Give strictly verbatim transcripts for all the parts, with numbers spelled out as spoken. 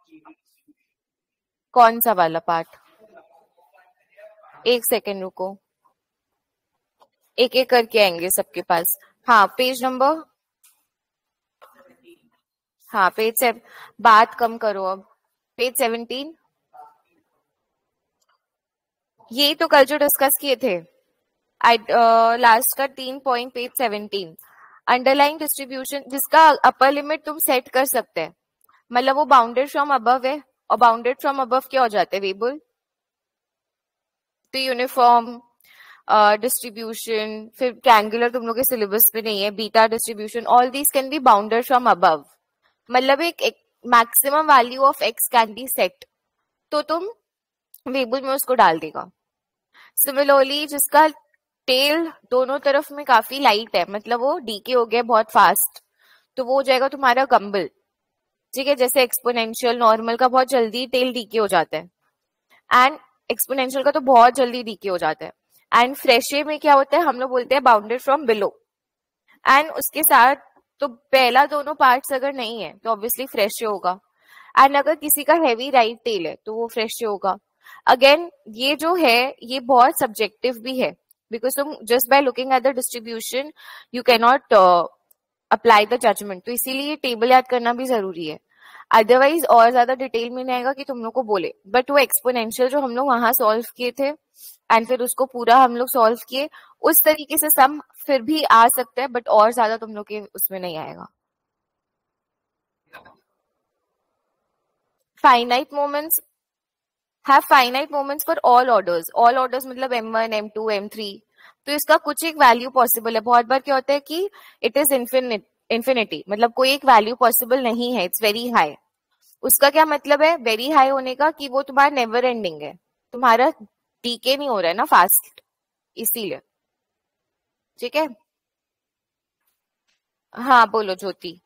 कौन सा वाला पार्ट? एक सेकेंड रुको, एक एक करके आएंगे सबके पास। हाँ पेज नंबर, हाँ पेज से बात कम करो अब। पेज सेवनटीन, ये तो कल जो डिस्कस किए थे लास्ट का तीन point, page seventeen. Underline distribution जिसका अपर लिमिट तुम सेट कर सकते हैं, मतलब वो बाउंडेड फ्रॉम अबव है, और बाउंडेड फ्रॉम अबव क्या हो जाते हैं वेरिएबल? तो यूनिफॉर्म डिस्ट्रीब्यूशन, फिर ट्रायंगुलर तुम लोग के सिलेबस पे नहीं है, beta distribution, all these can be bounded from above. मतलब एक maximum value of X can be set, तो तुम वेरिएबल में उसको डाल देगा। सिमिलरली जिसका टेल दोनों तरफ में काफी लाइट है, मतलब वो डीके हो गया बहुत फास्ट, तो वो हो जाएगा तुम्हारा गम्बल। ठीक है, जैसे एक्सपोनेंशियल नॉर्मल का बहुत जल्दी टेल डीके हो जाता है, एंड एक्सपोनेंशियल का तो बहुत जल्दी डीके हो जाता है। एंड फ्रेशे में क्या होता है, हम लोग बोलते हैं बाउंडेड फ्रॉम बिलो, एंड उसके साथ तो पहला दोनों पार्ट्स अगर नहीं है तो ऑब्वियसली फ्रेशे होगा, एंड अगर किसी का हैवी राइट टेल है तो वो फ्रेशे होगा। अगेन ये जो है ये बहुत सब्जेक्टिव भी है, बिकॉज तुम just by looking at the distribution you can not apply the judgement, तो इसीलिए टेबल याद करना भी जरूरी है। अदरवाइज और ज्यादा डिटेल में नहीं आएगा कि तुम लोग को बोले, बट वो एक्सपोनेंशियल जो हम लोग वहां सॉल्व किए थे एंड फिर उसको पूरा हम लोग सॉल्व किए, उस तरीके से सम फिर भी आ सकते हैं, बट और ज्यादा तुम लोग के उसमें नहीं आएगा। Finite moments have finite moments for all orders, all orders मतलब M one M two M three, तो इसका कुछ एक वैल्यू पॉसिबल है। बहुत बार क्या होता है कि इट इज इन्फिनिट इन्फिनिटी, मतलब कोई एक वैल्यू पॉसिबल नहीं है, इट्स वेरी हाई। उसका क्या मतलब है वेरी हाई होने का, कि वो तुम्हारा नेवर एंडिंग है, तुम्हारा डीके नहीं हो रहा है ना फास्ट, इसीलिए। ठीक है, हाँ बोलो Jyoti.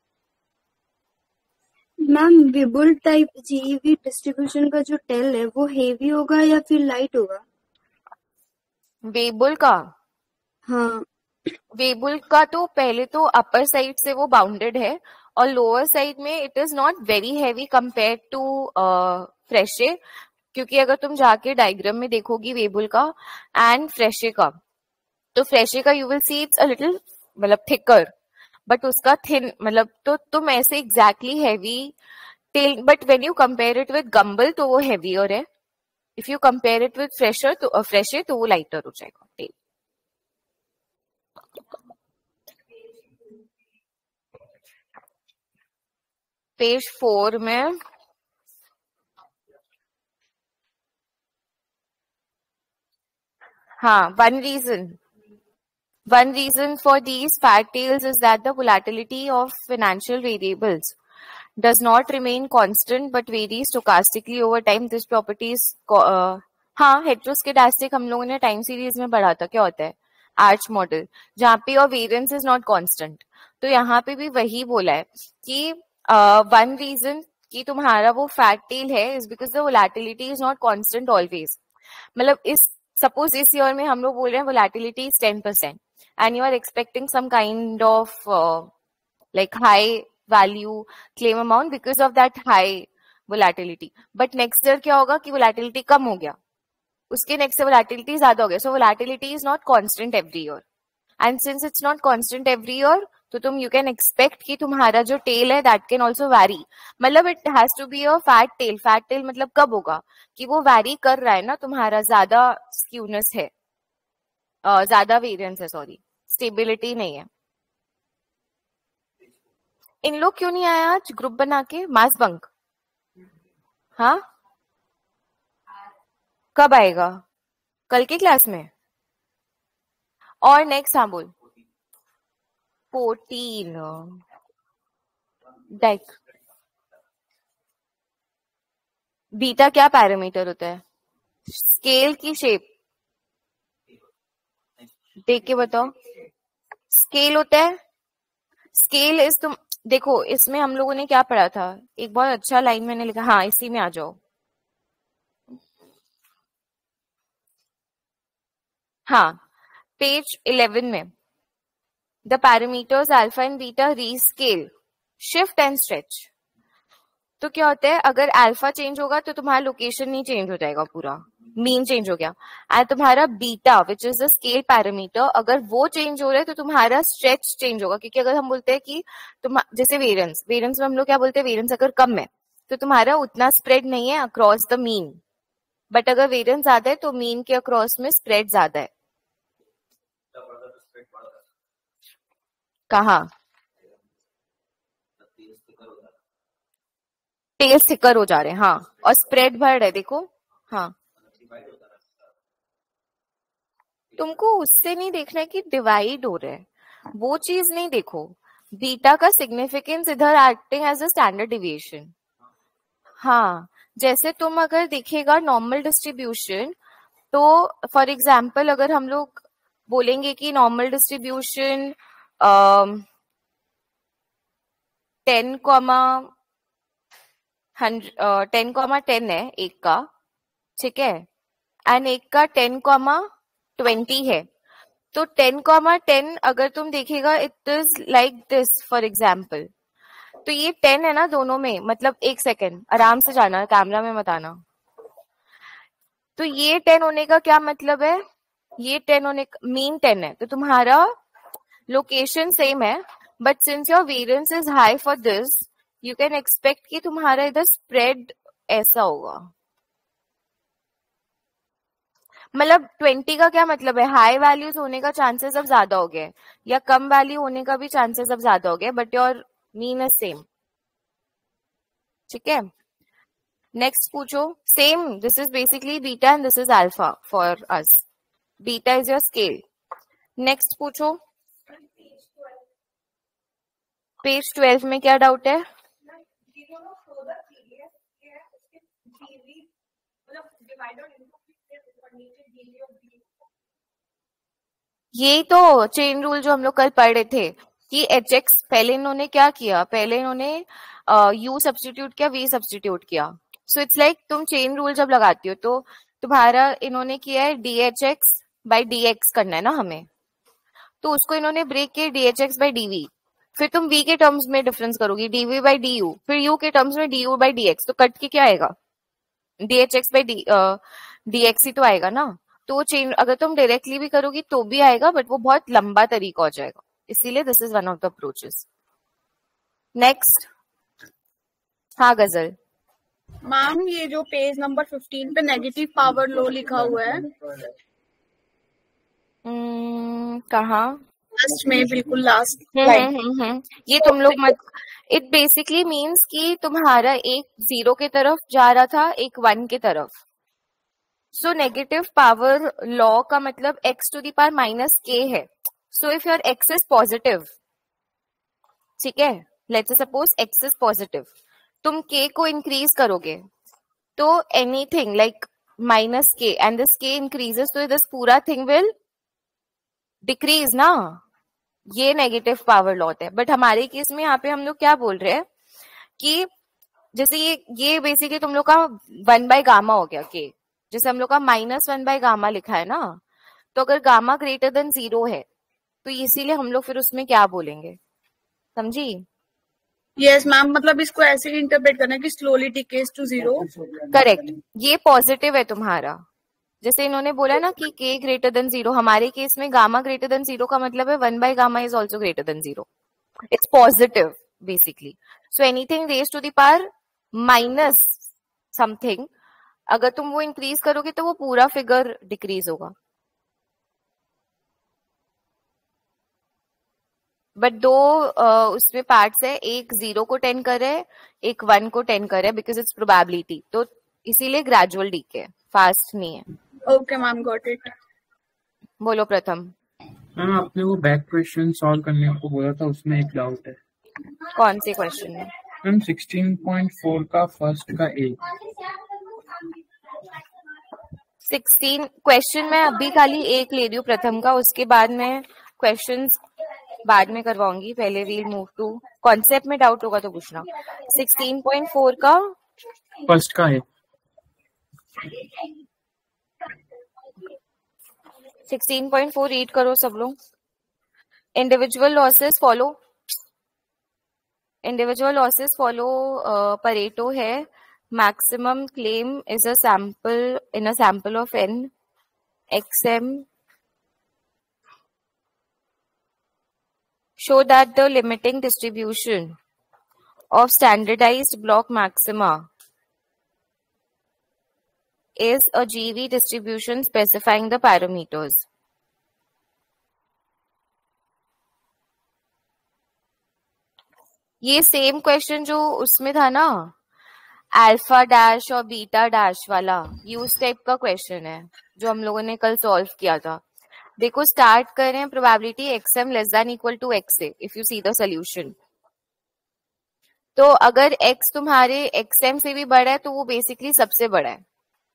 Ma'am Weibull type GEV distribution का जो टेल है वो हेवी होगा या फिर लाइट होगा? वेबुल का, हाँ वेबुल का तो पहले तो अपर साइड से वो बाउंडेड है, और लोअर साइड में it is not very heavy compare to Frechet, क्योंकि अगर तुम जाके डायग्राम में देखोगी वेबुल का एंड फ्रेशे का, तो फ्रेशे का you will see it's a little मतलब थिकर, बट उसका थिन, मतलब तो तुम ऐसे exactly heavy tail, but when you compare it with Gumbel तो वो हैवियर है, if you compare it with Frechet तो फ्रेशे तो वो लाइटर हो जाएगा टेल। पेज फोर में हाँ, one reason one reason for these fat tails is that the volatility of financial variables does not remain constant but varies stochastically over time. This property is uh, हाँ हेट्रोस्केडास्टिक हम लोगों ने time series में पढ़ा था, क्या होता है आर्च मॉडल, जहाँ पे और वेरिएंस इज नॉट कांस्टेंट, तो यहाँ पे भी वही बोला है कि वन uh, रीजन कि तुम्हारा वो फैट टेल है is because the volatility is not constant always. मतलब इस सपोज इस ईयर में हम लोग बोल रहे हैं volatility is ten percent and you are expecting some kind of like high value claim amount because of that high volatility, but next year क्या होगा कि वोलेटिलिटी कम हो गया, उसके नेक्स्ट वोलेटिलिटी ज्यादा हो गया, so volatility is not constant every year, and since it's not constant every year तो तुम यू कैन एक्सपेक्ट कि तुम्हारा जो टेल है दैट कैन ऑल्सो वैरी, मतलब it has to be a fat tail. Fat tail मतलब कब होगा कि वो वैरी कर रहा है ना, तुम्हारा ज्यादा स्क्यूनेस है, uh, ज्यादा वेरिएंस है, सॉरी स्टेबिलिटी नहीं है। इन लोग क्यों नहीं आया आज ग्रुप बना के, मास बंक? हाँ कब आएगा? कल की क्लास में? और नेक्स्ट हाँ बोल। फोर्टीन देख, बीटा क्या पैरामीटर होता है? स्केल की शेप देख के बताओ, स्केल होता है, स्केल इज तुम देखो इसमें हम लोगों ने क्या पढ़ा था, एक बहुत अच्छा लाइन मैंने लिखा, हाँ इसी में आ जाओ। हाँ पेज इलेवन में the parameters alpha and beta rescale shift and stretch, तो क्या होता है, अगर अल्फा चेंज होगा तो तुम्हारा लोकेशन नहीं चेंज हो जाएगा, पूरा मीन चेंज हो गया। एंड तुम्हारा beta which is the scale parameter, अगर वो चेंज हो रहा है तो तुम्हारा स्ट्रेच चेंज होगा। क्योंकि अगर हम बोलते हैं कि तुम जैसे वेरिएंस, वेरिएंस में हम लोग क्या बोलते हैं, वेरिएंस अगर कम है तो तुम्हारा उतना स्प्रेड नहीं है अक्रॉस द मीन, बट अगर वेरिएंस ज्यादा है तो मीन के अक्रॉस में स्प्रेड ज्यादा है। कहाँ? टेल थिकर हो जा रहे हैं, हाँ, और स्प्रेड बढ़ रहा है, देखो। हाँ, तुमको उससे नहीं देखना है कि डिवाइड हो रहा है, वो चीज नहीं देखो। बीटा का सिग्निफिकेंस इधर acting as a standard deviation. हाँ, जैसे तुम अगर देखेगा नॉर्मल डिस्ट्रीब्यूशन, तो फॉर एग्जाम्पल अगर हम लोग बोलेंगे कि normal distribution ten comma hundred ten comma ten है एक का, ठीक है, एंड एक का टेन कॉमा ट्वेंटी है, तो टेन कॉमा टेन अगर तुम देखेगा it is like this for example. तो ये टेन है ना दोनों में, मतलब एक सेकेंड आराम से जाना, कैमरा में मत आना। तो ये टेन होने का क्या मतलब है, ये टेन होने का मीन टेन है, तो तुम्हारा लोकेशन सेम है, but since your variance is high for this, you can expect कि तुम्हारा इधर स्प्रेड ऐसा होगा। मतलब ट्वेंटी का क्या मतलब है, हाई वैल्यूज होने का चांसेस अब ज्यादा हो गए, या कम वैल्यू होने का भी चांसेस अब ज्यादा हो गए, but your mean is same, ठीक है। नेक्स्ट पूछो, same, this is basically beta and this is alpha for us, beta is your scale. Next पूछो, पेज ट्वेल्व में क्या डाउट है? यही तो चेन रूल जो हम लोग कल पढ़ रहे थे कि एच एक्स, पहले इन्होंने क्या किया, पहले इन्होंने यू सब्स्टिट्यूट किया, वी सब्स्टिट्यूट किया। सो इट्स लाइक तुम चेन रूल जब लगाती हो तो तुम्हारा इन्होंने किया है D H X by D X करना है ना हमें, तो उसको इन्होंने ब्रेक किया D H X by D V, फिर तुम v के टर्म्स में डिफरेंस करोगी डीवी बाई डी यू, फिर u के टर्म्स में D U by D X, तो कट के क्या आएगा, D H X by D D X ही तो आएगा ना। तो वो चेन अगर तुम डायरेक्टली भी करोगी तो भी आएगा, बट वो बहुत लंबा तरीका हो जाएगा, इसीलिए this is one of the approaches. Next, हाँ गजल। मैम ये जो पेज नंबर फिफ्टीन पे नेगेटिव पावर लॉ लिखा हुआ है, कहाँ? लास्ट में, बिल्कुल लास्ट हम्म हम्म हम्म ये तुम लोग मत, इट बेसिकली मीन्स कि तुम्हारा एक जीरो के तरफ जा रहा था, एक वन के तरफ। सो नेगेटिव पावर लॉ का मतलब x to the power minus K है। So if your x is positive, ठीक है, let's suppose x is positive, तुम k को इंक्रीज करोगे तो anything like minus K and this k increases, तो दिस पूरा थिंग विल डिक्रीज ना, ये नेगेटिव पावर लॉ है। बट हमारे केस में यहाँ पे हम लोग क्या बोल रहे हैं कि जैसे ये ये बेसिकली तुम लोग का वन बाय गामा हो गया के, जैसे हम लोग का माइनस वन बाय गामा लिखा है ना, तो अगर गामा ग्रेटर देन जीरो है तो इसीलिए हम लोग फिर उसमें क्या बोलेंगे, समझी? यस मैम, मतलब इसको ऐसे इंटरप्रेट करना है कि slowly decays to zero. Correct, ये पॉजिटिव है तुम्हारा, जैसे इन्होंने बोला ना कि k ग्रेटर देन जीरो, हमारे केस में गामा ग्रेटर देन जीरो का मतलब है one by gamma is also greater than zero, it's positive basically. So anything raise to the power minus something, अगर तुम वो इंक्रीज करोगे तो वो पूरा फिगर डिक्रीज होगा। बट दो uh, उसमें पार्ट्स है, एक जीरो को टेन कर रहे हैं, एक वन को टेन कर रहे हैं, बिकॉज इट्स प्रोबेबिलिटी, तो इसीलिए ग्रेजुअल डीके, फास्ट नहीं है। Okay ma'am, got it. बोलो प्रथम। मैम आपने वो बैक क्वेश्चन सॉल्व करने को बोला था, उसमें एक डाउट है। कौन से क्वेश्चन में? मैम सिक्सटीन पॉइंट फोर का फर्स्ट का ए। सिक्सटीन क्वेश्चन में अभी खाली एक ले रही हूँ प्रथम का, उसके बाद में क्वेश्चंस बाद में करवाऊंगी, पहले वील मूव टू कॉन्सेप्ट में डाउट होगा तो पूछना। सिक्सटीन पॉइंट फोर का फर्स्ट का है। सिक्सटीन पॉइंट फोर रीड करो सब लोग। Individual losses follow, individual losses follow Pareto है. Maximum claim is a sample in a sample of N X M. Show that the limiting distribution of standardized block maxima is a G V distribution specifying the parameters. ये same question जो उसमें था ना, alpha dash और beta dash वाला, ये उस type का क्वेश्चन है जो हम लोगों ने कल सॉल्व किया था. देखो स्टार्ट करें probability X M less than equal to X से. If you see the solution, तो अगर x तुम्हारे xm से भी बड़ा है तो वो बेसिकली सबसे बड़ा है.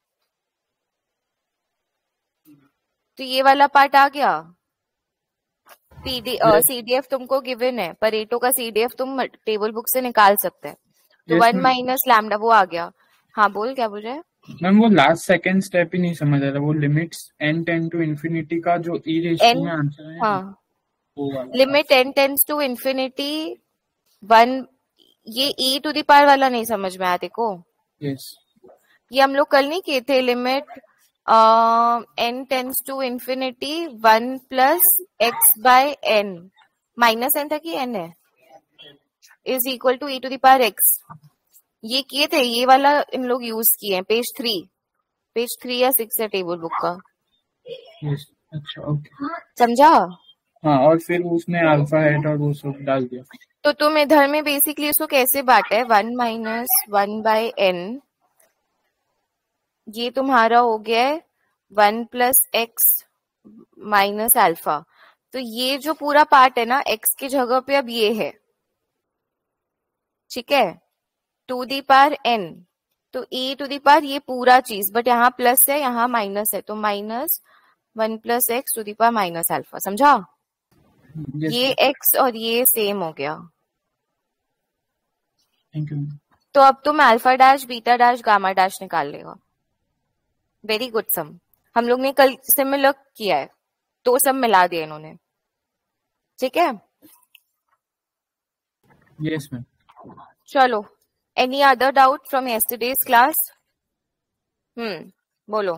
तो ये वाला पार्ट आ गया. पीडी सीडीएफ तुमको गिवन है, परेटो का सीडीएफ तुम टेबल बुक से निकाल सकते हैं. तो वन माइनस लैम्डा वो आ गया. हाँ बोल, क्या बोल रहे हैं मैम? वो लास्ट सेकंड स्टेप ही नहीं समझ आ रहा. वो limits n tend to infinity का जो ई रेशियो में आंसर है. हाँ, limit n tends to infinity one. ये e टू द पावर वाला नहीं समझ में आया देखो. yes. ये हम लोग कल नहीं किए थे. Limit n tends to infinity one plus x by N minus N था कि n है is equal to e to the power X. ये किए थे, ये वाला इन लोग यूज किए हैं. पेज थ्री पेज थ्री या सिक्स है टेबल बुक का. yes. अच्छा ओके, समझा. हाँ, और फिर उसने अल्फा हेड और वो सब डाल दिया. तो तुम इधर में बेसिकली इसको कैसे बांटा है, one minus one by N. ये तुम्हारा हो गया है one plus X minus alpha. तो ये जो पूरा पार्ट है ना एक्स की जगह पे अब ये है, ठीक है, टू दी पावर एन. तो e टू दी पावर ये पूरा चीज, बट यहाँ प्लस है यहाँ माइनस है, तो minus one plus x to the power minus alpha. समझा. yes. ये x और ये सेम हो गया. Thank you. तो अब तुम alpha dash beta dash gamma dash निकाल लेगा. Very good sum. हम लोग ने कल सिमिलर किया है, तो सब मिला दिया इन्होंने. ठीक है. Yes ma'am. चलो, any other doubt from yesterday's class? Hmm बोलो.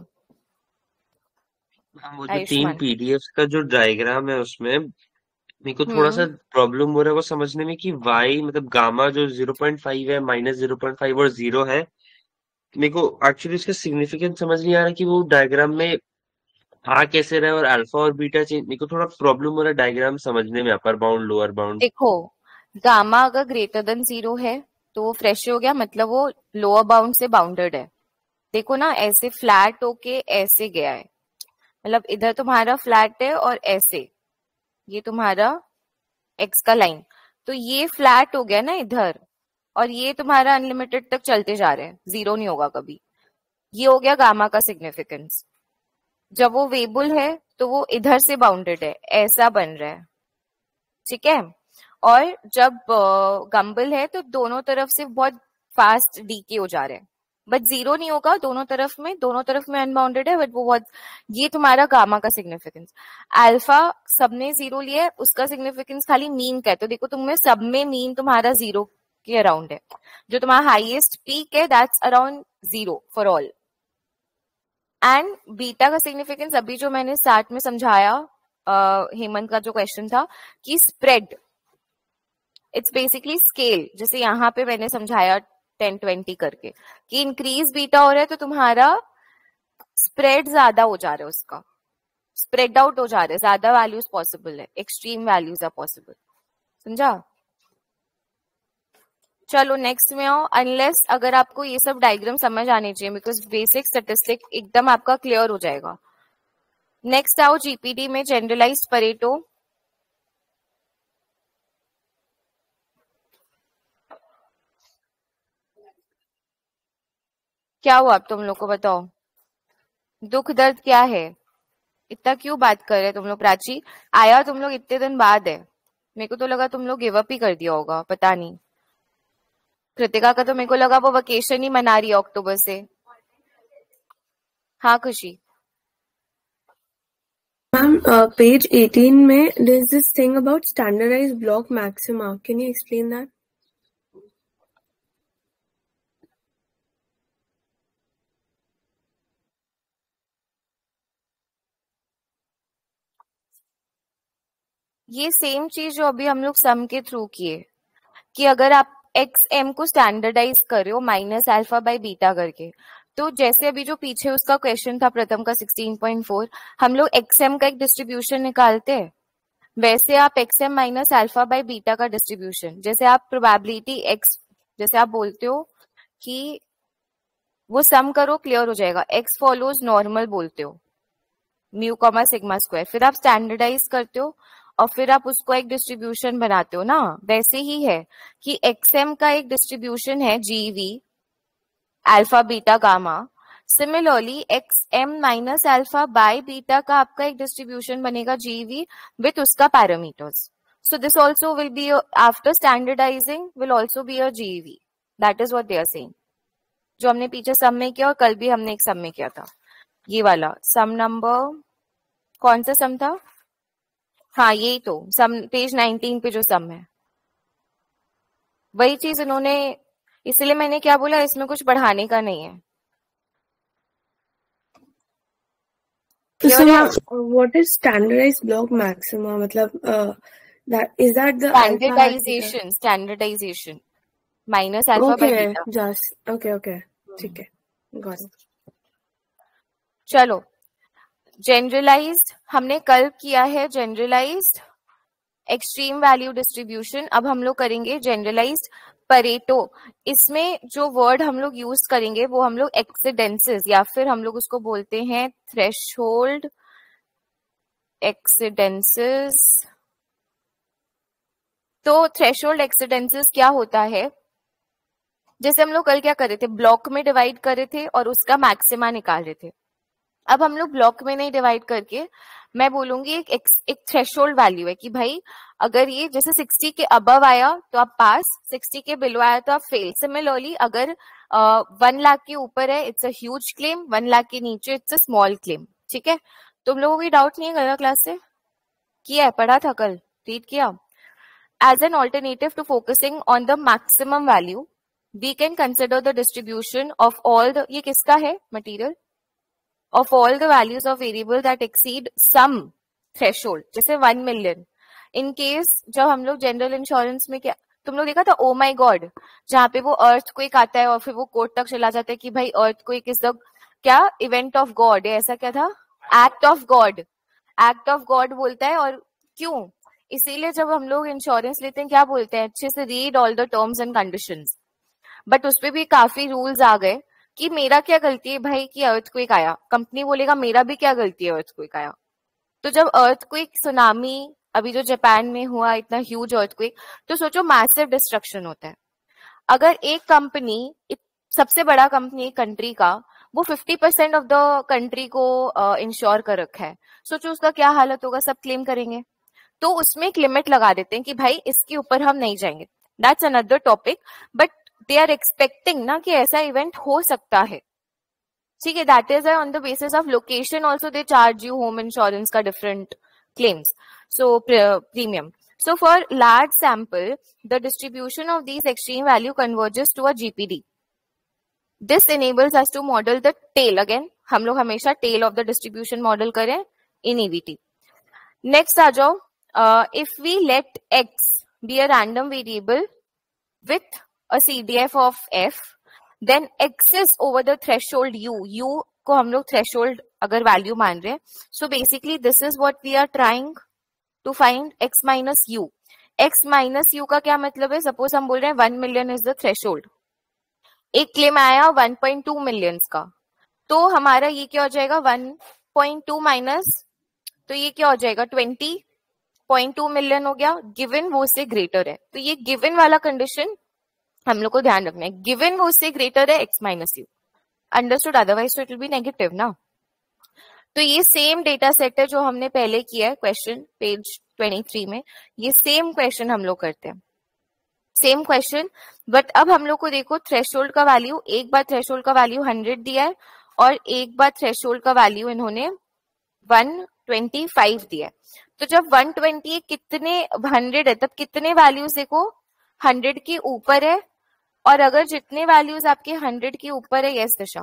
वो जो तीन पीडीएफ का जो डायग्राम है उसमें मेरे को थोड़ा सा प्रॉब्लम हो रहा है वो समझने में कि y मतलब गामा जो ज़ीरो पॉइंट फाइव है, माइनस ज़ीरो पॉइंट फाइव और जीरो है. मेरे को एक्चुअली इसका सिग्निफिकेंस समझ नहीं आ रहा कि वो डायग्राम में आ कैसे रहा है और अल्फा और बीटा चेंज. मेरे को थोड़ा प्रॉब्लम हो रहा है डायग्राम समझने में, अपर बाउंड लोअर बाउंड. देखो गामा अगर ग्रेटर देन जीरो है तो वो फ्रेश हो गया, मतलब वो लोअर बाउंड से बाउंडेड है. देखो ना ऐसे फ्लैट होके ऐसे गया है, मतलब इधर तुम्हारा फ्लैट है और ऐसे ये तुम्हारा x का लाइन, तो ये फ्लैट हो गया ना इधर, और ये तुम्हारा अनलिमिटेड तक चलते जा रहे हैं, जीरो नहीं होगा कभी. ये हो गया गामा का सिग्निफिकेंस. जब वो वेबुल है तो वो इधर से बाउंडेड है, ऐसा बन रहा है. ठीक है. और जब गम्बल है तो दोनों तरफ से बहुत फास्ट डीके हो जा रहे हैं, बट जीरो नहीं होगा दोनों तरफ में. दोनों तरफ में अनबाउंडेड है बट वो बहुत. ये तुम्हारा गामा का सिग्निफिकेंस. अल्फा सबने जीरो लिया है, उसका सिग्निफिकेंस खाली मीन का है. तो देखो तुम्हें सब में मीन तुम्हारा जीरो के अराउंड है. जो तुम्हारा हाईएस्ट पीक है that's around zero for all. And beta का सिग्निफिकेंस अभी जो मैंने स्टार्ट में समझाया, हेमंत का जो क्वेश्चन था कि स्प्रेड, इट्स बेसिकली स्केल. जैसे यहाँ पे मैंने समझाया टेन ट्वेंटी करके कि इंक्रीज बीटा हो रहा है तो तुम्हारा स्प्रेड ज्यादा हो जा रहा है, उसका स्प्रेड आउट हो जा रहा है, ज्यादा वैल्यूज पॉसिबल है, एक्सट्रीम वैल्यूज आर पॉसिबल. समझा. चलो नेक्स्ट में आओ. अनलेस अगर आपको ये सब डायग्राम समझ आने चाहिए, बिकॉज बेसिक स्टैटिस्टिक एकदम आपका क्लियर हो जाएगा. नेक्स्ट आओ जीपीडी में जनरलाइज्ड परेटो. क्या हुआ अब तुम लोग को बताओ, दुख दर्द क्या है, इतना क्यों बात कर रहे तुम लोग? प्राची आया तुम लोग इतने दिन बाद है, मेरे को तो लगा तुम लोग गिव अप ही कर दिया होगा, पता नहीं. कृतिका का तो मेरे को लगा वो वेकेशन ही मना रही है अक्टूबर से. हाँ खुशी. मैम पेज एटीन में there is this thing about standardized block maxima. Can you explain that? ये सेम चीज जो अभी हम लोग सम के थ्रू किए कि अगर आप एक्स एम को स्टैंडर्डाइज कर रहे हो माइनस अल्फा बाय बीटा करके, तो जैसे अभी जो पीछे उसका क्वेश्चन था प्रथम का सिक्सटीन पॉइंट फोर, हम लोग एक्स एम का एक डिस्ट्रीब्यूशन निकालते हैं, वैसे आप x m minus alpha by beta का डिस्ट्रीब्यूशन, जैसे आप प्रोबेबिलिटी एक्स, जैसे आप बोलते हो कि वो सम करो क्लियर हो जाएगा, एक्स फॉलोज नॉर्मल बोलते हो म्यू कॉमा सिग्मा स्क्वायर, फिर आप स्टैंडर्डाइज करते हो और फिर आप उसको एक डिस्ट्रीब्यूशन बनाते हो ना, वैसे ही है कि एक्सएम का एक डिस्ट्रीब्यूशन है GV alpha beta gamma, similarly x m minus alpha by beta का आपका एक डिस्ट्रीब्यूशन बनेगा जीवी विथ उसका parameters. So this also will be a, after standardizing will also be a G E V. That is what they are saying. जो हमने पीछे सम में किया और कल भी हमने एक सम में किया था, ये वाला सम नंबर कौन सा सम था? हाँ यही तो सम पेज नाइनटीन पे जो सम है वही चीज इन्होंने, इसलिए मैंने क्या बोला इसमें कुछ बढ़ाने का नहीं है. So what is standardized block maxima? मतलब uh, that is that the standardization standardization minus alpha okay, by beta. just okay okay ठीक है, got it. चलो जनरलाइज्ड हमने कल किया है, जनरलाइज्ड एक्सट्रीम वैल्यू डिस्ट्रीब्यूशन. अब हम लोग करेंगे जनरलाइज्ड परेटो. इसमें जो वर्ड हम लोग यूज करेंगे वो हम लोग एक्सीडेंसेस या फिर हम लोग उसको बोलते हैं थ्रेशोल्ड एक्सीडेंसेस. तो थ्रेशोल्ड एक्सीडेंसेस क्या होता है, जैसे हम लोग कल क्या कर रहे थे, ब्लॉक में डिवाइड कर रहे थे और उसका मैक्सिमा निकाल रहे थे. अब हम लोग ब्लॉक में नहीं डिवाइड करके मैं बोलूंगी एक एक थ्रेशोल्ड वैल्यू है कि भाई अगर ये जैसे सिक्सटी के अबव आया तो आप पास, सिक्सटी के बिलो आया तो आप फेल. सिमिलरली अगर वन लाख के ऊपर है it's a huge claim, one lakh के नीचे इट्स अ स्मॉल क्लेम. ठीक है, तुम लोगों को डाउट नहीं है कल क्लास से किया है, पढ़ा था कल, रीड किया. As an alternative to focusing on the maximum value we can consider the distribution of all the, ये किसका है material, of all the values of variable that exceed some threshold, जैसे वन मिलियन. इन केस जब हम लोग general insurance में क्या तुम लोग देखा था, ओ माई गॉड, जहाँ पे वो अर्थक्वेक आता है और फिर वो कोर्ट तक चला जाता है कि भाई अर्थक्वेक इज द क्या इवेंट ऑफ गॉड, ऐसा क्या था, act of God, act of God बोलता है. और क्यों, इसीलिए जब हम लोग इंश्योरेंस लेते हैं क्या बोलते हैं, अच्छे से read all the terms and conditions. But उसपे भी काफी रूल्स आ गए कि मेरा क्या गलती है भाई कि अर्थक्वेक आया, कंपनी बोलेगा मेरा भी क्या गलती है अर्थक्वेक आया. तो जब अर्थक्वेक सुनामी अभी जो जापान में हुआ इतना ह्यूज अर्थक्वेक, तो सोचो मैसिव डिस्ट्रक्शन होता है. अगर एक कंपनी, सबसे बड़ा कंपनी कंट्री का, वो fifty percent of the country को इंश्योर uh, कर रखा है, सोचो उसका क्या हालत होगा, सब क्लेम करेंगे. तो उसमें एक लिमिट लगा देते हैं कि भाई इसके ऊपर हम नहीं जाएंगे. That's another topic, but they are expecting ना कि ऐसा इवेंट हो सकता है. ठीक है, that is on the basis of location also they charge you home insurance का different claims, so premium. So for large sample the distribution of these extreme value converges to a GPD. This enables us to model the tail. Again हम लोग हमेशा tail of the distribution model करें इन EVT. Next आ जाओ, if we let x be a random variable with a C D F of f, then x is over the threshold u. u को हम लोग threshold अगर value मान रहे हैं, so basically this is what we are trying to find, x minus u. x minus u का क्या मतलब है, सपोज हम बोल रहे हैं one million is the threshold, एक क्लेम आया वन पॉइंट टू मिलियन का, तो हमारा ये क्या हो जाएगा, वन पॉइंट टू माइनस, तो ये क्या हो जाएगा, ट्वेंटी पॉइंट टू मिलियन हो गया. गिवन वो से ग्रेटर है, तो ये गिवन वाला कंडीशन हम लोग को ध्यान रखना है, गिवन वो उससे ग्रेटर है x minus u. Understood, otherwise तो इट विल बी नेगेटिव ना. तो ये सेम डेटा सेट है जो हमने पहले किया है क्वेश्चन पेज ट्वेंटी थ्री में, ये सेम क्वेश्चन हम लोग करते हैं, सेम क्वेश्चन. बट अब हम लोग को देखो थ्रेशोल्ड का वैल्यू, एक बार थ्रेशोल्ड का वैल्यू हंड्रेड दिया है और एक बार थ्रेशोल्ड का वैल्यू इन्होंने वन ट्वेंटी फाइव दिया है. तो जब वन ट्वेंटी कितने हंड्रेड है तब कितने वैल्यूज देखो, हंड्रेड के ऊपर है, और अगर जितने वैल्यूज आपके हंड्रेड के ऊपर है, यस दिशा.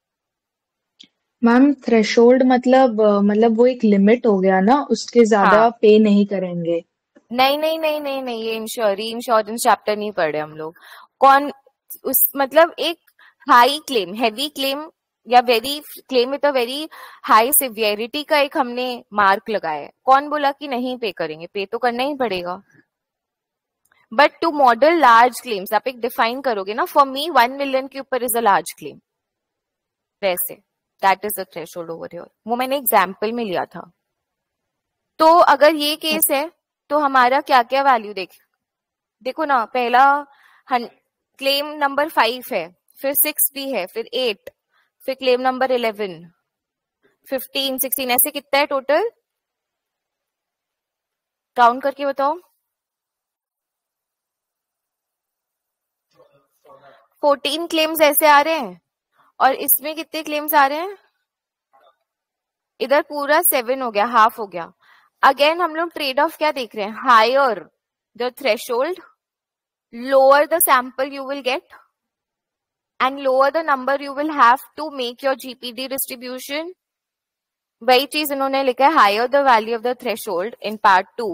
मैम थ्रेशोल्ड मतलब मतलब वो एक लिमिट हो गया ना, उसके ज्यादा हाँ. पे नहीं करेंगे. नहीं नहीं नहीं नहीं नहीं ये इंश्योर इंश्योरेंस चैप्टर नहीं पढ़े हम लोग. कौन उस मतलब एक हाई क्लेम, हैवी क्लेम या very claim with a very high severity का एक हमने मार्क लगाया है. कौन बोला कि नहीं पे करेंगे? पे तो करना ही पड़ेगा. But to model large claims आप एक डिफाइन करोगे ना. फॉर मी वन मिलियन के ऊपर इज अ लार्ज क्लेम, वैसे that is the threshold over here. वो मैंने एग्जाम्पल में लिया था. तो अगर ये केस है तो हमारा क्या क्या वैल्यू देख देखो ना. पहला क्लेम नंबर फाइव है, फिर सिक्स भी है, फिर एट, फिर claim number eleven, fifteen, sixteen, ऐसे कितना है टोटल? काउंट करके बताओ. फोर्टीन क्लेम्स ऐसे आ रहे हैं. और इसमें कितने क्लेम्स आ रहे हैं? इधर पूरा सेवन हो गया, हाफ हो गया. अगेन हम लोग ट्रेड ऑफ क्या देख रहे हैं? Higher the threshold, lower the sample you will get, and lower the number you will have to make your G P D distribution. वही चीज इन्होंने लिखा है, higher the value of the threshold in part two,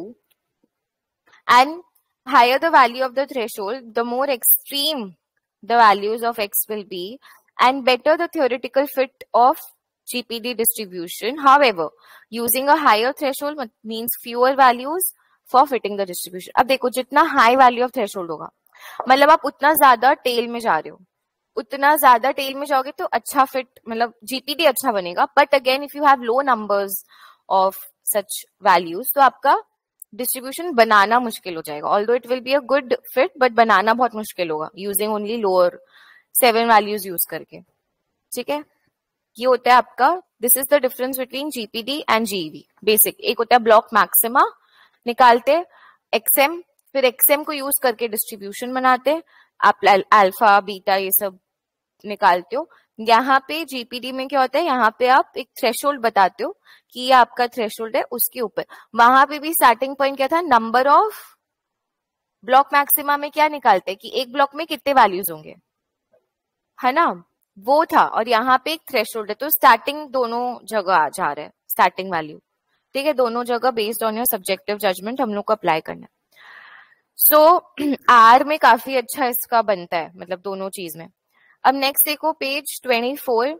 and higher the value of the threshold, the more extreme the values of X will be, and better the theoretical fit of G P D distribution. However, using a higher threshold means fewer values for fitting the distribution. अब देखो जितना high value of threshold होगा मतलब आप उतना ज्यादा tell में जा रहे हो, उतना ज्यादा टेल में जाओगे तो अच्छा फिट मतलब जीपीडी अच्छा बनेगा. But again if you have low numbers of such values तो आपका डिस्ट्रीब्यूशन बनाना मुश्किल हो जाएगा. Although it will be a good fit but बनाना बहुत मुश्किल होगा using only lower seven values use करके. ठीक है, ये होता है आपका. This is the difference between GPD and GEV. Basic एक होता है ब्लॉक मैक्सिमा निकालते, एक्सएम, फिर एक्सएम को यूज करके डिस्ट्रीब्यूशन बनाते, आप अल्फा बीटा ये सब निकालते हो. यहाँ पे जीपीडी में क्या होता है, यहाँ पे आप एक थ्रेशोल्ड बताते हो कि ये आपका थ्रेशोल्ड है, उसके ऊपर. वहां पे भी स्टार्टिंग पॉइंट क्या था? नंबर ऑफ ब्लॉक मैक्सिमा में क्या निकालते हैं कि एक ब्लॉक में कितने वैल्यूज होंगे, है ना, वो था. और यहाँ पे एक थ्रेशोल्ड है, तो स्टार्टिंग दोनों जगह आ जा रहा है स्टार्टिंग वैल्यू. ठीक है, दोनों जगह based on your subjective judgement हम लोग को अप्लाई करना है. सो so, आर में काफी अच्छा इसका बनता है, मतलब दोनों चीज में. अब नेक्स्ट देखो page twenty four.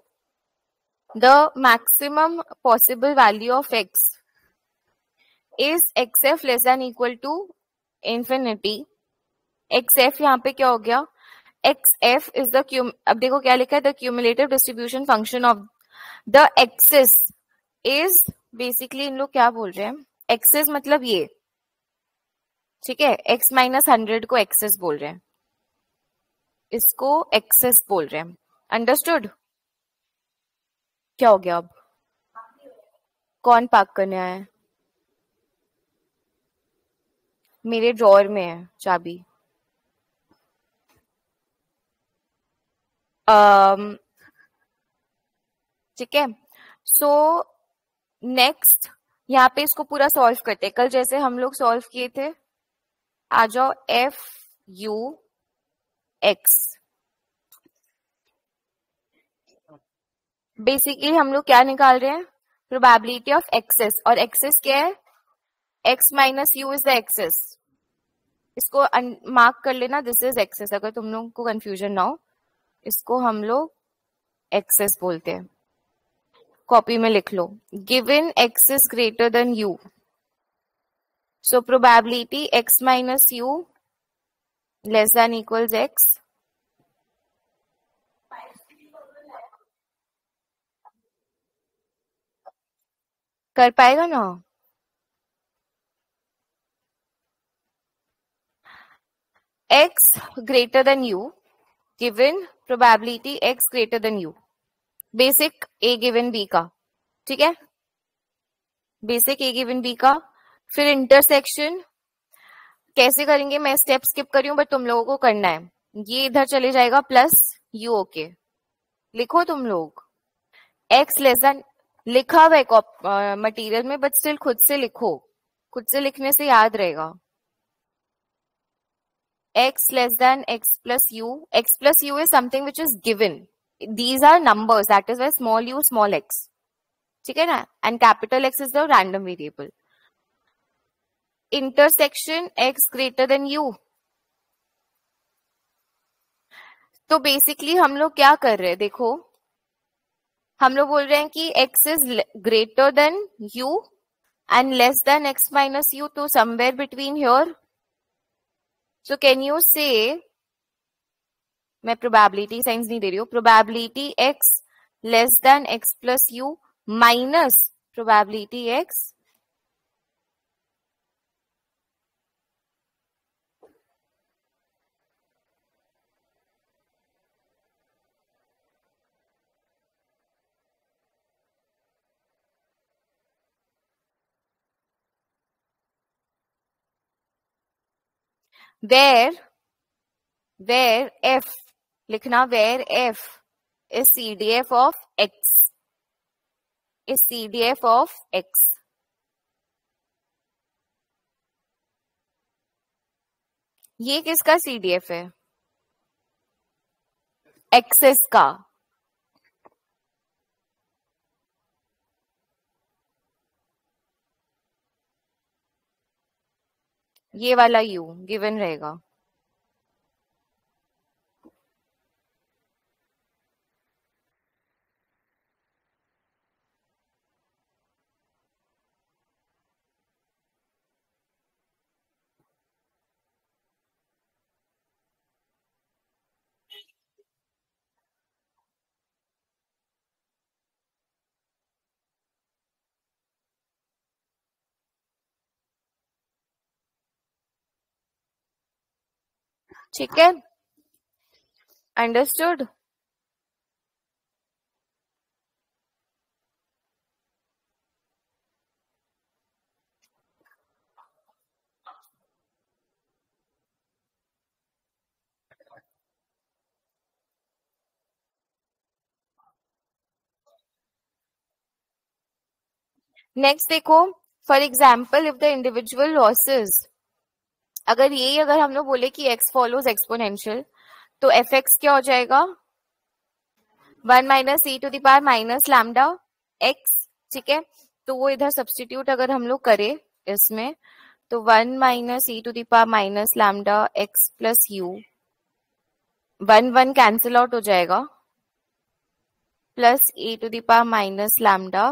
The maximum possible value of x is x f less than equal to infinity. X f यहाँ पे क्या हो गया? X f is the cume अब देखो क्या लिखा है, the cumulative distribution function of the excess is basically, इन लोग क्या बोल रहे हैं, एक्सिस मतलब ये. ठीक है, x माइनस हंड्रेड को एक्सेस बोल रहे हैं, इसको एक्सेस बोल रहे हैं. अंडरस्टूड? क्या हो गया? अब कौन पार्क करने आया है? मेरे ड्रॉअर में है चाबी. ठीक है, सो नेक्स्ट यहाँ पे इसको पूरा सॉल्व करते हैं, कल जैसे हम लोग सॉल्व किए थे. आ जाओ एफ यू एक्स. बेसिकली हम लोग क्या निकाल रहे हैं? Probability of excess. और एक्सेस क्या है? X minus u is the excess. इसको मार्क कर लेना, दिस इज एक्सेस, अगर तुम लोग को कंफ्यूजन ना हो. इसको हम लोग एक्सेस बोलते हैं. कॉपी में लिख लो, given x is greater than u. So probability x minus u less than equals x. कर पाएगा ना? x greater than u given probability x greater than u. Basic a given b का. ठीक है, बेसिक a given b का. फिर intersection कैसे करेंगे? मैं स्टेप स्किप कर रही हूँ बट तुम लोगों को करना है. ये इधर चले जाएगा प्लस यू. ओके, लिखो तुम लोग एक्स लेस देन, लिखा हुआ है मटेरियल में बट स्टिल खुद से लिखो, खुद से लिखने से याद रहेगा. X less than x plus u. X plus u is something which is given. These are numbers, that is y small u small x. ठीक है ना, and capital x is the random variable. Intersection x greater than u। तो basically हम लोग क्या कर रहे हैं, देखो हम लोग बोल रहे हैं कि x is greater than u and less than x minus u, तो somewhere between here. So can you say, मैं probability signs नहीं दे रही हूँ, probability x less than x plus u minus probability x where where f लिखना, where f is C D F of x is C D F of x। ये किसका C D F है? Excess का। ये वाला u given रहेगा। ठीक है, अंडरस्टूड। नेक्स्ट देखो, for example if the individual losses, अगर यही अगर हम लोग बोले कि x फॉलोज एक्सपोनेंशियल, तो एफ एक्स क्या हो जाएगा? One minus e to the power minus lambda x. ठीक है, तो वो इधर सब्सटीट्यूट अगर हम लोग करें इसमें, तो one minus e to the power minus lambda x plus u, one one cancel out हो जाएगा, plus e to the power minus lambda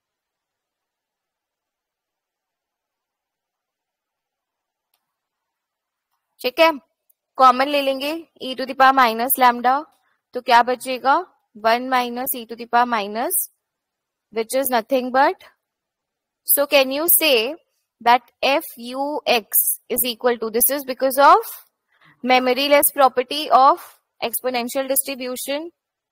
ठीक है, कॉमन ले लेंगे e to the power minus lambda, तो क्या बचेगा? One minus e to the power minus, which is nothing but, so can you say that f u x is equal to, this is because of memoryless property of exponential distribution.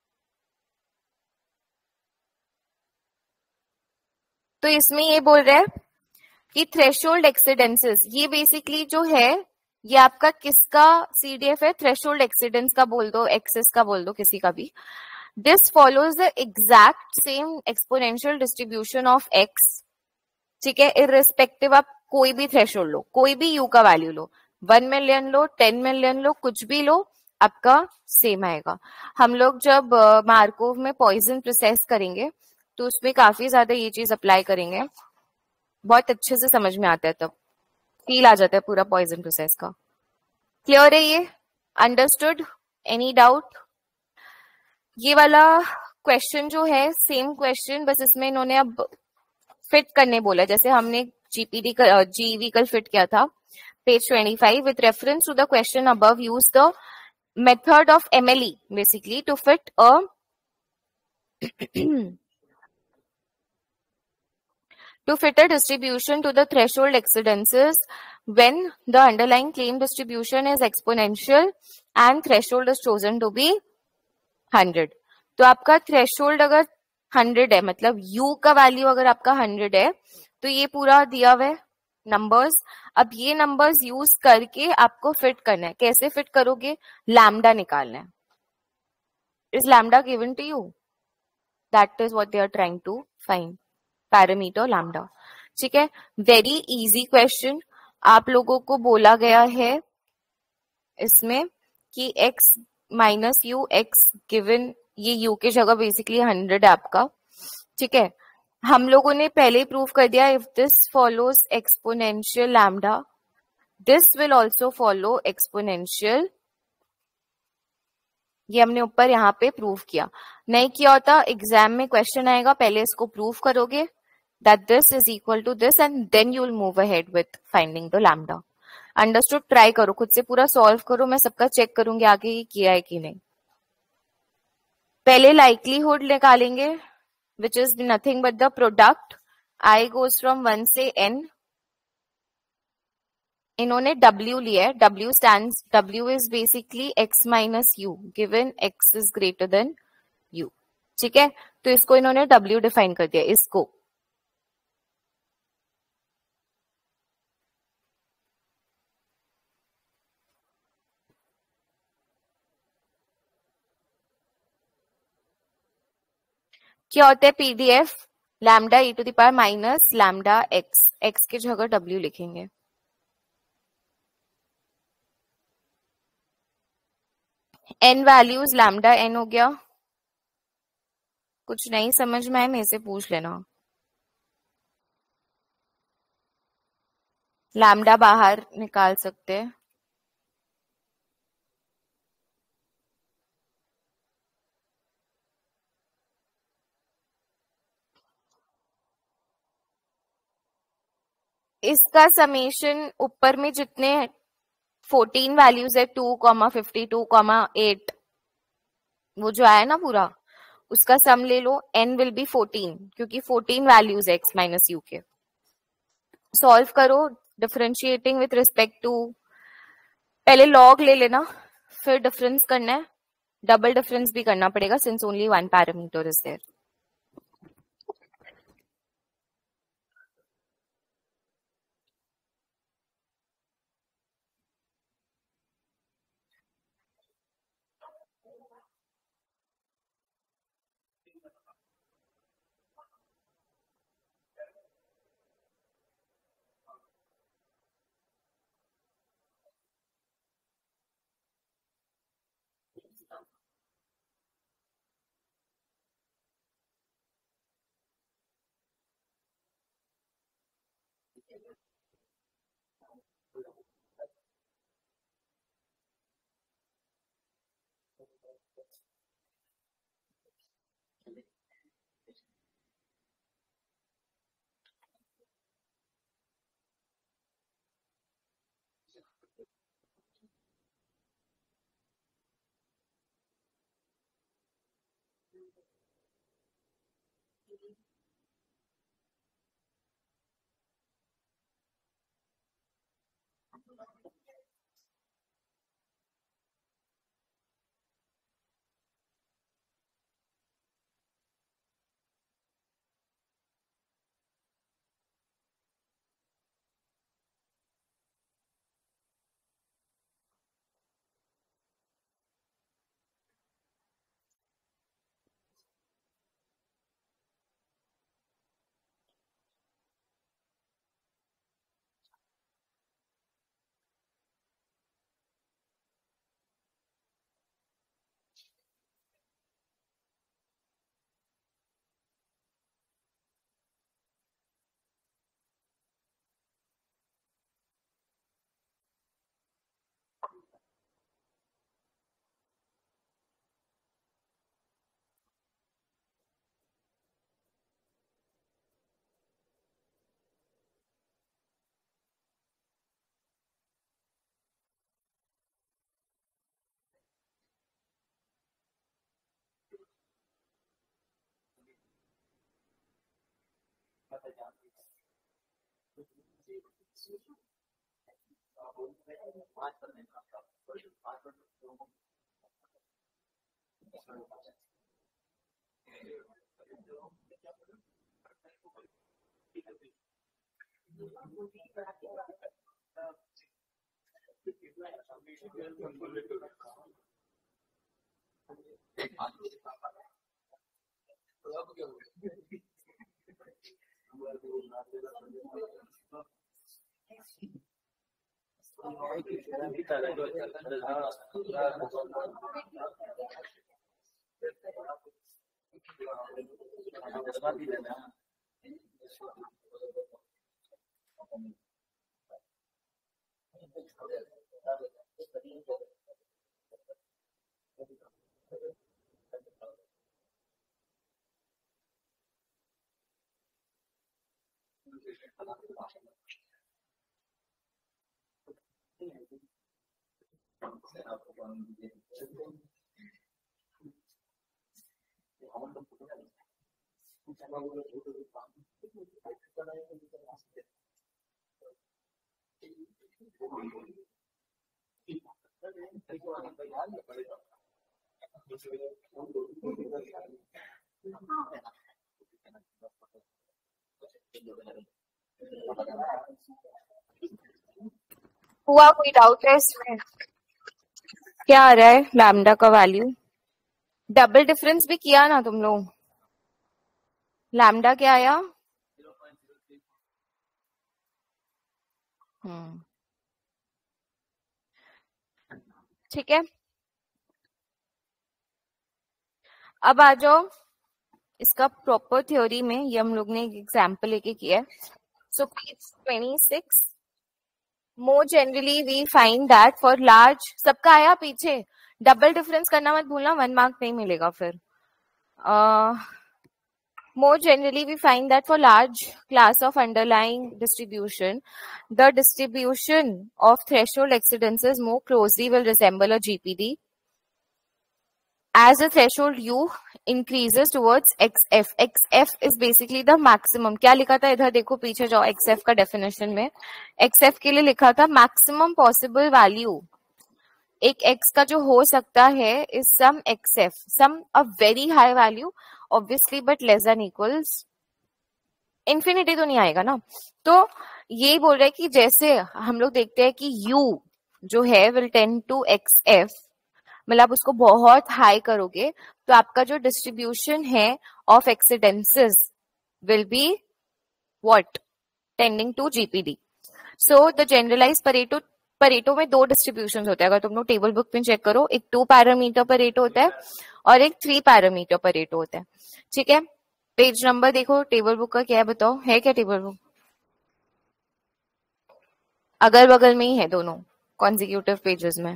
तो इसमें ये बोल रहे हैं कि threshold एक्सीडेंसेस, ये basically जो है ये आपका किसका सीडीएफ है? थ्रेशोल्ड एक्सीडेंस का बोल दो, एक्सेस का बोल दो, किसी का भी। This follows the exact same exponential distribution of x. ठीक है, इररिस्पेक्टिव आप कोई भी थ्रेशोल्ड लो, कोई भी यू का वैल्यू लो, वन मिलियन लो, टेन मिलियन लो, कुछ भी लो, आपका सेम आएगा। हम लोग जब मार्कोव uh, में पॉइजन प्रोसेस करेंगे तो उसमें काफी ज्यादा ये चीज अप्लाई करेंगे, बहुत अच्छे से समझ में आता है, तब फील आ जाता है पूरा पॉइजन प्रोसेस का। क्लियर है ये? अंडरस्टूड? Any doubt? ये वाला क्वेश्चन जो है सेम क्वेश्चन, बस इसमें इन्होंने अब फिट करने बोला, जैसे हमने जीपीडी का जीवी कल फिट किया था। Page twenty five, with reference to the question above use the method of MLE basically to fit a to fit a distribution to the threshold exceedances when the underlying claim distribution is exponential and threshold is chosen to be hundred. तो आपका threshold अगर hundred है, मतलब u का value अगर आपका hundred है, तो ये पूरा दिया हुआ है नंबर्स। अब ये नंबर्स यूज करके आपको फिट करना है। कैसे फिट करोगे? लैम्डा निकालना है। Is lambda given to you? That is what they are trying to find, parameter lambda. ठीक है, वेरी इजी क्वेश्चन। आप लोगों को बोला गया है इसमें कि x minus u, x given, ये u की जगह बेसिकली हंड्रेड है आपका। ठीक है, हम लोगों ने पहले प्रूव कर दिया if this follows exponential lambda this will also follow exponential, ये हमने ऊपर यहाँ पे प्रूव किया। नहीं किया होता एग्जाम में क्वेश्चन आएगा, पहले इसको प्रूव करोगे that this is equal to this and then you will move ahead with finding the lambda. Understood? Try करो, खुद से पूरा सॉल्व करो, मैं सबका चेक करूंगी आगे ये किया है कि नहीं। पहले लाइकलीहुड निकालेंगे which is nothing but the product I goes from one से n। इन्होंने w लिया है, w stands, w is basically x minus u given x is greater than u, ठीक है। तो इसको इन्होंने w डिफाइन कर दिया, इसको क्या होता है PDF, lambda e to the power minus lambda x, x की जगह डब्ल्यू लिखेंगे। एन वैल्यूज लैम्डा एन हो गया। कुछ नहीं समझ में आए मेरे से पूछ लेना। लैम्डा बाहर निकाल सकते हैं। इसका समेशन ऊपर में जितने फोर्टीन वैल्यूज है two comma fifty two comma eight वो जो आया ना पूरा उसका सम ले लो, n विल बी फोर्टीन क्योंकि फोर्टीन वैल्यूज है x माइनस यू के। सॉल्व करो डिफरेंशिएटिंग विथ रिस्पेक्ट टू, पहले लॉग ले लेना फिर डिफरेंस करना है, डबल डिफरेंस भी करना पड़ेगा since only one parameter is there. हुआ कोई डाउट है इसमें? क्या आ रहा है लैम्डा का वैल्यू? डबल डिफरेंस भी किया ना तुम लोग? लैम्डा क्या आया? हम्म ठीक है, अब आ जाओ इसका प्रॉपर थ्योरी में। ये हम लोग ने एक एग्जाम्पल लेके किया है। So page twenty six, more generally we find that for large, सबका आया पीछे? डबल डिफरेंस करना मत भूलना, वन मार्क नहीं मिलेगा फिर। More generally, we find that for large class of underlying distribution, the distribution of threshold exceedances more closely will resemble a G P D. As the threshold U increases towards X F, X F is basically the maximum. क्या लिखा था इधर देखो, पीछे जाओ X F का definition में। X F के लिए लिखा था maximum possible value। एक X का जो हो सकता है is some X F, some a very high value obviously but less than equals infinity तो नहीं आएगा ना। तो ये बोल रहा है कि जैसे हम लोग देखते हैं कि U जो है will tend to X F, मतलब उसको बहुत हाई करोगे तो आपका जो डिस्ट्रीब्यूशन है of exceedances will be what? Tending to GPD. So the generalize Pareto, Pareto में दो डिस्ट्रीब्यूशन होते हैं, अगर तुम लोग टेबल बुक में चेक करो, एक टू पैरामीटर परेटो होता है और एक थ्री पैरामीटर परेटो होता है। ठीक है, पेज नंबर देखो टेबल बुक का क्या है, बताओ है क्या टेबल बुक? अगल बगल में ही है दोनों कॉन्जिक्यूटिव पेजेस में।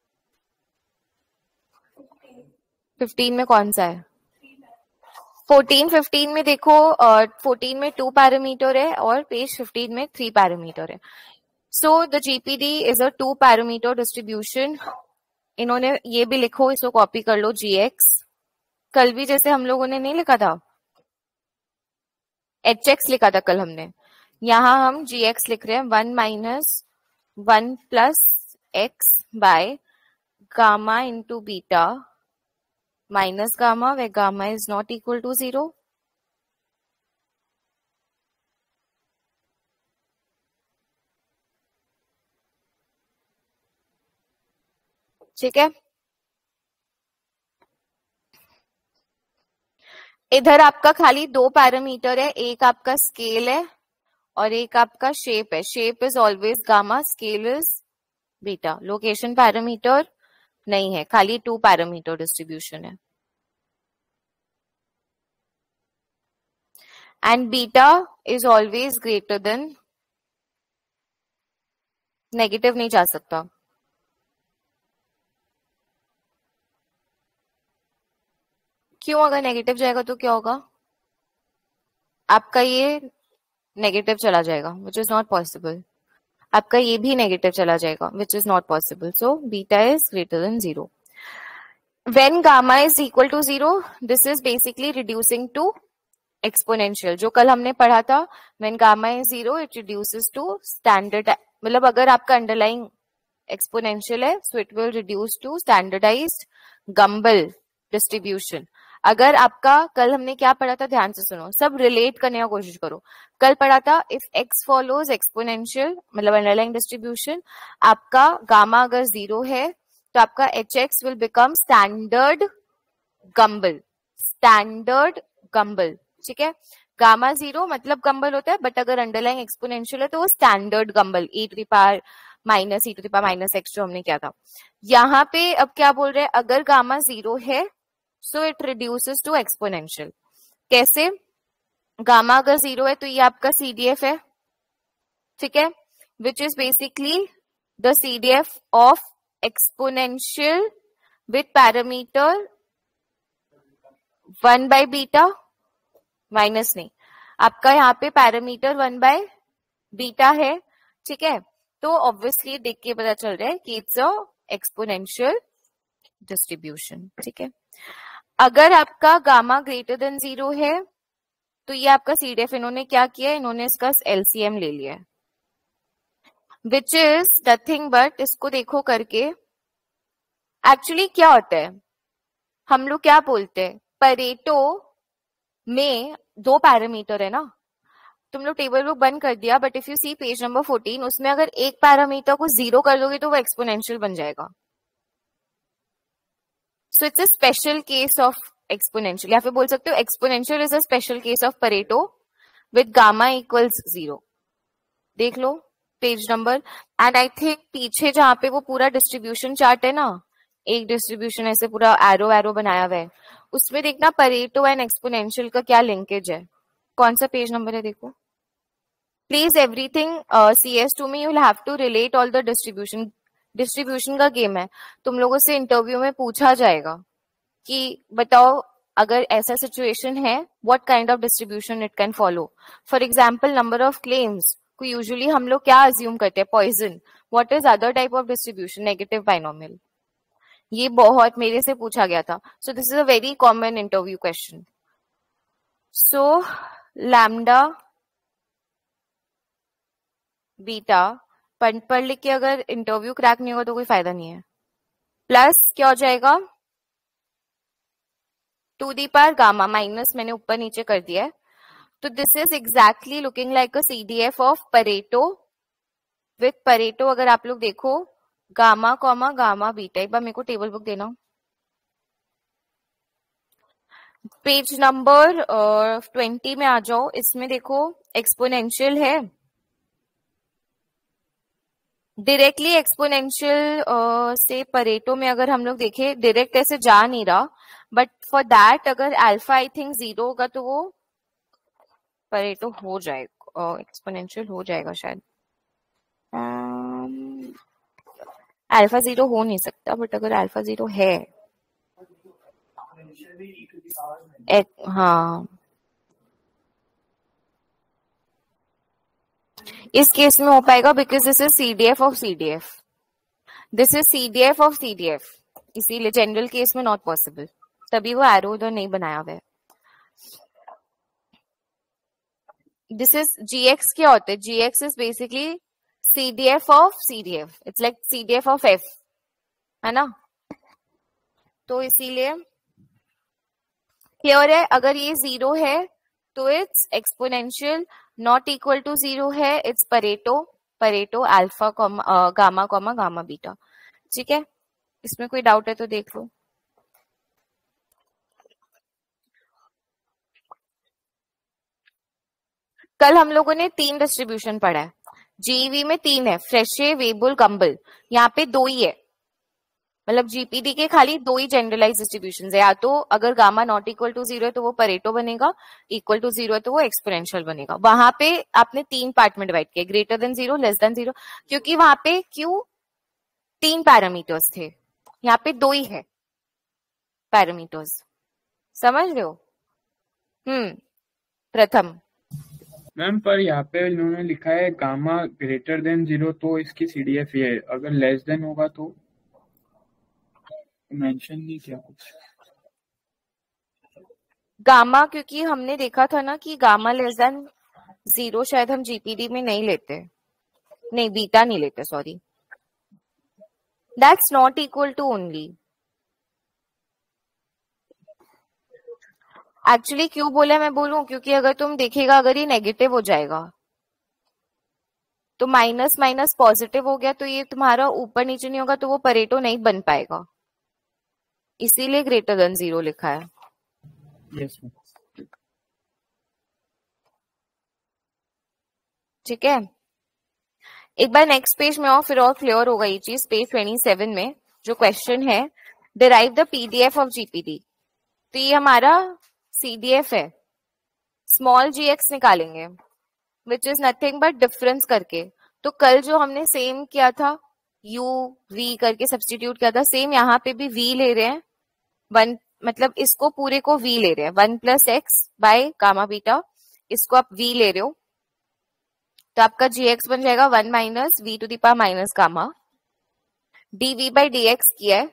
फिफ्टीन में कौन सा है? फोर्टीन, फिफ्टीन में देखो, फोर्टीन में टू पैरामीटर है और पेज फिफ्टीन में थ्री पैरामीटर है। So the GPD is a two parameter distribution. इन्होंने ये भी लिखो, इसको कॉपी कर लो, जी एक्स। कल भी जैसे हम लोगों ने नहीं लिखा था, एच एक्स लिखा था कल हमने, यहां हम जी एक्स लिख रहे हैं, one minus one plus x by gamma into beta minus gamma, where gamma is not equal to zero. ठीक है, इधर आपका खाली दो पैरामीटर है, एक आपका स्केल है और एक आपका शेप है। Shape is always gamma, scale is beta. Location parameter नहीं है, खाली टू पैरामीटर डिस्ट्रीब्यूशन है। And beta is always greater than, negative नहीं जा सकता। क्यों? अगर नेगेटिव जाएगा तो क्या होगा? आपका ये नेगेटिव चला जाएगा, विच इज नॉट पॉसिबल। आपका ये भी नेगेटिव चला जाएगा, which is not possible. So beta is greater than zero. When gamma is equal to zero, this is basically reducing to exponential। जो कल हमने पढ़ा था, when gamma is zero, it reduces to standard। मतलब अगर आपका underlying exponential है, so it will reduce to standardized Gumbel distribution। अगर आपका, कल हमने क्या पढ़ा था, ध्यान से सुनो, सब रिलेट करने का कोशिश करो। कल पढ़ा था इफ x follows exponential, मतलब underlying distribution, आपका गामा अगर जीरो है तो आपका H X will become standard Gumbel, standard Gumbel. ठीक है, गामा जीरो मतलब गम्बल होता है, बट अगर अंडरलाइंग एक्सपोनेंशियल है तो वो standard Gumbel, e to the power minus e to the power minus X जो हमने किया था। यहाँ पे अब क्या बोल रहे हैं, अगर गामा जीरो है so it reduces to exponential. कैसे? गामा अगर जीरो है तो ये आपका सी डी एफ है, ठीक है, which is basically the C D F of exponential with parameter one by beta minus नहीं, आपका यहाँ पे पैरामीटर वन बाय बीटा है, ठीक है। तो ऑब्वियसली देख के पता चल रहा है कि इट्स अ एक्सपोनेंशियल डिस्ट्रीब्यूशन, ठीक है। अगर आपका गामा ग्रेटर देन जीरो है तो ये आपका सी डी एफ इन्होंने क्या किया, इन्होंने इसका एल सी एम ले लिया है, विच इज नथिंग बट, इसको देखो करके एक्चुअली क्या होता है, हम लोग क्या बोलते हैं, परेटो में दो पैरामीटर है ना, तुम लोग टेबल बुक बंद कर दिया, but if you see page number fourteen, उसमें अगर एक पैरामीटर को जीरो कर दोगे तो वो एक्सपोनेंशियल बन जाएगा। So it's a special case of exponential, या फिर बोल सकते हो exponential is a special case of Pareto with gamma equals zero. देख लो page number, and I think पीछे जहां पे वो पूरा डिस्ट्रीब्यूशन चार्ट है ना, एक डिस्ट्रीब्यूशन ऐसे पूरा एरो एरो बनाया हुआ है, उसमें देखना परेटो एंड एक्सपोनेंशियल का क्या लिंकेज है। कौन सा पेज नंबर है देखो please, everything C S two में you will have to relate all the distribution. Distribution का गेम है, तुम लोगों से इंटरव्यू में पूछा जाएगा कि बताओ अगर ऐसा सिचुएशन है what kind of distribution it can follow. For example number of claims को यूजुअली हम लोग क्या अज्यूम करते हैं, Poisson. What is other type of distribution, negative binomial. ये बहुत मेरे से पूछा गया था, so this is a very common interview question. So lambda beta पढ़ पढ़ लिख के अगर इंटरव्यू क्रैक नहीं होगा तो कोई फायदा नहीं है। प्लस क्या हो जाएगा, to the power gamma, minus मैंने ऊपर नीचे कर दिया है, तो this is exactly looking like a CDF of Pareto with Pareto. अगर आप लोग देखो गामा कॉमा गामा बीटा, एक बार मेरे को टेबल बुक देना, पेज नंबर ट्वेंटी में आ जाओ। इसमें देखो एक्सपोनेंशियल है, डायरेक्टली एक्सपोनेंशियल से परेटो में अगर हम लोग देखें, डायरेक्ट ऐसे जा नहीं रहा, बट फॉर दैट अगर अल्फा आई थिंक जीरो होगा तो वो परेटो हो जाएगा, एक्सपोनेंशियल हो जाएगा शायद। अल्फा जीरो हो नहीं सकता, बट अगर अल्फा जीरो है एक, हाँ इस केस में हो पाएगा because this is CDF of CDF, this is CDF of CDF, इसीलिए जनरल केस में नॉट पॉसिबल, तभी वो एरो उधर नहीं बनाया हुआ है। दिस इज जीएक्स क्या होता है, G X is basically CDF of CDF, it's like CDF of F, है ना। तो इसीलिए क्लियर है, अगर ये जीरो है तो it's exponential, not equal to zero है it's Pareto, Pareto alpha gamma comma gamma beta, ठीक है। इसमें कोई डाउट है तो देख लो। कल हम लोगों ने तीन डिस्ट्रीब्यूशन पढ़ा है, जीवी में तीन है, फ्रेशे वेबुल गंबल, यहाँ पे दो ही है, मतलब जीपीडी के खाली दो ही जनरलाइज डिस्ट्रीब्यूशन है, या तो अगर gamma not equal to zero है तो वो परेटो बनेगा, इक्वल टू जीरो है तो वो एक्सपोनेंशियल बनेगा। वहां पे आपने तीन पार्ट में डिवाइड किया, greater than zero, less than zero, क्योंकि वहां पे क्यों तीन पैरामीटर्स थे, यहाँ पे दो ही है पैरामीटर्स, समझ रहे हो। हम्म प्रथम मैम पर यहाँ पे इन्होंने लिखा है गामा ग्रेटर देन जीरो, तो इसकी सीडीएफ ये है, अगर लेस देन होगा तो मेंशन नहीं किया कुछ। गामा क्योंकि हमने देखा था ना कि गामा लेस देन जीरो शायद हम जीपीडी में नहीं लेते, नहीं बीटा नहीं लेते, sorry, that's not equal to only. Actually क्यों बोला मैं बोलूं, क्योंकि अगर तुम देखेगा अगर ये नेगेटिव हो जाएगा तो माइनस माइनस पॉजिटिव हो गया, तो ये तुम्हारा ऊपर नीचे नहीं होगा तो वो परेटो नहीं बन पाएगा, इसीलिए ग्रेटर देन जीरो लिखा है। yes, ठीक है, एक बार नेक्स्ट पेज में आओ फिर और क्लियर होगा ये चीज। पेज ट्वेंटी सेवन में जो क्वेश्चन है, derive the PDF of GPD, तो ये हमारा सीडीएफ है, स्मॉल जी एक्स निकालेंगे which is nothing but difference करके। तो कल जो हमने सेम किया था u v करके सब्सटीट्यूट किया था, सेम यहाँ पे भी v ले रहे हैं, वन मतलब इसको पूरे को v ले रहे हैं, one plus x by gamma beta, इसको आप v ले रहे हो, तो आपका gx बन जाएगा one minus V to the power minus gamma, dv by dx किया है,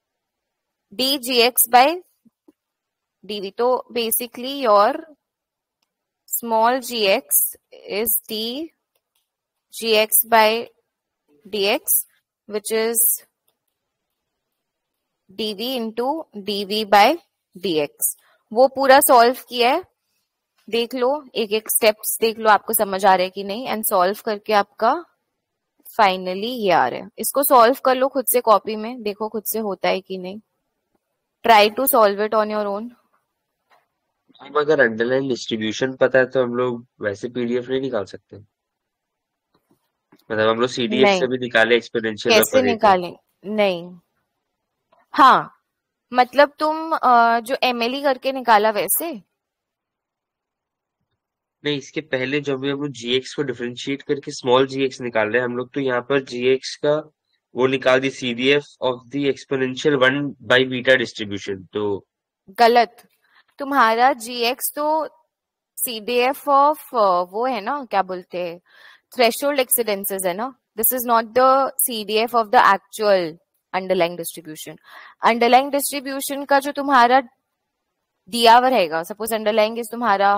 dgx बाय dv, तो basically your small gx is d gx by dx which is dv into dv by dx। वो पूरा solve किया है, देख लो एक एक स्टेप्स देख लो आपको समझ आ रहा है कि नहीं, एंड सॉल्व करके आपका फाइनली ये आ रहा है। इसको सॉल्व कर लो खुद से कॉपी में, देखो खुद से होता है कि नहीं, try to solve it on your own. हम अगर अंडरलाइन डिस्ट्रीब्यूशन पता है तो हम लोग वैसे पीडीएफ नहीं निकाल सकते, मतलब हम लोग सीडीएफ से नहीं, भी निकाले एक्सपोनेंशियल और कैसे परेटो। निकालें? नहीं, हाँ मतलब तुम अ, जो एमएलई करके निकाला वैसे। नहीं, इसके पहले जब भी हम लोग जीएक्स को डिफरेंशिएट करके स्मॉल जीएक्स निकाल रहे हैं, हम लोग तो यहाँ पर जीएक्स का वो निकाल the CDF of the exponential one by beta distribution. तो गलत, तुम्हारा जीएक्स तो सीडीएफ ऑफ वो है ना, क्या बोलते हैं, थ्रेशोल्ड एक्सीडेंसेस है ना, this is not the CDF of the actual underlying distribution. Underlying distribution का जो तुम्हारा दिया हुआ रहेगा, सपोज अंडरलाइंग इज तुम्हारा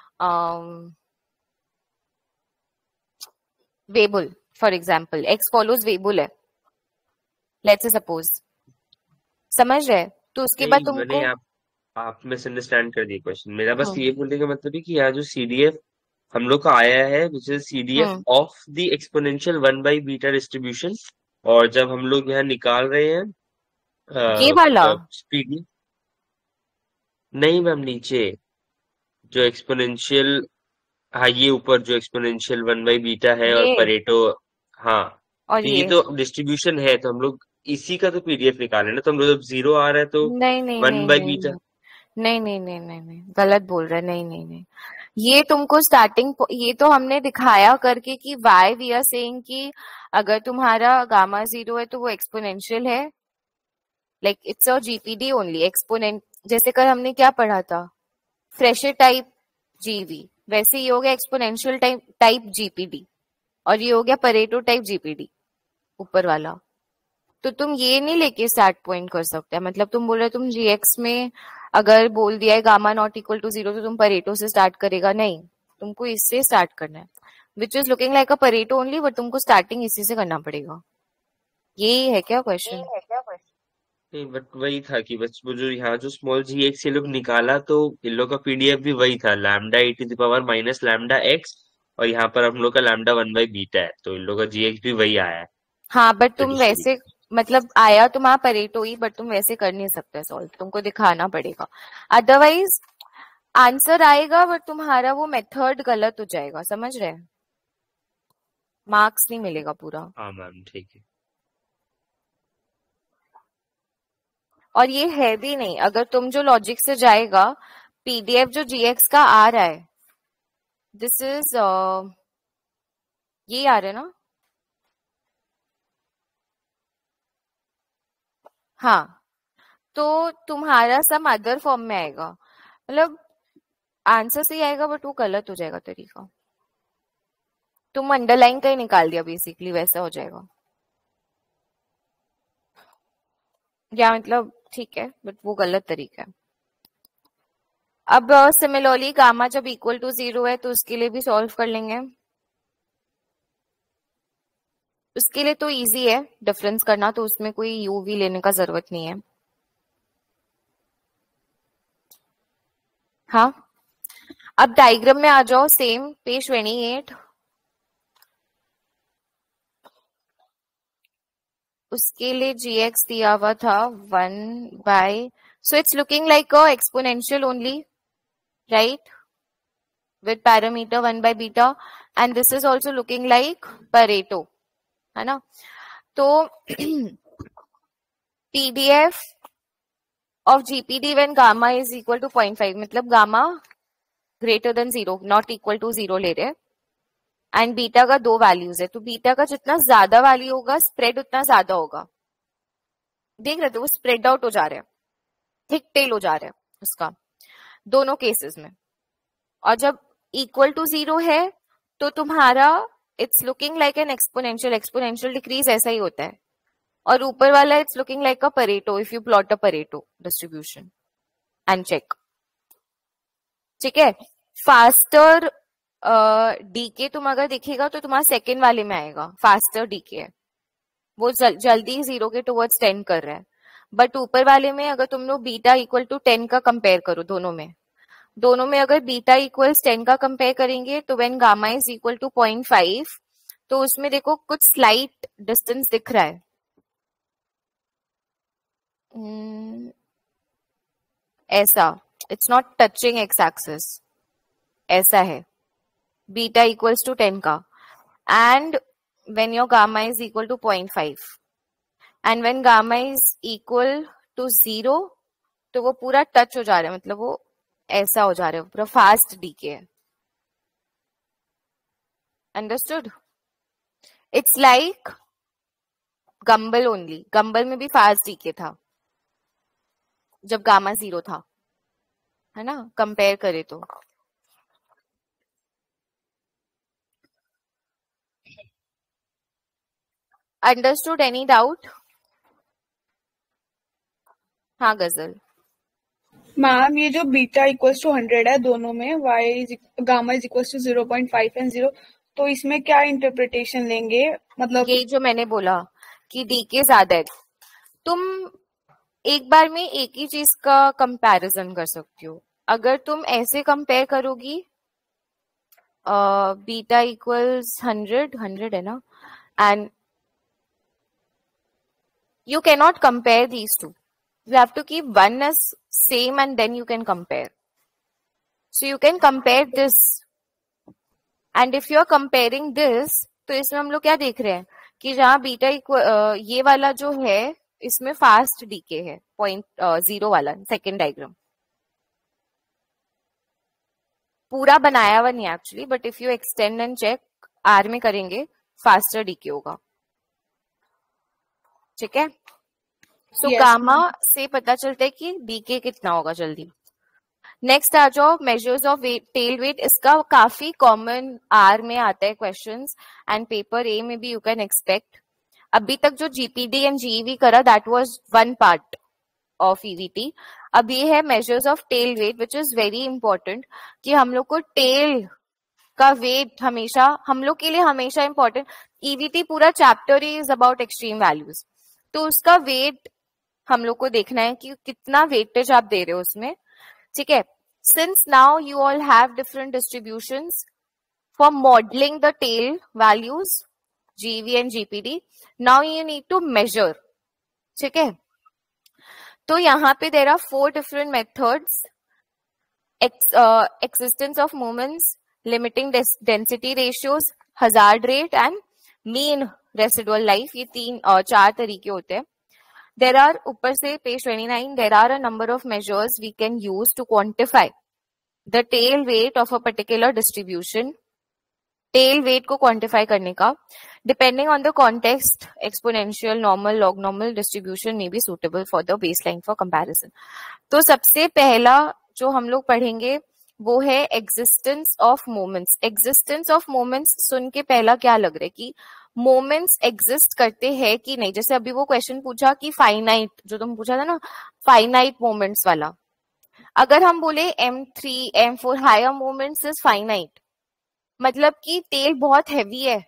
Weibull for example, X follows Weibull है, लेट्स से सपोज, समझ रहे? तो उसके बाद नहीं, तुमको मैंने आप आप मिसअंडरस्टैंड कर दिए क्वेश्चन। मेरा बस हाँ, ये बोलने का मतलब है कि यहाँ जो सीडीएफ हम लोग का आया है which is CDF hmm, of the exponential one by beta distribution, और जब हम लोग यहाँ निकाल रहे हैं ये वाला स्पीड, नहीं मैम, नीचे जो एक्सपोनेंशियल, हाँ ये ऊपर जो एक्सपोनेंशियल वन बाई बीटा है और ये परेटो, हाँ और तो ये ये तो डिस्ट्रीब्यूशन है, तो हम लोग इसी का तो पीडीएफ निकाले ना, तो हम लोग जब जीरो आ रहा है तो नहीं नहीं वन नहीं बाई नहीं बीटा। नहीं नहीं नहीं नहीं नहीं गलत बोल रहा है, नहीं नहीं नहीं, ये तुमको स्टार्टिंग, ये तो हमने दिखाया करके कि वाई वी आर सेइंग कि अगर तुम्हारा गामा जीरो है तो वो एक्सपोनेंशियल है, like it's a GPD only exponent. जैसे कल हमने क्या पढ़ा था, फ्रेशर टाइप जीवी, वैसे ये हो गया एक्सपोनेंशियल टाइप टाइप जीपीडी, और ये हो गया परेटो टाइप जीपीडी ऊपर वाला। तो तुम ये नहीं लेके स्टार्ट पॉइंट कर सकते, मतलब तुम बोल रहे तुम जीएक्स में अगर बोल दिया है gamma not equal to zero तो तुम परेटो से स्टार्ट करेगा, नहीं, तुमको इससे स्टार्ट करना है, which is looking like a Pareto only, but तुमको स्टार्टिंग इसी से करना पड़ेगा। यही है क्या क्वेश्चन? नहीं, बट वही था कि बस वो जो यहाँ जो स्मॉल जी एक्स ये लोग निकाला, तो इन लोग का पीडीएफ भी वही था, lambda e to the power minus lambda X, और यहाँ पर हम लोग का लैम्डा वन बाई बीटा है, तो इन लोग का जीएक्स भी वही आया है हाँ बट तुम ट्रेडिशनली। वैसे मतलब आया तुम्हारा परेटो ही, बट तुम वैसे कर नहीं सकते सॉल्व, तुमको दिखाना पड़ेगा, अदरवाइज आंसर आएगा बट तुम्हारा वो मेथड गलत हो जाएगा, समझ रहे? मार्क्स नहीं मिलेगा पूरा। हाँ मैम, ठीक है। और ये है भी नहीं, अगर तुम जो लॉजिक से जाएगा, पीडीएफ जो जीएक्स का आ रहा है, दिस इज ये आ रहा है ना, हाँ, तो तुम्हारा सम अदर फॉर्म में आएगा, मतलब आंसर सही आएगा बट वो गलत हो जाएगा तरीका, तुम अंडरलाइन का ही निकाल दिया बेसिकली, वैसा हो जाएगा, या मतलब ठीक है बट वो गलत तरीका है। अब सिमिलरली गामा जब इक्वल टू जीरो है तो उसके लिए भी सॉल्व कर लेंगे, उसके लिए तो इजी है डिफरेंस करना, तो उसमें कोई यू वी लेने का जरूरत नहीं है। हाँ, अब डायग्राम में आ जाओ, सेम पेज ट्वेंटी एट, उसके लिए जीएक्स दिया हुआ था one by, so it's looking like a exponential only, right, with parameter one by beta, and this is also looking like Pareto, है ना। तो PDF of GPD when gamma is equal to point five, मतलब gamma greater than zero, not equal to zero ले रहे हैं, and beta का दो values है, तो बीटा का जितना ज्यादा वैल्यू होगा स्प्रेड उतना ज्यादा होगा। देख रहे थे वो स्प्रेड आउट हो जा रहा है, थिक टेल हो जा रहा है उसका दोनों केसेस में। और जब इक्वल टू जीरो है तो तुम्हारा it's looking like an exponential, exponential decrease ऐसा ही होता है, और ऊपर वाला it's looking like a Pareto if you plot a Pareto distribution and check. ठीक है, फास्टर डीके तुम अगर देखेगा तो तुम्हारा सेकेंड वाले में आएगा, फास्टर डीके है वो जल, जल्दी जीरो के टुवर्ड्स टेन कर रहा है, बट ऊपर वाले में अगर तुम लोग बीटा इक्वल टू टेन का कंपेयर करो, दोनों में दोनों में अगर बीटा इक्वल्स टेन का कंपेयर करेंगे तो when gamma is equal to point five, तो उसमें देखो कुछ स्लाइट डिस्टेंस दिख रहा है, hmm, ऐसा, it's not touching X axis, ऐसा है बीटा इक्वल्स टू टेन का, and when your gamma is equal to zero point five and when gamma is equal to zero तो वो पूरा टच हो जा रहा है, मतलब वो ऐसा हो जा रहा है, पूरा फास्ट डीके है। Understood? It's like Gumbel only, Gumbel में भी फास्ट डीके था जब गामा जीरो था, है ना, कंपेयर करे तो। अंडरस्टूड? Any doubt? हाँ गजल। मैम ये जो बीटा इक्वल्स टू हंड्रेड है दोनों में, Y gamma is equals to zero point five and zero, तो इसमें क्या इंटरप्रिटेशन लेंगे? मतलब ये जो मैंने बोला कि डीके ज्यादा है, तुम एक बार में एक ही चीज का कंपैरिजन कर सकती हो। अगर तुम ऐसे कंपेयर करोगी बीटा इक्वल्स हंड्रेड, हंड्रेड है ना, and you cannot compare these two. You have to keep one as same and then you can compare. So you can compare this. And if you are comparing this, तो इसमें हम लोग क्या देख रहे हैं कि जहां बीटा इक्वल ये वाला जो है इसमें फास्ट डीके है, पॉइंट जीरो वाला सेकेंड डायग्राम पूरा बनाया हुआ नहीं actually, but if you extend and check R में करेंगे फास्टर डीके होगा। ठीक है, सो so, गामा से पता चलता है कि डीके कितना होगा जल्दी। नेक्स्ट आ जाओ, मेजर्स ऑफ टेल वेट, इसका काफी कॉमन आर में आता है क्वेश्चंस एंड पेपर ए में भी यू कैन एक्सपेक्ट। अभी तक जो जीपीडी एंड जीईवी करा that was one part of EVT, अब ये है measures of tail weight which is very important, कि हम लोग को टेल का वेट हमेशा, हम लोग के लिए हमेशा इंपॉर्टेंट, ईवीटी पूरा चैप्टर ही इज अबाउट एक्सट्रीम वैल्यूज, तो उसका वेट हम लोग को देखना है कि कितना वेटेज आप दे रहे हो उसमें। ठीक है, since now you all have different distributions for modelling the tail values G V and GPD, now you need to measure. ठीक है, तो यहाँ पे there are four different methods, existence of moments, limiting density ratios, hazard rate and mean residual life, ये तीन और चार तरीके होते हैं। देर आर, ऊपर से page twenty nine, there are a number of measures we can use to quantify the tail weight of a particular distribution. Tail weight को क्वांटिफाई करने का depending on the context, exponential, normal, log normal distribution में be suitable for the baseline for comparison. तो सबसे पहला जो हम लोग पढ़ेंगे वो है existence of moments. Existence of moments सुन के पहला क्या लग रहा है कि मोमेंट्स एग्जिस्ट करते हैं कि नहीं। जैसे अभी वो क्वेश्चन पूछा कि फाइनाइट, जो तुम पूछा था ना फाइनाइट मोमेंट्स वाला, अगर हम बोले M three M four higher moments is finite, मतलब कि टेल बहुत हैवी है,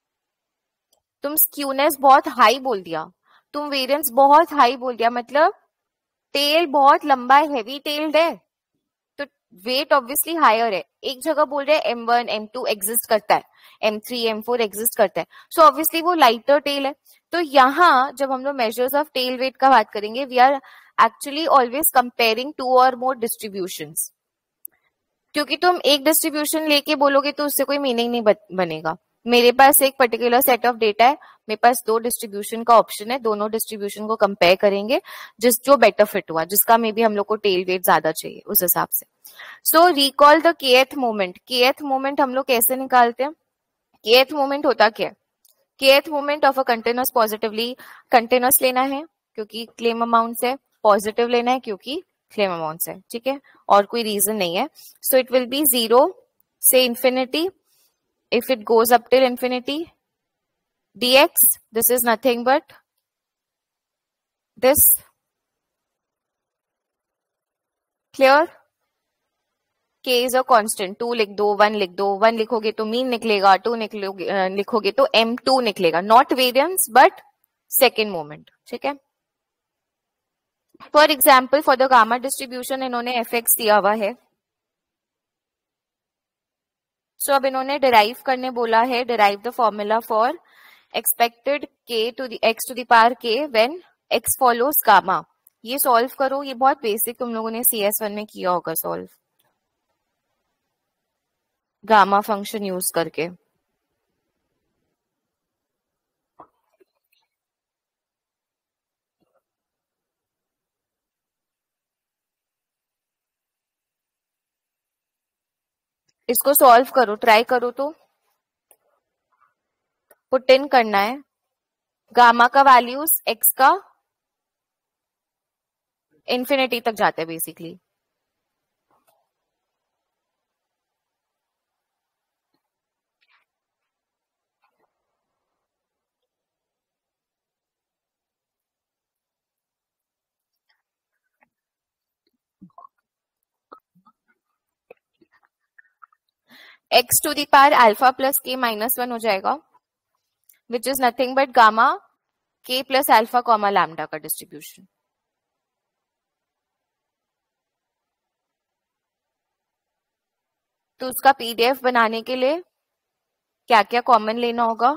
तुम स्क्यूनेस बहुत हाई बोल दिया, तुम वेरिएंस बहुत हाई बोल दिया, मतलब टेल बहुत लंबा हैवी टेल्ड है, तो वेट ऑब्वियसली हायर है। एक जगह बोल रहे हैं M one M two exist करता है, M three M four exist करता है, सो ऑब्वियसली वो लाइटर टेल है। तो यहाँ जब हम लोग मेजर्स ऑफ टेल वेट का बात करेंगे, we are actually always comparing two और मोर डिस्ट्रीब्यूशंस, क्योंकि तुम एक डिस्ट्रीब्यूशन लेके बोलोगे तो उससे कोई मीनिंग नहीं बनेगा। मेरे पास एक पर्टिकुलर सेट ऑफ डेटा है, मेरे पास दो डिस्ट्रीब्यूशन का ऑप्शन है, दोनों डिस्ट्रीब्यूशन को कंपेयर करेंगे, जिस जो बेटर फिट हुआ, जिसका मे बी हम लोग को टेल वेट ज्यादा चाहिए उस हिसाब से। So recall the kth moment. Kth moment हम लोग कैसे निकालते हैं? केथ मोमेंट होता क्या है? Kth moment of a continuous positively, continuous लेना है क्योंकि क्लेम अमाउंट से, पॉजिटिव लेना है क्योंकि क्लेम अमाउंट से, ठीक है, और कोई रीजन नहीं है. So it will be zero से infinity. If it goes up till infinity, dx, this is nothing but this. Clear? k is a constant. Two लिख दो, वन लिख दो. वन लिखोगे तो मीन निकलेगा, टू निकलोगे लिखोगे तो एम टू निकलेगा. Not variance but second moment, ठीक है. For example for the gamma distribution इन्होंने एफ एक्स दिया हुआ है. सो so, अब इन्होंने डिराइव करने बोला है. Derive the formula for expected k to the x to the power k when x follows gamma. ये सॉल्व करो. ये बहुत बेसिक तुम लोगों ने सी एस वन में किया होगा सॉल्व, गामा फंक्शन यूज करके. इसको सॉल्व करो, ट्राई करो. तो पुट इन करना है गामा का वैल्यूज x का इंफिनिटी तक जाते हैं basically. x to the power alpha plus k minus one हो जाएगा, which is nothing but gamma k plus alpha comma lambda का डिस्ट्रीब्यूशन. तो उसका पीडीएफ बनाने के लिए क्या क्या कॉमन लेना होगा?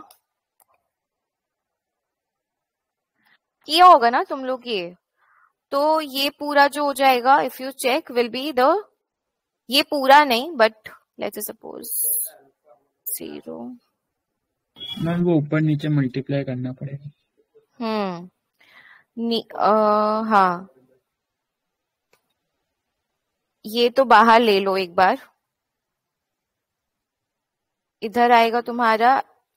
किया होगा ना तुम लोग ये. तो ये पूरा जो हो जाएगा, if you check, will be the, ये पूरा नहीं but let's suppose zero. Ma'am वो ऊपर नीचे मल्टीप्लाई करना पड़ेगा. हम्म uh, हाँ, ये तो बाहर ले लो एक बार. इधर आएगा तुम्हारा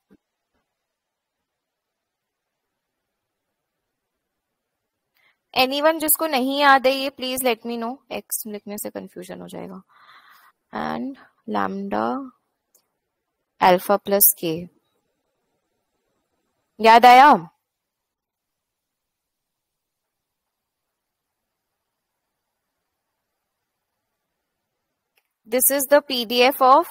एनीवन जिसको नहीं याद है ये please let me know. X लिखने से कंफ्यूजन हो जाएगा. एंड लैम्डा अल्फा प्लस के, याद आया? This is the PDF of.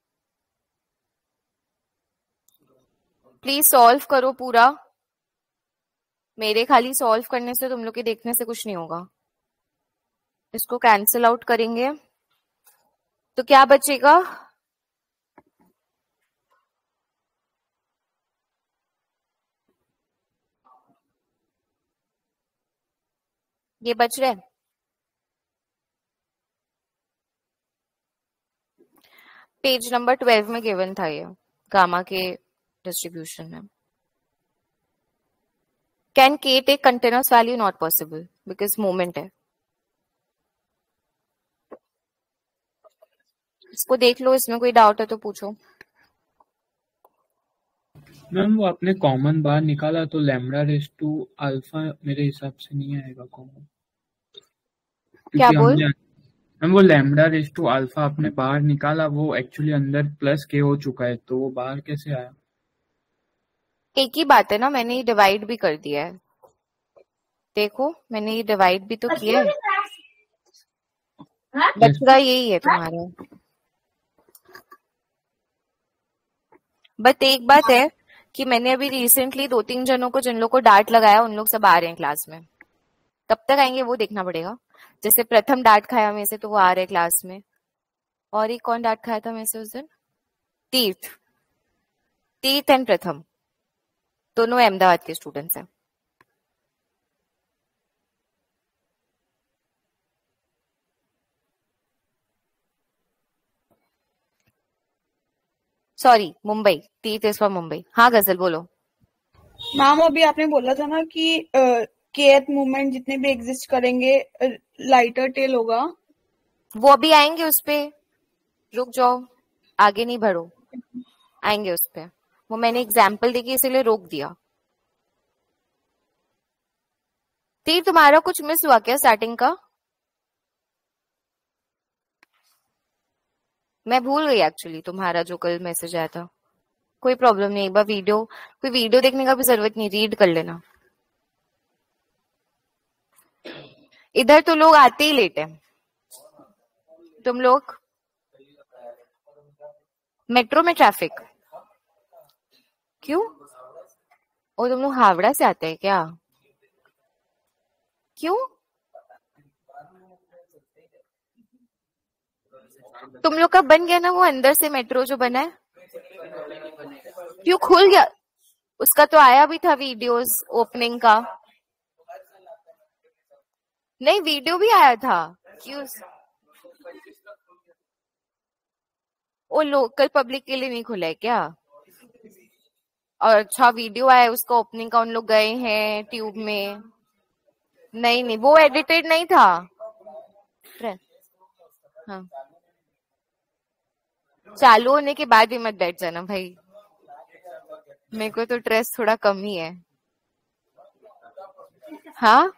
Please solve करो पूरा. मेरे खाली सॉल्व करने से, तुम लोग के देखने से कुछ नहीं होगा. इसको कैंसिल आउट करेंगे तो क्या बचेगा? ये बच रहा है. पेज नंबर ट्वेल्व में गिवन था ये गामा के डिस्ट्रीब्यूशन में. Can k take continuous value? Not possible because moment है. इसको देख लो, इसमें कोई डाउट है तो पूछो. मैम वो आपने कॉमन बार निकाला तो लैम्डा रेस टू अल्फा मेरे हिसाब से नहीं आएगा कॉमन. क्या बोल? मैम वो लैम्डा रेस टू अल्फा आपने बाहर निकाला, वो एक्चुअली अंदर प्लस के हो चुका है, तो वो बाहर कैसे आया? एक ही बात है ना, मैंने ये डिवाइड भी कर दिया है. देखो मैंने ये डिवाइड भी तो किया है. बचगा यही है तुम्हारा. बट एक बात है कि मैंने अभी रिसेंटली दो तीन जनों को, जिन लोग को डांट लगाया, उन लोग सब आ रहे हैं क्लास में. कब तक आएंगे वो देखना पड़ेगा. जैसे प्रथम डांट खाया मेरे से तो वो आ रहे क्लास में. और एक कौन डांट खाया था मेरे से उस दिन? तीर्थ. तीर्थ एंड प्रथम दोनों अहमदाबाद के स्टूडेंट्स हैं. Sorry Mumbai. Tirth is from Mumbai. हाँ गजल बोलो. मैम अभी आपने बोला था ना कि केथ मूवमेंट जितने भी एग्जिस्ट करेंगे लाइटर टेल होगा. वो अभी आएंगे उस पे, रुक जाओ, आगे नहीं बढ़ो, आएंगे उस पे। वो मैंने एग्जाम्पल देखी इसीलिए रोक दिया। तीर तुम्हारा कुछ मिस हुआ क्या स्टार्टिंग का? मैं भूल गई एक्चुअली तुम्हारा जो कल मैसेज आया था। कोई प्रॉब्लम नहीं, एक बार वीडियो, कोई वीडियो देखने का भी जरूरत नहीं, रीड कर लेना। इधर तो लोग आते ही लेट है। तुम लोग मेट्रो में ट्रैफिक क्यों? और तुम लोग हावड़ा से आते हैं क्या? क्यों? तुम लोग का बन गया ना वो अंदर से मेट्रो जो बना है? क्यों खुल गया? उसका तो आया भी था वीडियोस ओपनिंग का। नहीं वीडियो भी आया था। क्यों? वो लोकल पब्लिक के लिए नहीं खुला है क्या? और अच्छा वीडियो आया उसका ओपनिंग का, उन लोग गए हैं ट्यूब में। नहीं नहीं वो एडिटेड नहीं था। हाँ चालू होने के बाद ही मत बैठ जाना भाई, मेरे को तो स्ट्रेस थोड़ा कम ही है। हाँ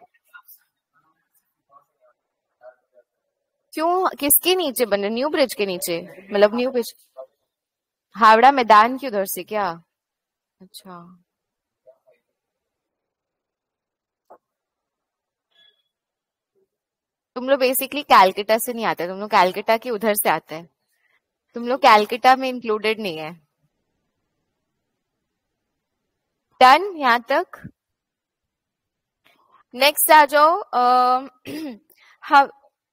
क्यों? किसके नीचे बने? न्यू ब्रिज के नीचे? मतलब न्यू ब्रिज हावड़ा मैदान की उधर से क्या? अच्छा तुम लोग बेसिकली कैलकाटा से नहीं आते, तुम लोग कैलकाटा के उधर से आते हैं। तुम लोग कैलकाटा में इंक्लूडेड नहीं है। डन यहां तक? नेक्स्ट आ जाओ। हाँ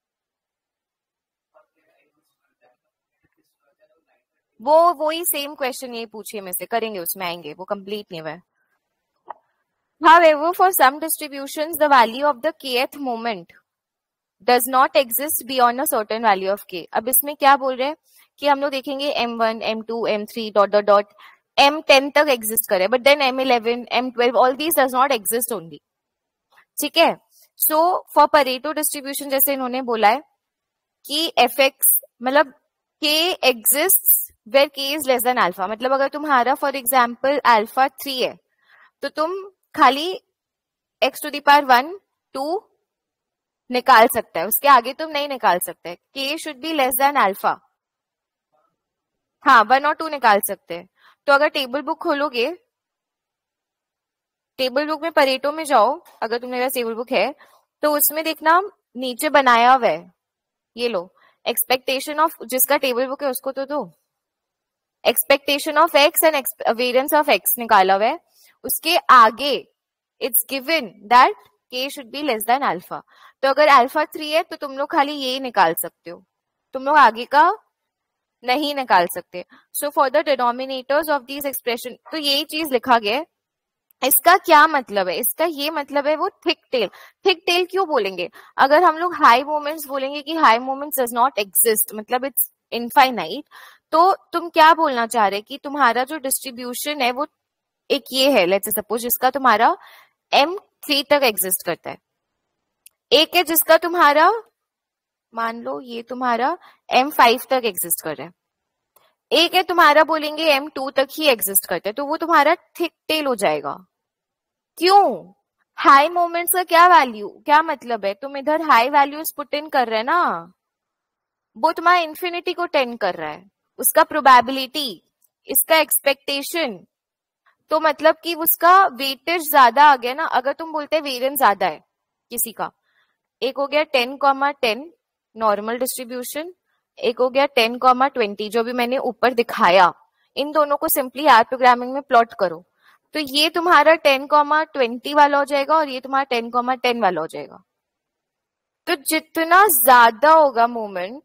वो वही सेम क्वेश्चन ये पूछिए में से, करेंगे उसमें आएंगे, वो कंप्लीट नहीं हुआ है। However, for some distributions, the value of the kth moment does not exist beyond a certain value of k. अब इसमें क्या बोल रहे हैं कि हम लोग देखेंगे m one, M two, M three dot dot dot m ten तक एग्जिस्ट करे, but then m eleven, m twelve, all these does not exist only. ठीक है, सो फॉर परेटो डिस्ट्रीब्यूशन जैसे इन्होंने बोला है कि एफ एक्स मतलब के exist where k is less than alpha. मतलब अगर तुम्हारा फॉर एग्जाम्पल अल्फा थ्री है तो तुम खाली x to the power one two निकाल सकता है, उसके आगे तुम नहीं निकाल सकते। K should be less than alpha. हाँ वन और टू निकाल सकते हैं। तो अगर टेबल बुक खोलोगे, टेबल बुक में परेटो में जाओ, अगर तुम्हारे पास टेबल बुक है तो उसमें देखना नीचे बनाया हुआ है, ये लो एक्सपेक्टेशन ऑफ, जिसका टेबल बुक है उसको तो दो, expectation of x and variance of x निकाला हुआ है। उसके आगे it's given that k should be less than alpha. तो अगर अल्फा थ्री है तो तुम लोग खाली ये निकाल सकते हो, तुम लोग आगे का नहीं निकाल सकते। So for the denominators of these expression, तो यही चीज लिखा गया। इसका क्या मतलब है? इसका ये मतलब है वो थिक टेल। थिक टेल क्यों बोलेंगे? अगर हम लोग हाई मोमेंट्स बोलेंगे कि high moments does not exist, मतलब इट्स इनफाइनाइट, तो तुम क्या बोलना चाह रहे कि तुम्हारा जो डिस्ट्रीब्यूशन है वो एक ये है, लेट्स सपोज जिसका तुम्हारा एम थ्री तक एग्जिस्ट करता है, एक है जिसका तुम्हारा मान लो ये तुम्हारा एम फाइव तक एग्जिस्ट कर रहा है, एक है तुम्हारा बोलेंगे एम टू तक ही एग्जिस्ट करता है, तो वो तुम्हारा थिक टेल हो जाएगा। क्यों? हाई मोमेंट्स का क्या वैल्यू, क्या मतलब है? तुम इधर हाई वैल्यूज पुट इन कर रहे हैं ना, वो तुम्हारा इन्फिनिटी को टेंड कर रहा है, उसका प्रोबेबिलिटी, इसका एक्सपेक्टेशन, तो मतलब कि उसका वेटेज ज्यादा आ गया ना। अगर तुम बोलते हैं वेरिएंस ज्यादा है किसी का, एक हो गया ten comma ten normal distribution, एक हो गया टेन कॉमा ट्वेंटी जो भी मैंने ऊपर दिखाया, इन दोनों को सिंपली आर प्रोग्रामिंग में प्लॉट करो तो ये तुम्हारा टेन कॉमा ट्वेंटी वाला हो जाएगा और ये तुम्हारा टेन कॉमा टेन वाला हो जाएगा। तो जितना ज्यादा होगा मोमेंट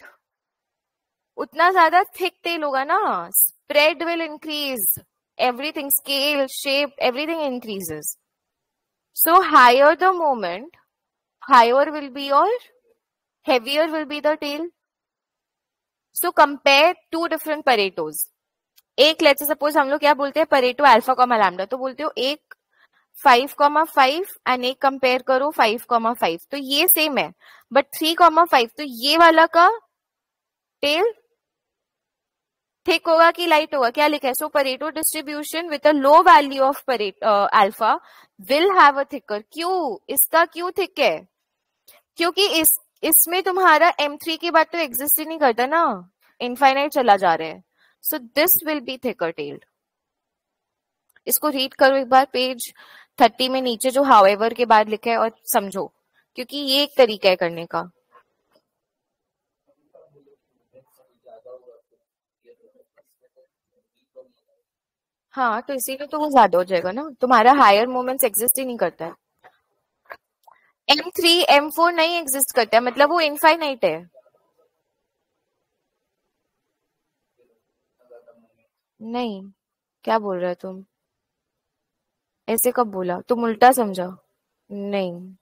उतना ज्यादा थिक टेल होगा ना, spread will increase, everything, scale, shape, everything increases. So higher the moment, higher will be your, heavier will be the tail. So compare two different Paretos. एक let's suppose हम लोग क्या बोलते हैं, Pareto alpha comma lambda, तो बोलते हो एक फाइव कॉमा फाइव एंड एक कंपेयर करो फाइव कॉमा फाइव, तो ये सेम है, बट थ्री कॉमा फाइव तो ये वाला का टेल थिक होगा कि लाइट होगा, क्या लिखा है? So Pareto distribution with a low value of Pareto alpha will have a thicker. क्यों? इसका क्यों थिक है? क्योंकि इस इसमें तुम्हारा एम थ्री के बाद तो एग्जिस्ट ही नहीं करता ना, इनफाइनाइट चला जा रहा है। So this will be thicker tailed. इसको रीड करो एक बार पेज थर्टी में नीचे जो हाउएवर के बाद लिखा है और समझो, क्योंकि ये एक तरीका है करने का। हाँ तो इसीलिए तो वो ज्यादा हो जाएगा ना, तुम्हारा हायर मोमेंट्स एग्जिस्ट ही नहीं करता है। एम थ्री एम फोर नहीं एग्जिस्ट करता है, मतलब वो इनफाइनाइट है। नहीं, क्या बोल रहे हो तुम? ऐसे कब बोला? तुम उल्टा समझा। नहीं,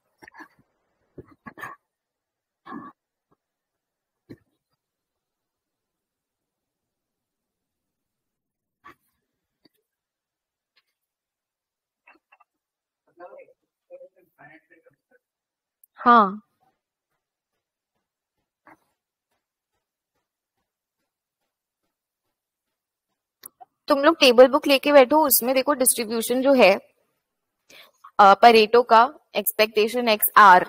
हाँ तुम लोग टेबल बुक लेके बैठो, उसमें देखो डिस्ट्रीब्यूशन जो है परेटो का, एक्सपेक्टेशन एक्स आर,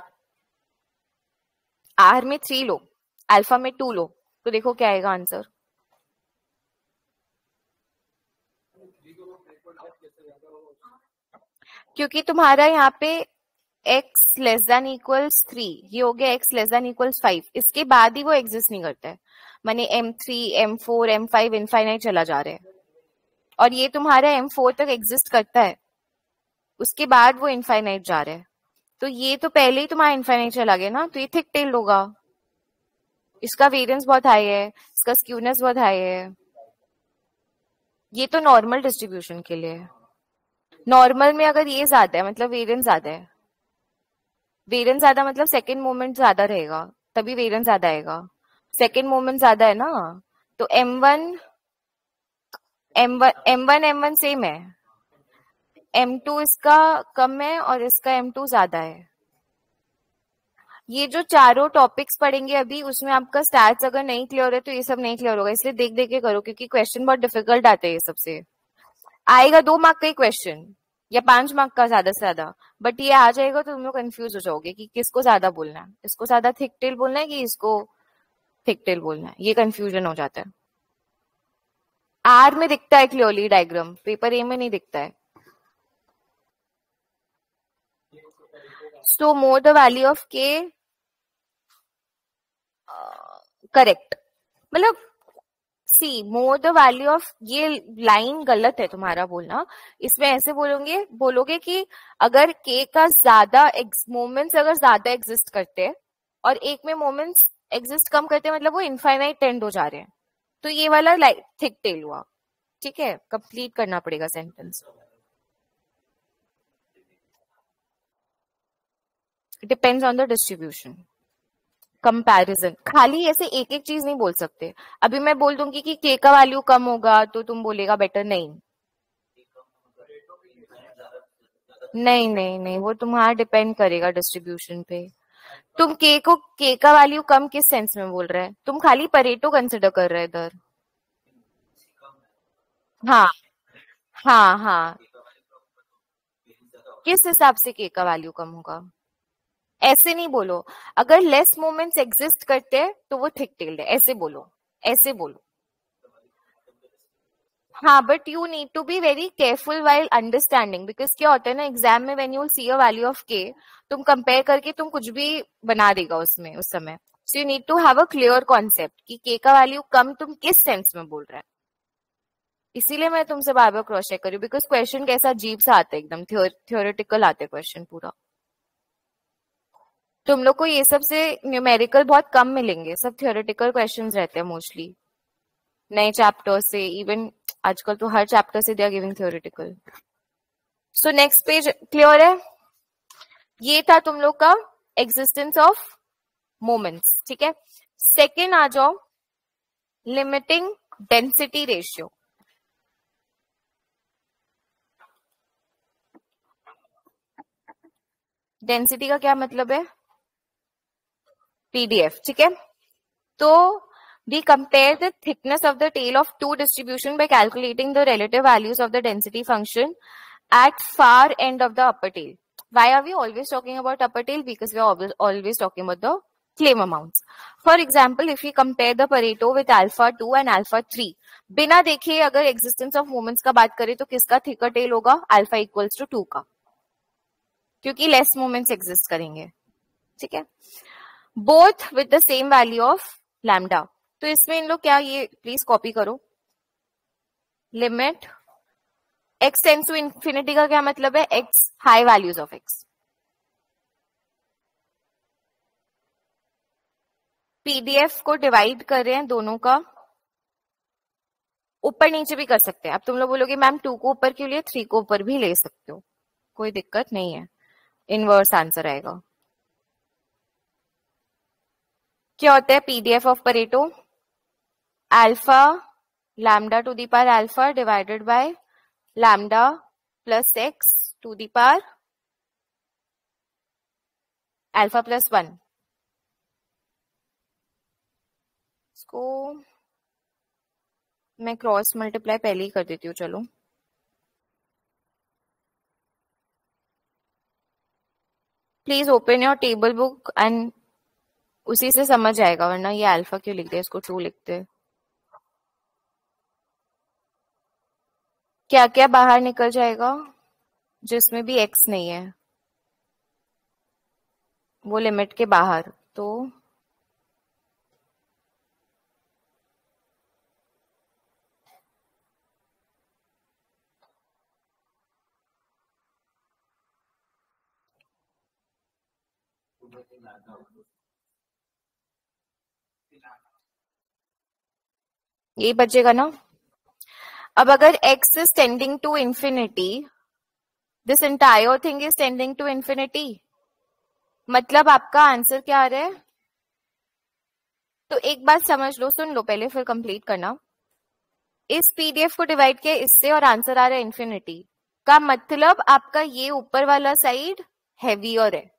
आर में थ्री लो, अल्फा में टू लो, तो देखो क्या आएगा आंसर। क्योंकि तुम्हारा यहाँ पे x less than equals three, ये हो गया x less than equals five, इसके बाद ही वो एग्जिस्ट नहीं करता है। माने m three M four m five infinite चला जा रहा है, और ये तुम्हारा एम फोर तक एग्जिस्ट करता है, उसके बाद वो इनफाइनाइट जा रहा है। तो ये तो पहले ही तुम्हारा इनफाइनाइट चला गया ना, तो ये थिक टेल्ड होगा। इसका वेरिएंस बहुत हाई है, इसका स्क्यूनेस बहुत हाई है। ये तो नॉर्मल डिस्ट्रीब्यूशन के लिए है। नॉर्मल में अगर ये ज्यादा है मतलब वेरिएंस ज्यादा है, वेरिएंस ज्यादा मतलब सेकंड मोमेंट ज्यादा रहेगा, तभी वेरिएंस ज्यादा आएगा। सेकंड मोमेंट ज्यादा है ना, तो m one m one m one m one same है, एम टू इसका कम है और इसका एम टू ज्यादा है। ये जो चारों टॉपिक्स पढ़ेंगे अभी, उसमें आपका स्टैट्स अगर नहीं क्लियर है तो ये सब नहीं क्लियर होगा, इसलिए देख देख के करो, क्योंकि क्वेश्चन बहुत डिफिकल्ट आते हैं। ये सबसे आएगा दो मार्क का ही क्वेश्चन या पांच मार्क का ज्यादा से ज्यादा, बट ये आ जाएगा तो तुम लोग कंफ्यूज हो जाओगे कि किसको ज्यादा बोलना है, इसको ज्यादा थिक टेल बोलना है कि इसको थिक टेल बोलना है, ये कंफ्यूजन हो जाता है। आर में दिखता है क्लियरली डायग्राम, पेपर ए में नहीं दिखता है। So more the value of k, correct, मतलब see more the value of, ये लाइन गलत है तुम्हारा बोलना। इसमें ऐसे बोलोगे बोलोगे कि अगर k का ज्यादा मोमेंट्स अगर ज्यादा एग्जिस्ट करते हैं और एक में मोमेंट्स एग्जिस्ट कम करते हैं, मतलब वो इनफाइनाइट टेंड हो जा रहे हैं, तो ये वाला लाइक थिक टेल हुआ। ठीक है, कंप्लीट करना पड़ेगा sentence. Depends on the distribution. Comparison, खाली ऐसे एक एक चीज नहीं बोल सकते। अभी मैं बोल दूंगी कि के का वैल्यू कम होगा तो तुम बोलेगा बेटर, नहीं नहीं नहीं नहीं वो तुम्हारा डिपेंड करेगा डिस्ट्रीब्यूशन पे। तुम के को के का वैल्यू कम किस सेंस में बोल रहे हैं? तुम खाली परेटो कंसिडर कर रहे हैं इधर। हाँ हाँ हाँ, किस हिसाब से के का वैल्यू कम होगा? ऐसे नहीं बोलो, अगर लेस मोमेंट्स एग्जिस्ट करते हैं तो वो थिक टेल्ड है, ऐसे बोलो, ऐसे बोलो। हाँ, but you need to be very careful while understanding, because क्या होता है ना एग्जाम में, when you will see a value of k, तुम कंपेयर करके तुम कुछ भी बना देगा उसमें उस समय। So you need to have a clear concept कि के का वैल्यू कम तुम किस सेंस में बोल रहे हैं। इसीलिए मैं तुमसे बार बार क्रॉस चेक करी, बिकॉज क्वेश्चन कैसा अजीब सा आता है, एकदम थियोरेटिकल आते क्वेश्चन पूरा। तुम लोग को ये सब से न्यूमेरिकल बहुत कम मिलेंगे, सब थियोरेटिकल क्वेश्चंस रहते हैं मोस्टली नए चैप्टर से। इवन आजकल तो हर चैप्टर से they are giving theoretical. So next page clear है? ये था तुम लोग का एग्जिस्टेंस ऑफ मोमेंट्स। ठीक है, सेकेंड आ जाओ, लिमिटिंग डेंसिटी रेशियो। डेंसिटी का क्या मतलब है? पीडीएफ। ठीक है, तो We compare the thickness of the tail of two distribution by calculating the relative values of the density function at far end of the upper tail. Why are we always talking about upper tail? Because we are always, always talking about the claim amounts. For example, if we compare the Pareto with alpha two and alpha three, बिना देखे अगर existence of moments का बात करें तो किसका thicker tail होगा? Alpha equals to two का, क्योंकि less moments exist करेंगे. ठीक है, both with the same value of lambda. तो इसमें इन लोग क्या, ये प्लीज कॉपी करो. Limit x tends to infinity का क्या मतलब है? x high values of x. PDF को डिवाइड कर रहे हैं दोनों का, ऊपर नीचे भी कर सकते हैं. अब तुम लोग बोलोगे मैम टू को ऊपर क्यों लिए, थ्री को ऊपर भी ले सकते हो, कोई दिक्कत नहीं है. इनवर्स आंसर आएगा. क्या होता है PDF of Pareto? Alpha lambda to the power alpha divided by lambda plus x to the power alpha plus one. इसको मैं क्रॉस मल्टीप्लाई पहले ही कर देती हूँ. चलो please open your table book and उसी से समझ आएगा, वरना ये अल्फा क्यों लिखते हैं, इसको टू लिखते हैं. क्या क्या बाहर निकल जाएगा जिसमें भी x नहीं है, वो लिमिट के बाहर. तो ये बचेगा ना. अब अगर x is tending to infinity, this entire thing is tending to infinity, मतलब आपका आंसर क्या आ रहा है? तो एक बात समझ लो, सुन लो पहले फिर कंप्लीट करना. इस पीडीएफ को डिवाइड किया इससे और आंसर आ रहा है इन्फिनिटी का मतलब आपका ये ऊपर वाला साइड हैवियर है.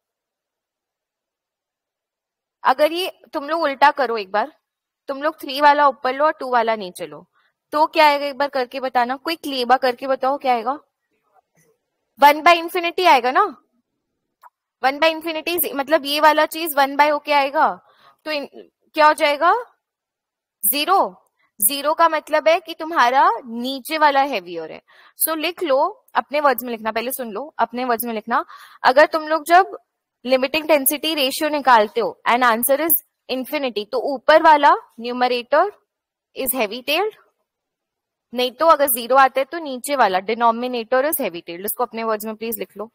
अगर ये तुम लोग उल्टा करो, एक बार तुम लोग थ्री वाला ऊपर लो और टू वाला नीचे लो, तो क्या आएगा? एक बार करके बताना, कोई क्लेबा करके बताओ क्या आएगा? वन बाय इंफिनिटी आएगा ना. वन बाय इंफिनिटी मतलब ये वाला चीज वन बाय होके आएगा, तो इन, क्या हो जाएगा? जीरो. जीरो का मतलब है कि तुम्हारा नीचे वाला हैवियर है. सो so, लिख लो, अपने वर्ड्स में लिखना, पहले सुन लो, अपने वर्ड्स में लिखना. अगर तुम लोग जब लिमिटिंग डेंसिटी रेशियो निकालते हो एंड आंसर इज इंफिनिटी, तो ऊपर वाला न्यूमरेटर इज हैवी टेल्ड. नहीं तो अगर जीरो आता है तो नीचे वाला डिनोमिनेटर इज हैवी टेल्ड. इसको अपने वर्ड्स में प्लीज लिख लो.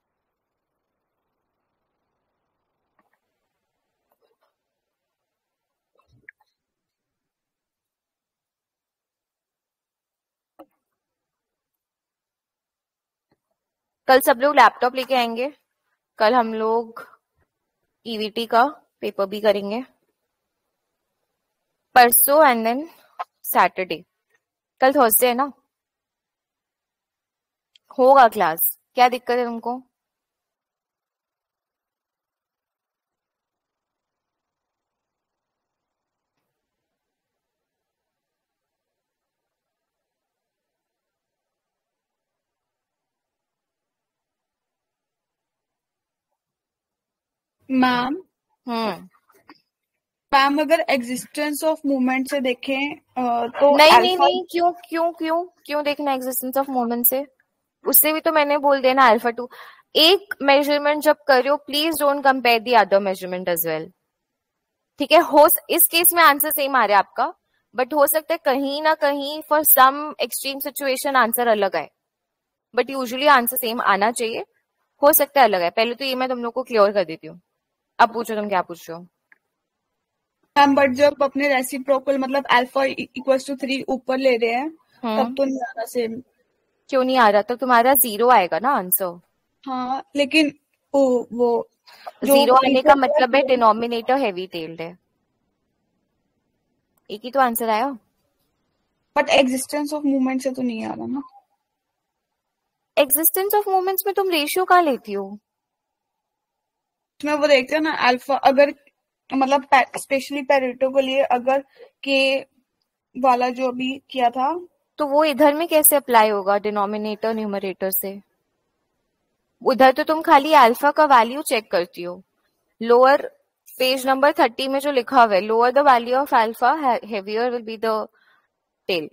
कल सब लोग लैपटॉप लेके आएंगे. कल हम लोग ईवीटी का पेपर भी करेंगे, परसों एंड देन सैटरडे. कल थर्सडे है ना, होगा क्लास. क्या दिक्कत है तुमको? मैम हम्म मैम अगर एग्जिस्टेंस ऑफ मूवमेंट से देखें अ, तो नहीं अल्फा नहीं नहीं, क्यों क्यों क्यों क्यों देखना एग्जिस्टेंस ऑफ मोमेंट से? उससे भी तो मैंने बोल दिया ना अल्फा टू. एक मेजरमेंट जब करो please don't compare the other measurement as well. ठीक है, हो इस केस में आंसर सेम आ रहा है आपका, बट हो सकता है कहीं ना कहीं for some extreme situation answer अलग आए, बट यूजुअली आंसर सेम आना चाहिए. हो सकता है अलग है. पहले तो ये मैं तुम लोग को क्लियर कर देती हूँ. अब पूछो तुम क्या पूछ रहे हो. मैम बट जब अपने रेसिप्रोकल मतलब अल्फा इक्वल्स टू थ्री ऊपर ले रहे हैं तब तो नहीं आ रहा सेम. क्यों नहीं आ रहा? तो तुम्हारा जीरो आएगा ना आंसर. हाँ लेकिन ओ, वो जीरो आने का मतलब है डिनोमिनेटर हैवी टेल्ड है. एक ही तो आंसर आया. बट एग्जिस्टेंस ऑफ मूवमेंट से तो नहीं आ रहा ना. एग्जिस्टेंस ऑफ मोमेंट्स में तुम रेशियो कहाँ लेती हो? मैं वो देखते हो ना अल्फा, अगर मतलब स्पेशली पेरेटो के लिए अगर के वाला जो अभी किया था, तो वो इधर में कैसे अप्लाई होगा डिनोमिनेटर न्यूमरेटर से? उधर तो तुम खाली अल्फा का वैल्यू चेक करती हो. लोअर पेज नंबर थर्टी में जो लिखा हुआ है, lower the value of alpha heavier will be the tail,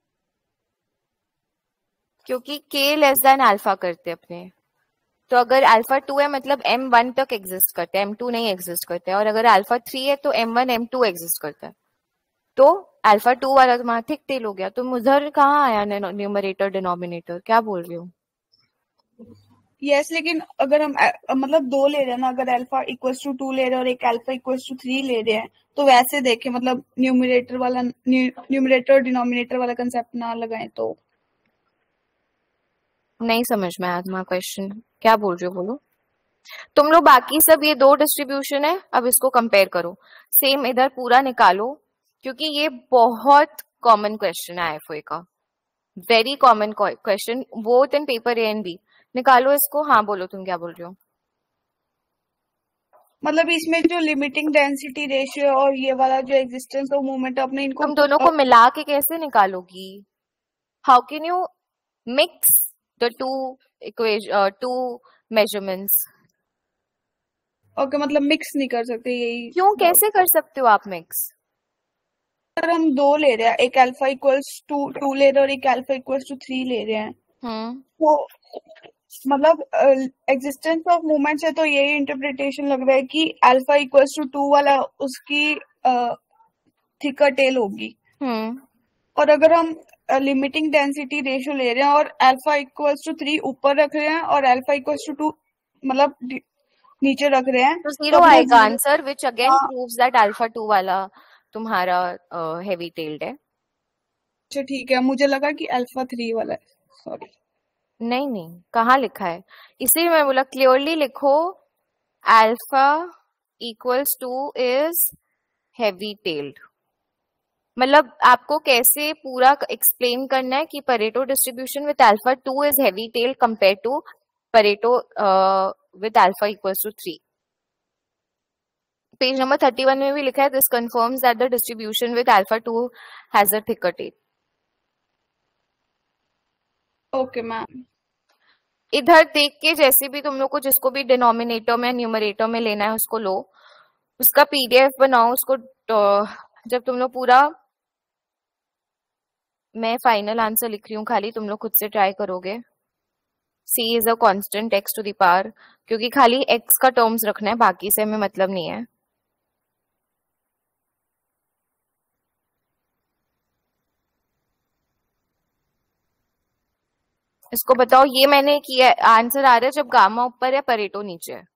क्योंकि के लेस देन अल्फा करते अपने. तो अगर अल्फा टू है मतलब एम वन तक एग्जिस्ट करता है, एम टू नहीं एग्जिस्ट करता है. और अगर अल्फा थ्री है तो m one M two exist करता है. तो अल्फा टू वाला तुम्हारा थिक टेल हो गया. तुम उधर कहाँ आया न्यूमरेटर डिनोमिनेटर, क्या बोल रही हो? यस yes, लेकिन अगर हम अ, मतलब दो ले रहे हैं ना, अगर अल्फा इक्वल्स टू टू ले रहे हैं और एक अल्फा इक्वल्स टू थ्री ले रहे हैं, तो वैसे देखें, मतलब न्यूमरेटर वाला न्यूमरेटर और डिनोमिनेटर वाला कंसेप्ट ना लगाएं. तो नहीं समझ में आया तुम्हारा क्वेश्चन, क्या बोल रहे हो बोलो. तुम लोग बाकी सब ये दो डिस्ट्रीब्यूशन है, अब इसको कंपेयर करो. सेम इधर पूरा निकालो, क्योंकि ये बहुत कॉमन क्वेश्चन है आईएफओए का, very common question, both in paper A and B. निकालो इसको. हाँ बोलो, तुम क्या बोल रहे हो? मतलब इसमें जो लिमिटिंग डेंसिटी रेशियो और ये वाला जो एग्जिस्टेंस ऑफ मूवमेंट, अपने इनको तुम दोनों को मिला के कैसे निकालोगी? How can you mix the two equation, two measurements? Okay, मतलब मिक्स नहीं कर सकते, यही. क्यों, कैसे कर सकते हो आप मिक्स? अगर हम दो ले रहे हैं, एक अल्फा इक्वल्स टू टू ले रहे हैं और एक अल्फा इक्वल्स टू थ्री ले रहे हैं, हम्म तो मतलब एग्जिस्टेंस ऑफ मूवमेंट से तो यही इंटरप्रिटेशन लग रहा है कि अल्फा इक्वल्स टू टू वाला उसकी थिकर टेल होगी. हम्म और अगर हम लिमिटिंग डेंसिटी रेशियो ले रहे हैं और अल्फा इक्वल्स टू थ्री ऊपर रख रहे हैं और अल्फा इक्वल्स टू टू मतलब नीचे रख रहे हैं, तो जीरो तो आएगा answer, which again proves that alpha two वाला तुम्हारा हेवी टेल्ड है. अच्छा ठीक है, मुझे लगा कि अल्फा थ्री वाला है, सॉरी. नहीं नहीं, कहाँ लिखा है? इसीलिए मैं बोला क्लियरली लिखो, alpha equals two is heavy tailed. मतलब आपको कैसे पूरा एक्सप्लेन करना है कि Pareto distribution with alpha two is heavy tailed compare to Pareto with alpha equals to three. Page number thirty one में भी लिखा है, this confirms that the distribution with alpha two has a thicker tail. Okay ma'am. इधर देख के जैसे भी तुम लोग को जिसको भी डिनोमिनेटर में न्यूमरेटर में लेना है उसको लो, उसका पीडीएफ बनाओ, उसको जब तुम लोग पूरा, मैं फाइनल आंसर लिख रही हूँ खाली, तुम लोग खुद से ट्राई करोगे. c is a constant x to the power, क्योंकि खाली x का टर्म्स रखना है, बाकी से हमें मतलब नहीं है. इसको बताओ, ये मैंने किया, आंसर आ रहा है जब गामा ऊपर है परेटो नीचे है.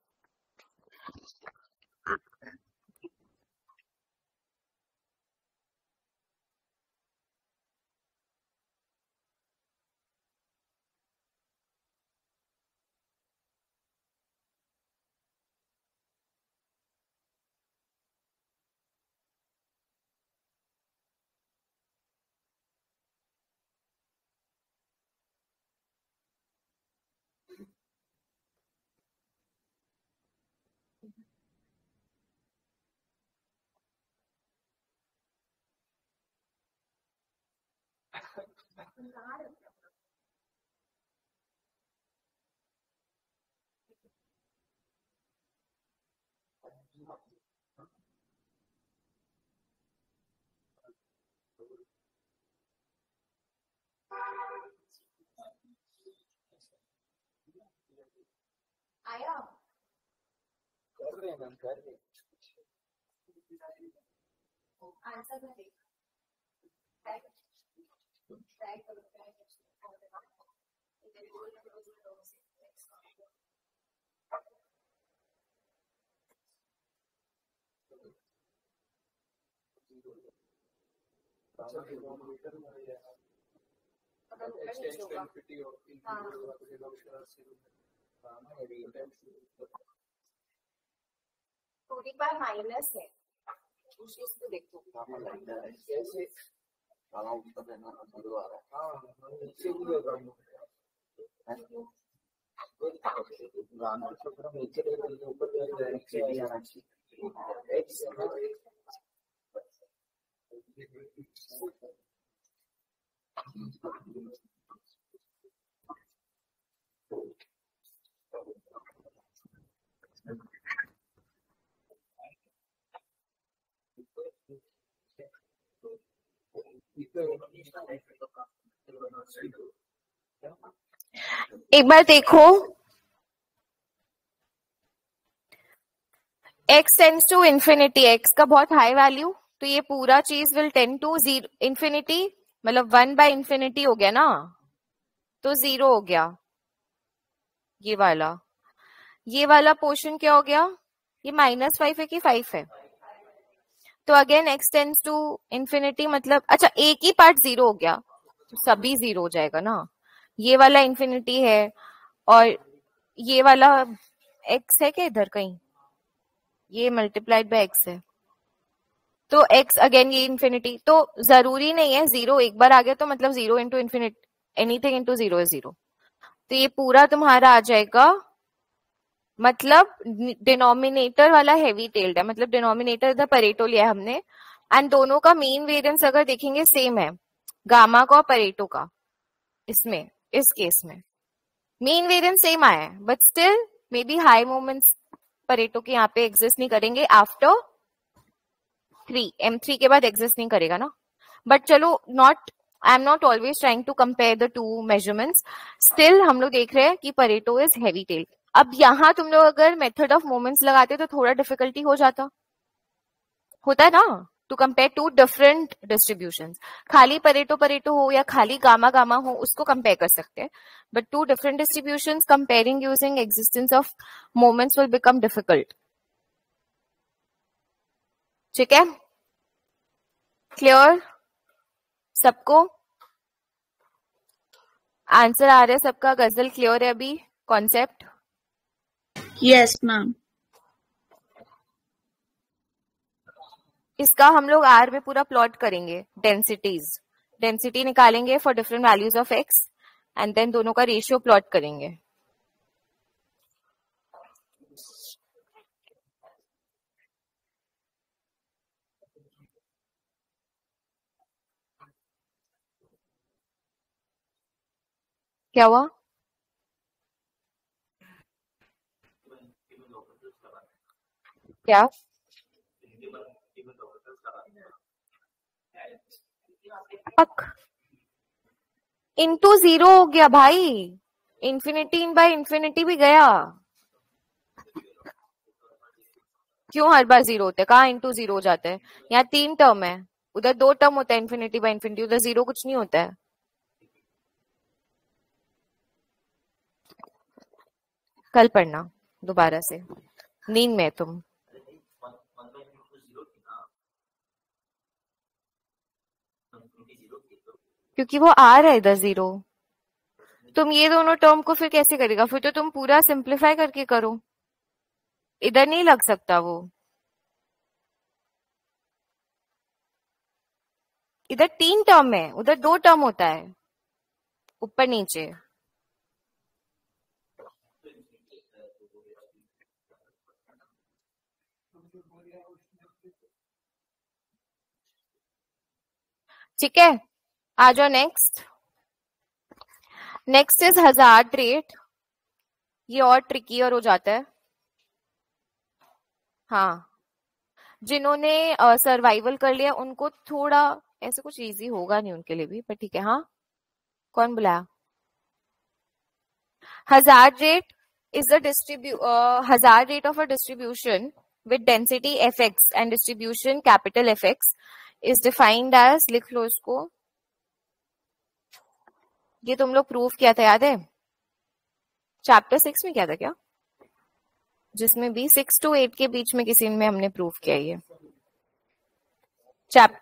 आया कर रहे हैं मैम, कर रहे हैं आंसर में देख ट्राई करो. थोड़ी बार माइनस है, उस चीज को देखो. कैसे गामा ऊपर रहना चालू आ रहा है. हाँ नीचे भी होगा, गामा ऊपर नीचे ऊपर नीचे आना चाहिए. एक बार देखो, x tends to infinity, x का बहुत हाई वैल्यू, तो ये पूरा चीज will tend to zero infinity, मतलब वन बाय इन्फिनिटी हो गया ना, तो जीरो हो गया। ये वाला ये वाला पोर्शन क्या हो गया, ये माइनस फाइव है कि फाइव है, तो again x tends to infinity, मतलब अच्छा एक ही पार्ट जीरो हो गया तो सभी जीरो हो जाएगा ना। ये वाला इन्फिनिटी है और ये वाला x है क्या इधर कहीं, ये मल्टीप्लाइड बाय x है, तो x अगेन ये इन्फिनिटी, तो जरूरी नहीं है जीरो एक बार आ गया तो मतलब zero into infinity, anything into zero is zero, तो ये पूरा तुम्हारा आ जाएगा, मतलब डिनोमिनेटर वाला हेवी टेल्ड है, मतलब डिनोमिनेटर इधर परेटो लिया है हमने, एंड दोनों का मीन वेरिएंस अगर देखेंगे सेम है, गामा का और परेटो का, इसमें इस केस में मीन वेरिएंस सेम आया है, but still may be high moments Pareto के यहाँ पे एग्जिस्ट नहीं करेंगे आफ्टर थ्री, एम थ्री के बाद एग्जिस्ट नहीं करेगा ना, बट चलो not, I am not always trying to compare the two measurements, still हम लोग देख रहे हैं कि परेटो इज हेवी टेल। अब यहाँ तुम लोग अगर मेथड ऑफ मोमेंट्स लगाते तो थोड़ा डिफिकल्टी हो जाता, होता है ना, to compare two different distribution, खाली परेटो परेटो हो या खाली गामा गामा हो उसको कंपेयर कर सकते हैं, but two different distribution comparing using existence of moments will become difficult. ठीक है, क्लियर सबको, आंसर आ रहा है सबका, गजल क्लियर है अभी कॉन्सेप्ट? Yes ma'am. इसका हम लोग आर में पूरा प्लॉट करेंगे, डेंसिटीज डेंसिटी निकालेंगे for different values of x and then दोनों का रेशियो प्लॉट करेंगे। क्या हुआ? क्या इनटू जीरो हो गया भाई, इन्फिनिटी इन बाय इन्फिनिटी भी गया, क्यों हर बार जीरो होता है, कहाँ इनटू जीरो हो जाता है, यहाँ तीन टर्म है, उधर दो टर्म होता है इन्फिनिटी बाय इन्फिनिटी, उधर जीरो कुछ नहीं होता है। कल पढ़ना दोबारा से, नींद में तुम, क्योंकि वो आ रहा है इधर जीरो, तुम ये दोनों टर्म को फिर कैसे करेगा, फिर तो तुम पूरा सिंप्लीफाई करके करो, इधर नहीं लग सकता वो, इधर तीन टर्म है उधर दो टर्म होता है ऊपर नीचे। ठीक है, आ जाओ next. Next is hazard rate, ये और ट्रिकियर हो जाता है। हाँ, जिन्होंने सर्वाइवल uh, कर लिया उनको थोड़ा ऐसे कुछ इजी होगा नहीं उनके लिए भी, पर ठीक है। हाँ, कौन बुलाया? Hazard rate is the distribu uh, hazard rate of a distribution with density fx and distribution capital Fx is defined as, लिख लो इसको, ये तुम लोग प्रूफ किया था याद है, चैप्टर सिक्स में क्या था क्या, जिसमें भी सिक्स टू एट के बीच में किसी में हमने प्रूफ किया ये चैप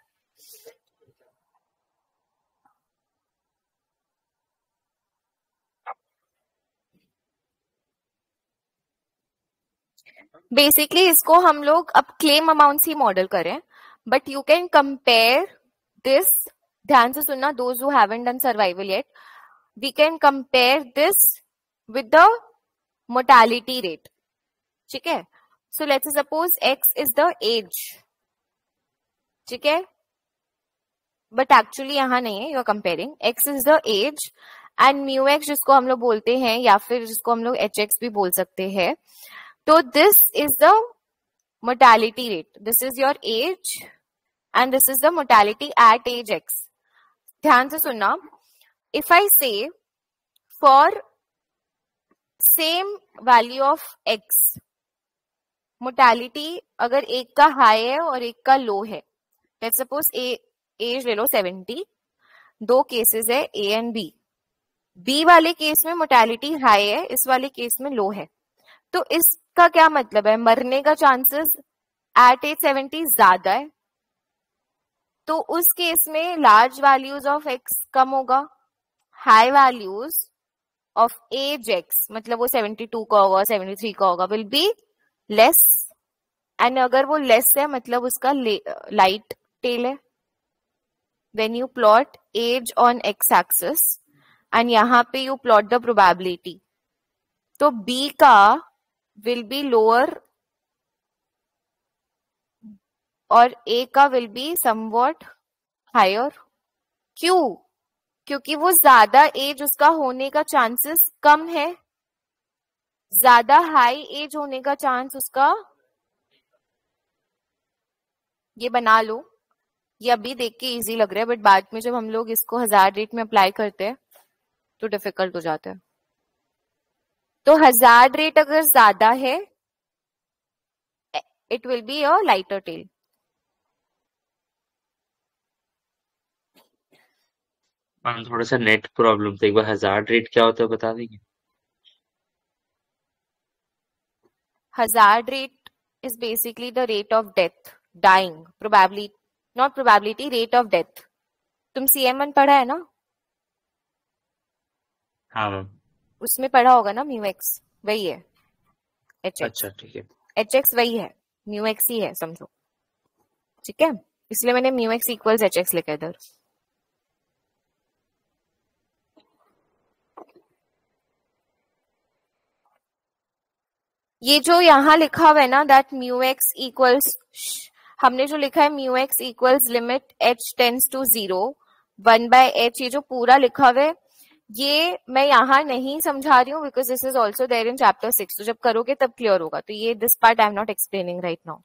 बेसिकली इसको हम लोग अब क्लेम अमाउंट्स ही मॉडल करें, but you can compare this, ध्यान से सुनना, those who haven't done survival yet, we can compare this with the mortality rate. ठीक है, so let's suppose x is the age, ठीक है, बट एक्चुअली यहां नहीं है, you are comparing x is the age and mu x जिसको हम लोग बोलते हैं या फिर जिसको हम लोग एच एक्स भी बोल सकते हैं. तो this is the mortality rate, this is your age and this is the mortality at age x. ध्यान से सुनना, if I say for same value of x, mortality अगर एक का हाई है और एक का लो है, लेट्स सपोज ए एज ले लो सेवेंटी, दो केसेस है ए एंड बी. बी वाले केस में मोर्टेलिटी हाई है, इस वाले केस में लो है. तो इसका क्या मतलब है, मरने का चांसेस एट एज सेवेंटी ज्यादा है. तो उस केस में लार्ज वैल्यूज ऑफ एक्स कम होगा, high values of age x मतलब वो सेवेंटी टू का होगा, सेवेंटी थ्री का होगा, विल बी लेस. एंड अगर वो लेस है मतलब उसका लाइट टेल है. When you plot age on x axis and यहाँ पे यू प्लॉट द प्रोबेबिलिटी, तो बी का विल बी लोअर और ए का विल बी समवॉट हायर. क्यों? क्योंकि वो ज्यादा एज उसका होने का चांसेस कम है, ज्यादा हाई एज होने का चांस उसका, ये बना लो, ये अभी देख के इजी लग रहा है बट बाद में जब हम लोग इसको हजार रेट में अप्लाई करते हैं तो डिफिकल्ट हो जाता है. तो हजार रेट अगर ज्यादा है it will be a lighter tail. Ma'am थोड़ा सा नेट प्रॉब्लम था, एक बार हजार्ड रेट क्या होता है बता देंगे? Hazard rate is basically the rate of death, dying, probability, not probability, rate of death. तुम सी एम वन पढ़ा है ना? हाँ मैम. उसमें पढ़ा होगा ना म्यू एक्स, वही है एच एक्स. अच्छा ठीक है. एच एक्स वही है, म्यू एक्स ही है समझो, ठीक है. इसलिए मैंने mu x equals h x लिखा इधर. ये जो यहाँ लिखा हुआ है ना दैट म्यू एक्स इक्वल्स, हमने जो लिखा है mu x equals limit h tends to zero one by h, ये जो पूरा लिखा हुआ है ये मैं यहाँ नहीं समझा रही हूँ because this is also there in chapter six. तो जब करोगे तब क्लियर होगा. तो ये this part I am not explaining right now.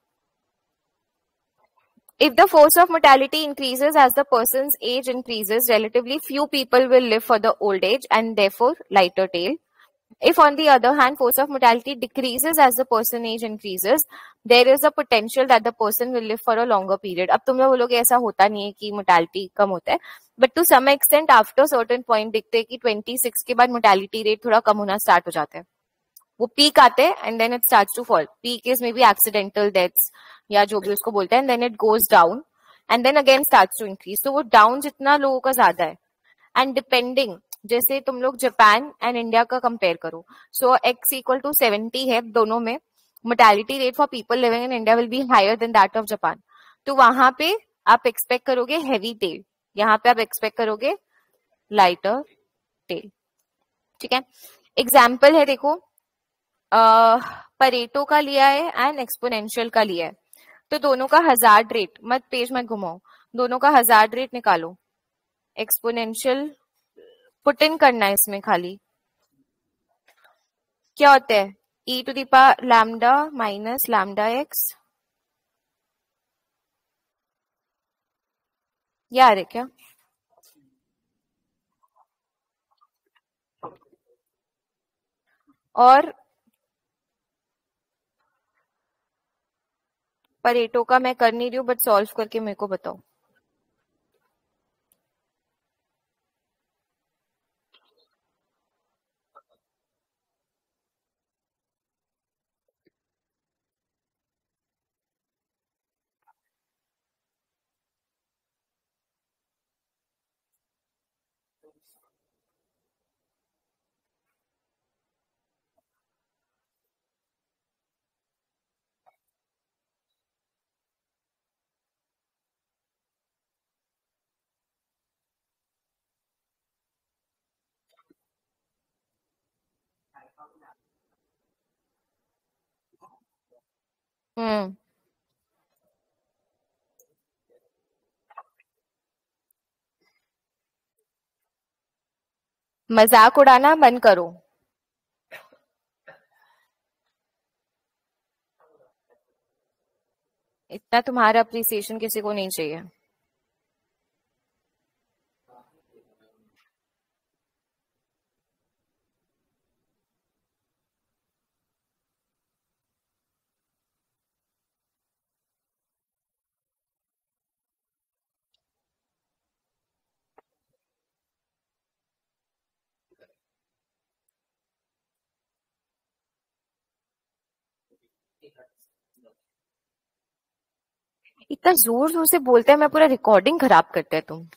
If the force of mortality increases as the person's age increases, relatively few people will live for the old age and therefore lighter tail. If on the other hand, force of mortality decreases as the person age increases, there is a potential that the person will live for a longer period. अब तुम लोग बोलोगे ऐसा होता नहीं है कि mortality कम होता है, but to some extent after certain point दिखते हैं कि ट्वेंटी सिक्स के बाद mortality rate थोड़ा कम होना start हो जाता है. वो पीक आते हैं and then it starts to fall. Peak is maybe accidental deaths या जो भी उसको बोलते हैं, then it goes down and then again starts to increase. तो वो डाउन जितना लोगों का ज्यादा है एंड डिपेंडिंग, जैसे तुम लोग जापान एंड इंडिया का कंपेयर करो, so x equal to seventy है दोनों में, mortality rate for people living in India will be higher than that of Japan. तो वहां पे आप एक्सपेक्ट करोगे हैवी टेल, यहाँ पे आप एक्सपेक्ट करोगे लाइटर टेल. ठीक है, एग्जाम्पल है देखो, परेटो uh, का लिया है एंड एक्सपोनेंशियल का लिया है. तो दोनों का हजार्ड रेट, मत पेज मत घुमाओ, दोनों का हजार्ड रेट निकालो. एक्सपोनेंशियल पुट इन करना है इसमें खाली. क्या होता है, e to the power lambda minus lambda x. यार है क्या? और परेटो का मैं कर नहीं रही हूँ बट सॉल्व करके मेरे को बताओ. हम्म मजाक उड़ाना बंद करो। इतना तुम्हारा अप्रिसिएशन किसी को नहीं चाहिए। इतना जोर जोर से बोलते हैं, मैं पूरा रिकॉर्डिंग खराब करते हैं तुम।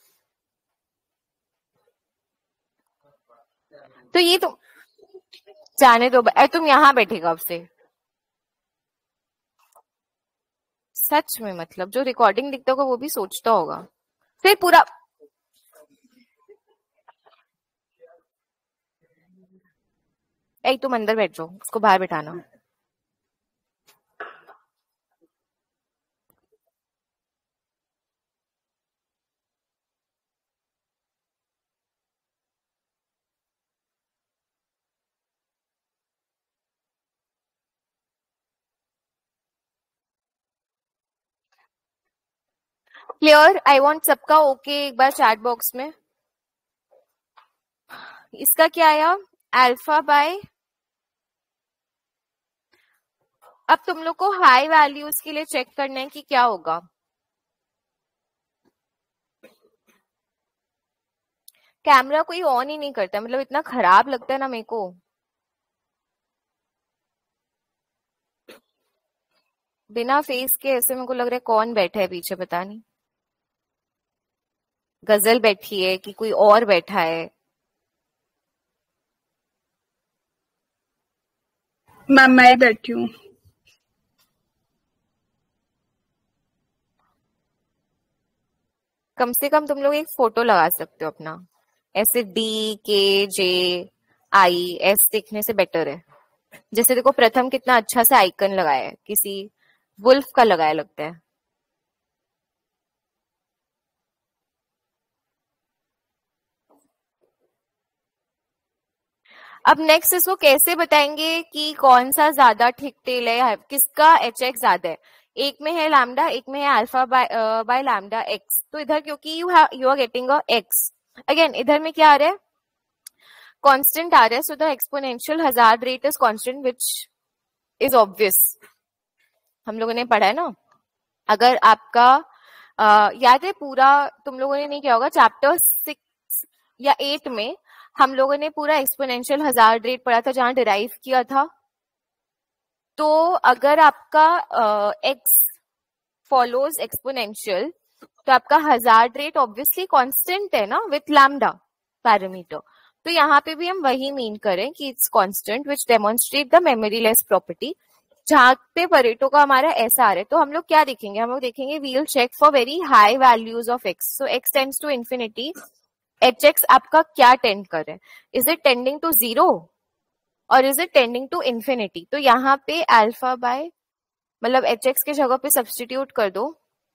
तो ये तो जाने दो, अरे तुम यहाँ बैठेगा अब से। सच में मतलब जो रिकॉर्डिंग दिखता होगा वो भी सोचता होगा फिर पूरा। ऐ तुम अंदर बैठ जाओ, उसको बाहर बैठाना। क्लियर? आई वांट सबका ओके एक बार चैट बॉक्स में। इसका क्या आया? अल्फा बाय, अब तुम लोग को हाई वैल्यूज के लिए चेक करना है कि क्या होगा। कैमरा कोई ऑन ही नहीं करता, मतलब इतना खराब लगता है ना मेरे को। बिना फेस के ऐसे मेरे को लग रहा है कौन बैठा है पीछे, पता नहीं गजल बैठी है कि कोई और बैठा है। मैम मैं बैठी हूँ। कम से कम तुम लोग एक फोटो लगा सकते हो अपना, ऐसे डी के जे आई एस दिखने से बेटर है। जैसे देखो प्रथम कितना अच्छा सा आइकन लगाया है, किसी वुल्फ का लगाया लगता है। अब नेक्स्ट इसको कैसे बताएंगे कि कौन सा ज्यादा ठीक टेल है, किसका एच एक्स ज्यादा है। एक में है लैम्डा, एक में है alpha by by lambda x. तो इधर क्योंकि you have you are getting a x, अगेन इधर में क्या आ रहा है? कांस्टेंट आ रहा है। So the exponential hazard rate is constant which is obvious, हम लोगों ने पढ़ा है ना। अगर आपका आ, याद है पूरा, तुम लोगों ने नहीं किया होगा, चैप्टर सिक्स या एट में हम लोगों ने पूरा एक्सपोनेंशियल हजार्ड रेट पढ़ा था जहां डिराइव किया था। तो अगर आपका एक्स फॉलोज एक्सपोनेंशियल तो आपका हजार्ड रेट ऑब्वियसली कांस्टेंट है ना विथ लैम्डा पैरामीटर। तो यहाँ पे भी हम वही मीन करें कि it's constant which demonstrate the memoryless property. जहां पे परेटो का हमारा ऐसा आ रहा है तो हम लोग क्या देखेंगे? हम लोग देखेंगे we'll check for very high values of x. So x tends to infinity, h x आपका क्या टेंड कर रहा है? Is it tending to zero और is it tending to infinity? तो यहाँ पे अल्फा बाय मतलब एच एक्स के जगह पे सब्सटीट्यूट कर दो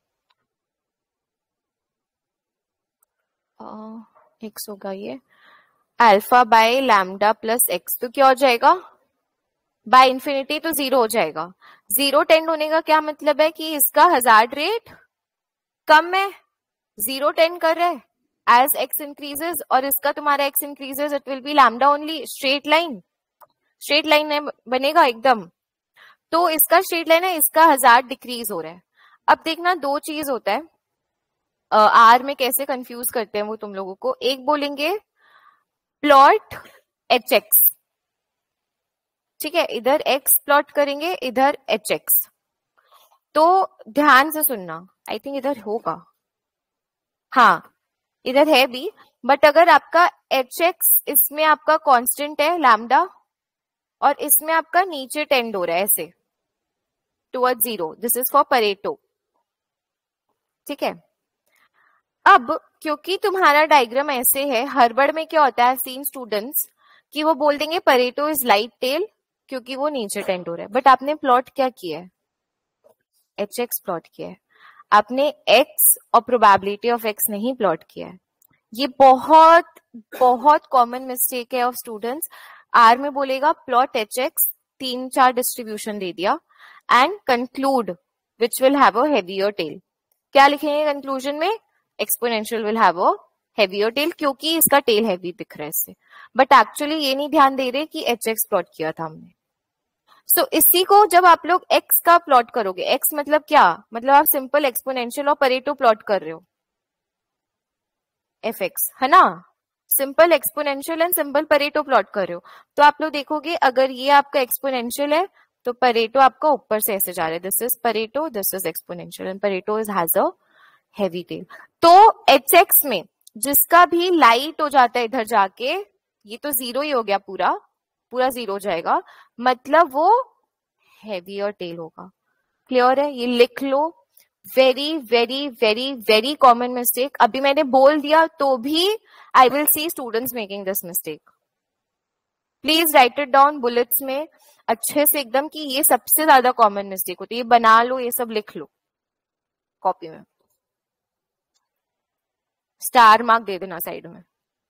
एक्स होगा ये alpha by lambda plus x. तो क्या हो जाएगा? बाय इन्फिनिटी तो जीरो हो जाएगा। जीरो टेंड होने का क्या मतलब है कि इसका हजार्ड रेट कम है, जीरो टेंड कर रहा है एज एक्स इंक्रीजेस, और इसका तुम्हारा x increases it will be lambda only. Straight line, straight line बनेगा एकदम। तो इसका स्ट्रेट लाइन है, इसका हजार्ड डिक्रीज हो रहा है। अब देखना दो चीज होता है आर uh, में कैसे कंफ्यूज करते हैं वो तुम लोगों को। एक बोलेंगे प्लॉट एच एक्स, ठीक है, इधर एक्स प्लॉट करेंगे, इधर एच एक्स। तो ध्यान से सुनना, आई थिंक इधर होगा, हाँ इधर है भी, बट अगर आपका एच एक्स इसमें आपका कांस्टेंट है लैम्डा और इसमें आपका नीचे टेंड हो रहा है ऐसे toward zero, this is for Pareto, ठीक है। अब क्योंकि तुम्हारा डायग्राम ऐसे है, हड़बड़ में क्या होता है सीन स्टूडेंट्स कि वो बोल देंगे परेटो इज लाइट टेल क्योंकि वो नीचे टेंड हो रहा है, बट आपने प्लॉट क्या किया है? एच एक्स प्लॉट किया है, आपने एक्स और प्रोबेबिलिटी ऑफ एक्स नहीं प्लॉट किया है। ये बहुत बहुत कॉमन मिस्टेक है ऑफ स्टूडेंट्स। आर में बोलेगा प्लॉट एच एक्स, तीन चार डिस्ट्रीब्यूशन दे दिया, and conclude which will have a heavier tail. क्या लिखेंगे कंक्लूजन में? Exponential will have a heavier tail, क्योंकि इसका टेल हैवी दिख रहा है इससे, बट एक्चुअली ये नहीं ध्यान दे रहे कि एच एक्स प्लॉट किया था हमने। सो so, इसी को जब आप लोग x का प्लॉट करोगे, x मतलब क्या, मतलब आप सिंपल एक्सपोनेंशियल और परेटो प्लॉट कर रहे हो, एफ एक्स है ना, simple exponential and simple Pareto plot कर रहे हो, तो आप लोग देखोगे अगर ये आपका एक्सपोनेंशियल है तो परेटो आपका ऊपर से ऐसे जा रहा है, this is Pareto, this is exponential, and Pareto is has a heavy tail. तो एच एक्स में जिसका भी लाइट हो जाता है इधर जाके, ये तो जीरो ही हो गया, पूरा पूरा जीरो हो जाएगा, मतलब वो हैवी और टेल होगा। क्लियर है? ये लिख लो। Very very very very common mistake. अभी मैंने बोल दिया तो भी I will see students making this mistake. Please write it down bullets में अच्छे से एकदम, कि ये सबसे ज्यादा कॉमन मिस्टेक होती है। ये बना लो, ये सब लिख लो कॉपी में, स्टार मार्क दे देना साइड में।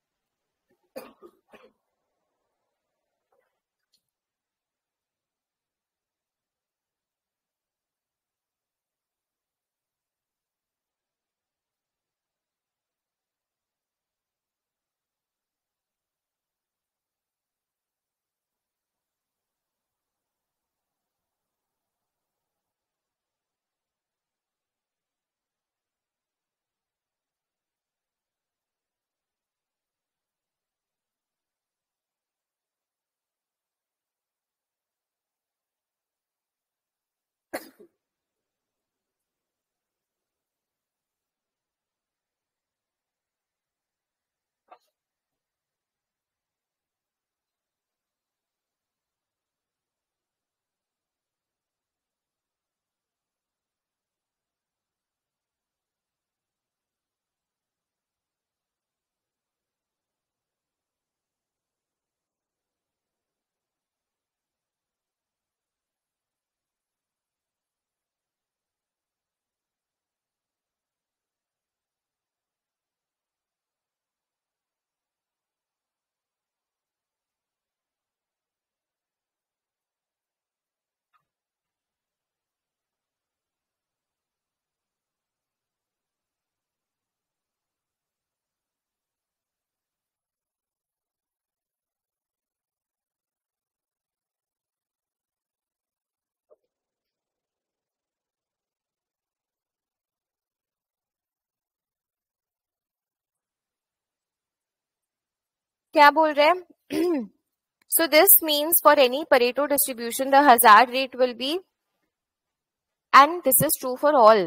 क्या बोल रहे हैं? So this means for any Pareto distribution, the hazard rate will be, and this is true for all.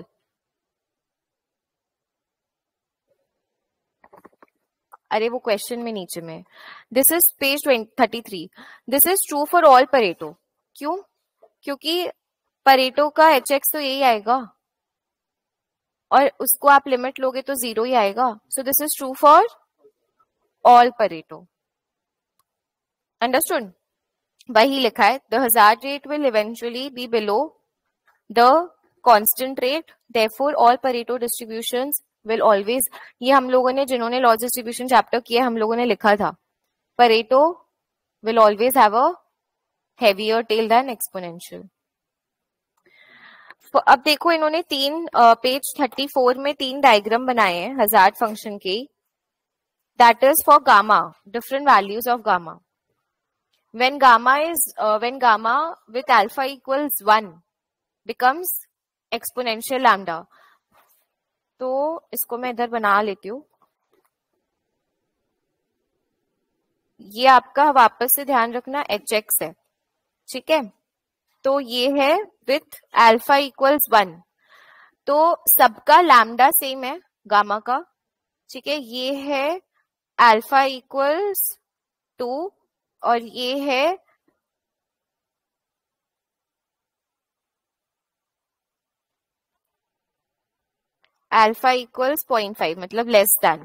अरे वो क्वेश्चन में नीचे में, this is page thirty three, this is true for all Pareto. क्यों? क्योंकि परेटो का एच एक्स तो यही आएगा, और उसको आप लिमिट लोगे तो जीरो ही आएगा। So this is true for all Pareto. Understood? वही लिखा है, the hazard rate will eventually be below the constant rate, therefore all Pareto distributions will always, ये हम लोगों ने जिन्होंने लॉज डिस्ट्रीब्यूशन चैप्टर किया हम लोगों ने लिखा था, Pareto will always have a heavier tail than exponential. तो अब देखो इन्होंने तीन पेज थर्टी फोर में तीन डायग्राम बनाए हैं हजार्ड फंक्शन के, that is for gamma, different values of gamma. when gamma is uh, when gamma with alpha equals one becomes exponential lambda, तो इसको मैं इधर बना लेती हूँ। ये आपका वापस से ध्यान रखना एच एक्स है, ठीक है? तो ये है विथ अल्फा इक्वल्स वन, तो सबका लैम्डा सेम है गामा का, ठीक है? ये है अल्फा इक्वल्स टू और ये है अल्फा इक्वल्स पॉइंट फाइव, मतलब लेस देन,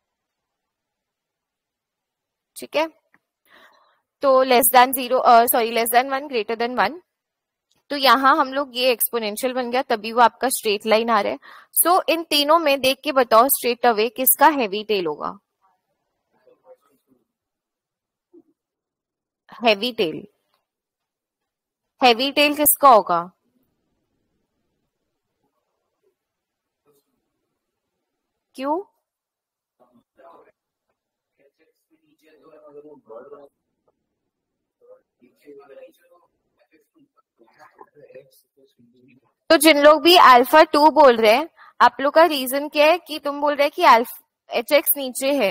ठीक है? तो less than zero, sorry less than one, greater than one, तो यहाँ हम लोग ये एक्सपोनेंशियल बन गया, तभी वो आपका स्ट्रेट लाइन आ रहा है. सो so, इन तीनों में देख के बताओ स्ट्रेट अवे किसका हैवी टेल होगा. हैवी टेल हैवी टेल किसका होगा? क्यों? तो जिन लोग भी अल्फा टू बोल रहे हैं, आप लोग का रीजन क्या है कि तुम बोल रहे हैं कि अल्फा एच एक्स नीचे है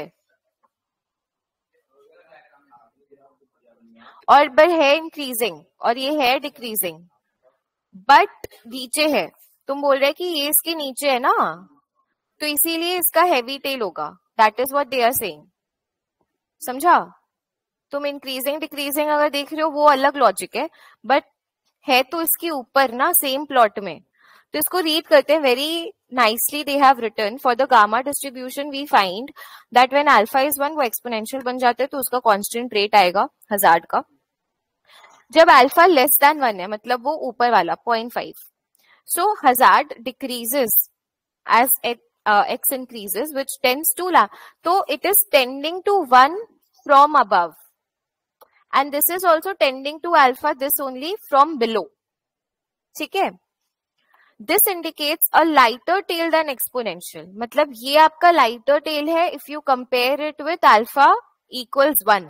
और पर है इंक्रीजिंग और ये है डिक्रीजिंग, बट नीचे है. तुम बोल रहे हैं कि ये इसके नीचे है ना, तो इसीलिए इसका हैवी टेल होगा. That is what they are saying. समझा? तुम इंक्रीजिंग डिक्रीजिंग अगर देख रहे हो वो अलग लॉजिक है, बट है तो इसके ऊपर ना सेम प्लॉट में. तो इसको रीड करते हैं. Very nicely they have written for the gamma distribution we find that when alpha is one वो एक्सपोनेंशियल बन जाते हैं, तो उसका कांस्टेंट रेट आएगा हजार्ड का. जब अल्फा लेस देन वन है मतलब वो ऊपर वाला point five, so hazard decreases as x increases which tends to ला. तो it is tending to one from above and this is also tending to alpha this only from below. ठीक है? This indicates a lighter tail than exponential. मतलब ये आपका lighter tail है if you compare it with alpha equals one.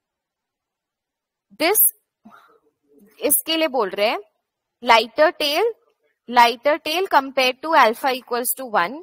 This इसके लिए बोल रहे हैं lighter tail lighter tail compared to alpha equals to one.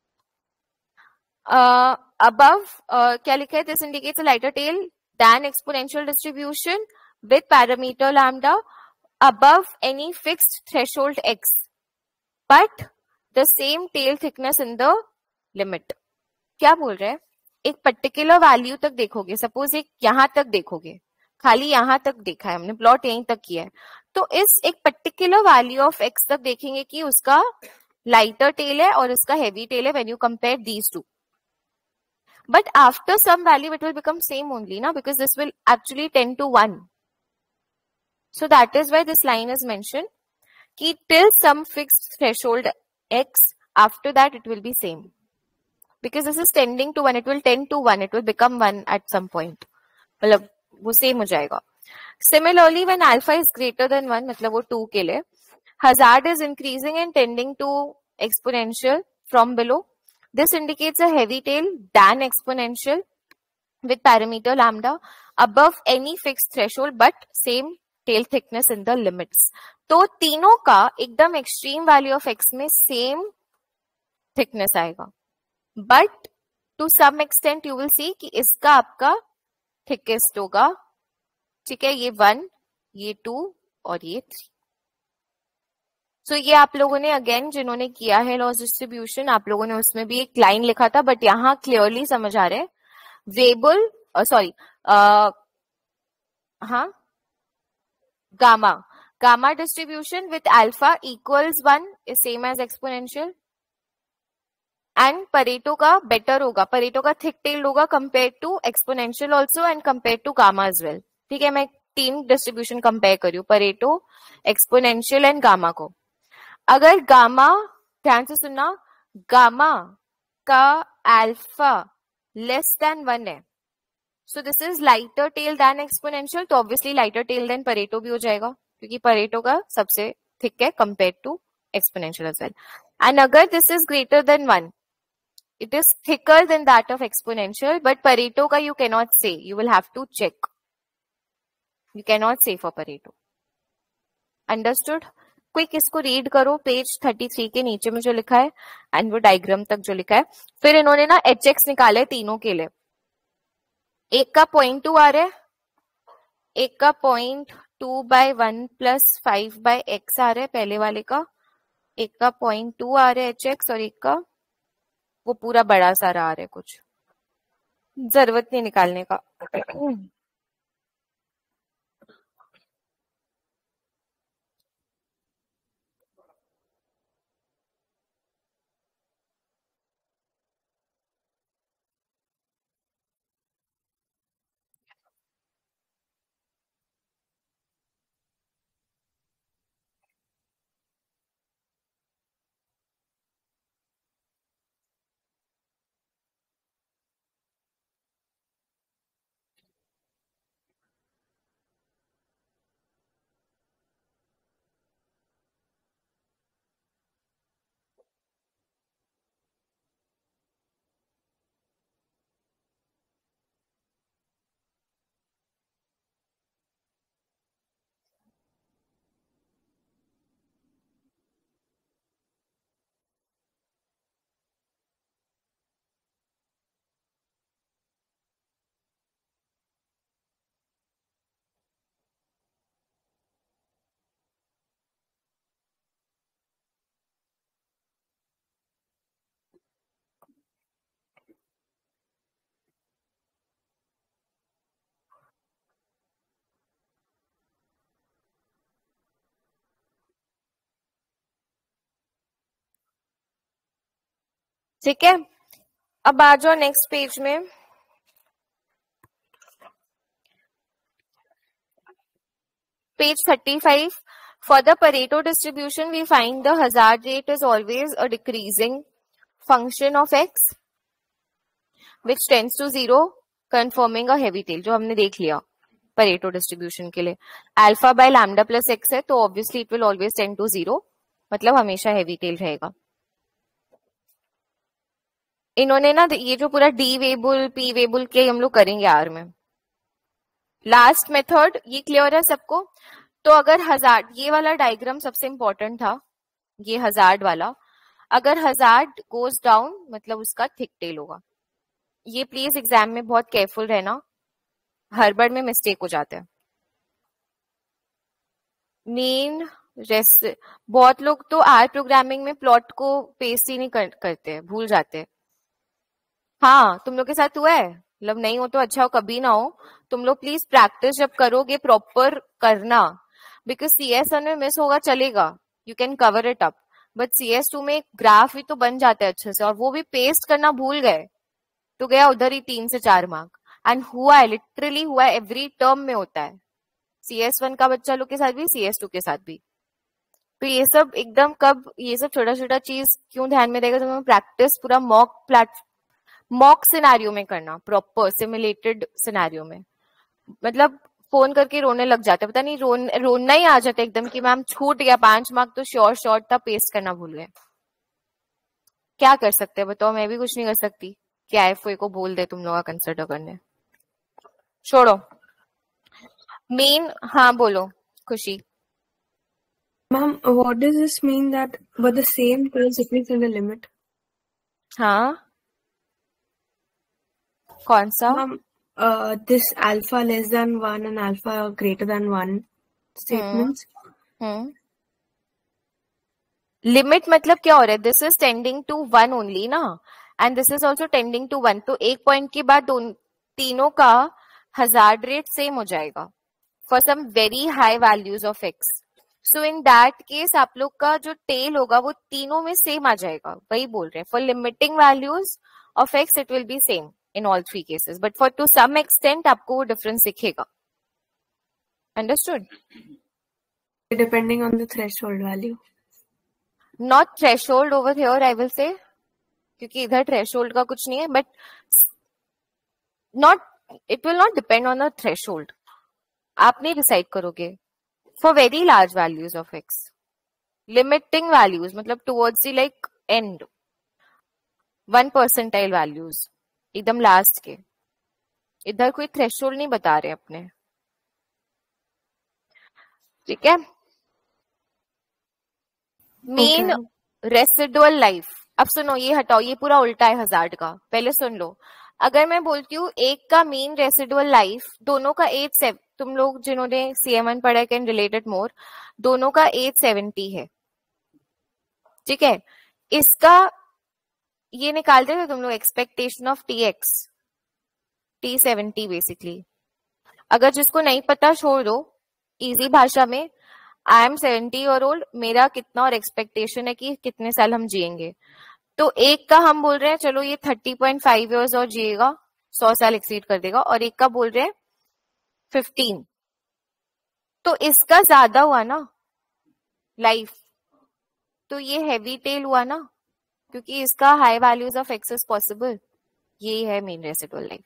Uh, above uh, क्या लिखा है? This indicates a lighter tail than exponential distribution with parameter lambda above any fixed threshold x, but the same tail thickness in the limit. क्या बोल रहे हैं? एक particular value तक देखोगे, सपोज एक यहां तक देखोगे, खाली यहां तक देखा है हमने, प्लॉट यहीं तक किया है, तो इस एक पर्टिकुलर वैल्यू ऑफ x तक देखेंगे कि उसका लाइटर टेल है और इसका हेवी टेल है. When you compare these two, but after some value it will become same only na, because this will actually tend to one. So that is why this line is mentioned ki till some fixed threshold x, after that it will be same, because this is tending to one, it will tend to one, it will become one at some point, मतलब वो same हो जाएगा. Similarly when alpha is greater than one मतलब वो two के लिए hazard is increasing and tending to exponential from below. This indicates a heavy tail than exponential with parameter lambda above any fixed threshold but same tail thickness in the limits. तो तीनों का एकदम extreme value of x में same thickness आएगा, but to some extent you will see कि इसका आपका thickest होगा. ठीक है? ये वन, ये टू और ये थ्री. सो so, ये आप लोगों ने अगेन जिन्होंने किया है लॉस डिस्ट्रीब्यूशन, आप लोगों ने उसमें भी एक लाइन लिखा था, बट यहाँ क्लियरली समझ आ रहे हैं. वेबल सॉरी हाँ gamma gamma distribution with alpha equals one is same as exponential, and Pareto का बेटर होगा, परेटो का थिक टेल होगा compare to exponential also and compare to gamma as well. ठीक है? मैं तीन डिस्ट्रीब्यूशन कंपेयर करी हूँ, परेटो, एक्सपोनेंशियल एंड गामा को. अगर गामा, ध्यान से सुनना, गामा का अल्फा लेस देन वन है, so this is lighter tail than exponential, तो obviously lighter tail than Pareto भी हो जाएगा, क्योंकि परेटो का सबसे थिक है compare to exponential as well. And अगर this is greater than one, it is thicker than that of exponential, but Pareto का you cannot say, you will have to check, you cannot say for Pareto. Understood? Quick इसको read करो, page thirty three के नीचे में जो लिखा है and वो डायग्राम तक जो लिखा है. फिर इन्होंने ना एच एक्स निकाले तीनों के लिए. एक का पॉइंट टू आ रहा है, एक का point two by one plus five by x आ रहा है पहले वाले का, एक का पॉइंट टू आ रहा है एच एक्स, और एक का वो पूरा बड़ा सारा आ रहा है. कुछ जरूरत नहीं निकालने का. ठीक है, अब आ जाओ नेक्स्ट पेज में। Page thirty-five. For the Pareto distribution, we find the hazard rate is always a decreasing function of x, which tends to zero, confirming a heavy tail, जो हमने देख लिया Pareto distribution के लिए. Alpha by lambda plus x है, तो obviously it will always tend to zero, मतलब हमेशा heavy tail रहेगा. इन्होंने ना ये जो पूरा डी वेबुल पी वेबुल के हम लोग करेंगे आर में. लास्ट मेथड ये क्लियर है सबको? तो अगर हजार्ड, ये वाला डायग्राम सबसे इंपॉर्टेंट था, ये हजार्ड वाला. अगर हजार्ड गोज डाउन मतलब उसका थिक टेल होगा. ये प्लीज एग्जाम में बहुत केयरफुल रहना, हड़बड़ में मिस्टेक हो जाते हैं. मीन रेस्ट, बहुत लोग तो आर प्रोग्रामिंग में प्लॉट को पेस्ट ही नहीं कर, करते, भूल जाते. हाँ, तुम लोग के साथ हुआ है? मतलब नहीं हो तो अच्छा हो, कभी ना हो. तुम लोग प्लीज प्रैक्टिस जब करोगे प्रॉपर करना, बिकॉज सी एस वन में मिस होगा चलेगा, you can cover it up, but C S two में ग्राफ भी तो बन जाता है अच्छे से, और वो भी पेस्ट करना भूल गए तो गया उधर ही तीन से चार मार्क. एंड हुआ है, लिटरली हुआ है, एवरी टर्म में होता है, सी एस वन का बच्चा लोग के साथ भी, सी एस टू के साथ भी. तो ये सब एकदम कब, ये सब छोटा छोटा चीज क्यों ध्यान में रहेगा? तो प्रैक्टिस पूरा मॉक प्लेट मॉक सिनेरियो में करना, प्रॉपर सिमुलेटेड सिनेरियो में. मतलब फोन करके रोने लग जाते, पता नहीं रोन रोना ही आ जाता एकदम कि मैम छूट गया पांच मार्क, तो श्योर शॉर्ट था, पेस्ट करना भूल गए. क्या कर सकते हैं बताओ? मैं भी कुछ नहीं कर सकती कि आई एफ ओ को बोल दे तुम लोग का कंसिडर करने. छोड़ो मेन. हाँ बोलो खुशी. Ma'am, what does this mean that but the same tail decrease in the limit? हाँ कौन सा? Ma'am, uh, this alpha less than one and alpha greater than one statements. Hmm limit मतलब क्या हो रहा है? This is tending to one only ना, and this is also tending to one. तो एक पॉइंट के बाद दोनों तीनों का हजार्ड रेट सेम हो जाएगा for some very high values of x. So in that case आप लोग का जो टेल होगा वो तीनों में सेम आ जाएगा. वही बोल रहे हैं, for limiting values of x it will be same in all three cases, but for to some extent आपको वो डिफरेंस दिखेगा. Understood? Depending on the threshold value. Not threshold over here I will say, क्योंकि इधर threshold का कुछ नहीं है, but not, it will not depend on a threshold. आप नहीं डिसाइड करोगे for very large values of x. Limiting values मतलब towards the like end, one percentile values एकदम लास्ट के. इधर कोई थ्रेशोल्ड नहीं बता रहे अपने. ठीक है. Mean residual life. अब सुनो, ये हटाओ, ये पूरा उल्टा है हजार्ड का. पहले सुन लो. अगर मैं बोलती हूँ एक का मीन रेसिडुअल लाइफ, दोनों का एज सेव, तुम लोग जिन्होंने सी एम वन पढ़ा कैन रिलेट इट मोर, दोनों का एज सेवेंटी है. ठीक है. इसका ये निकालते थे तुम लोग expectation of T x, T seventy basically. अगर जिसको नहीं पता छोड़ दो, इजी भाषा में, I am seventy year old, मेरा कितना और एक्सपेक्टेशन है कि कितने साल हम जिएंगे. तो एक का हम बोल रहे हैं चलो ये थर्टी पॉइंट फाइव ईयर्स और जिएगा, सौ साल एक्सीड कर देगा, और एक का बोल रहे हैं फिफ्टीन. तो इसका ज्यादा हुआ ना लाइफ, तो ये हैवी टेल हुआ ना, क्योंकि इसका high values of x is possible. ये है मेन रेसिडुअल लाइफ.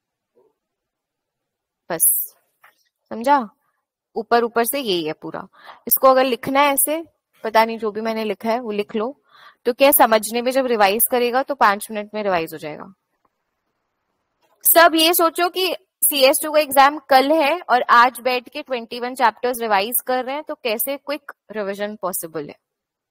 बस समझा? ऊपर ऊपर से यही है पूरा. इसको अगर लिखना है ऐसे, पता नहीं जो भी मैंने लिखा है वो लिख लो, तो क्या समझने में जब रिवाइज करेगा तो पांच मिनट में रिवाइज हो जाएगा. सब ये सोचो कि सी एस टू का एग्जाम कल है और आज बैठ के ट्वेंटी वन चैप्टर्स रिवाइज कर रहे हैं, तो कैसे क्विक रिवीजन पॉसिबल है?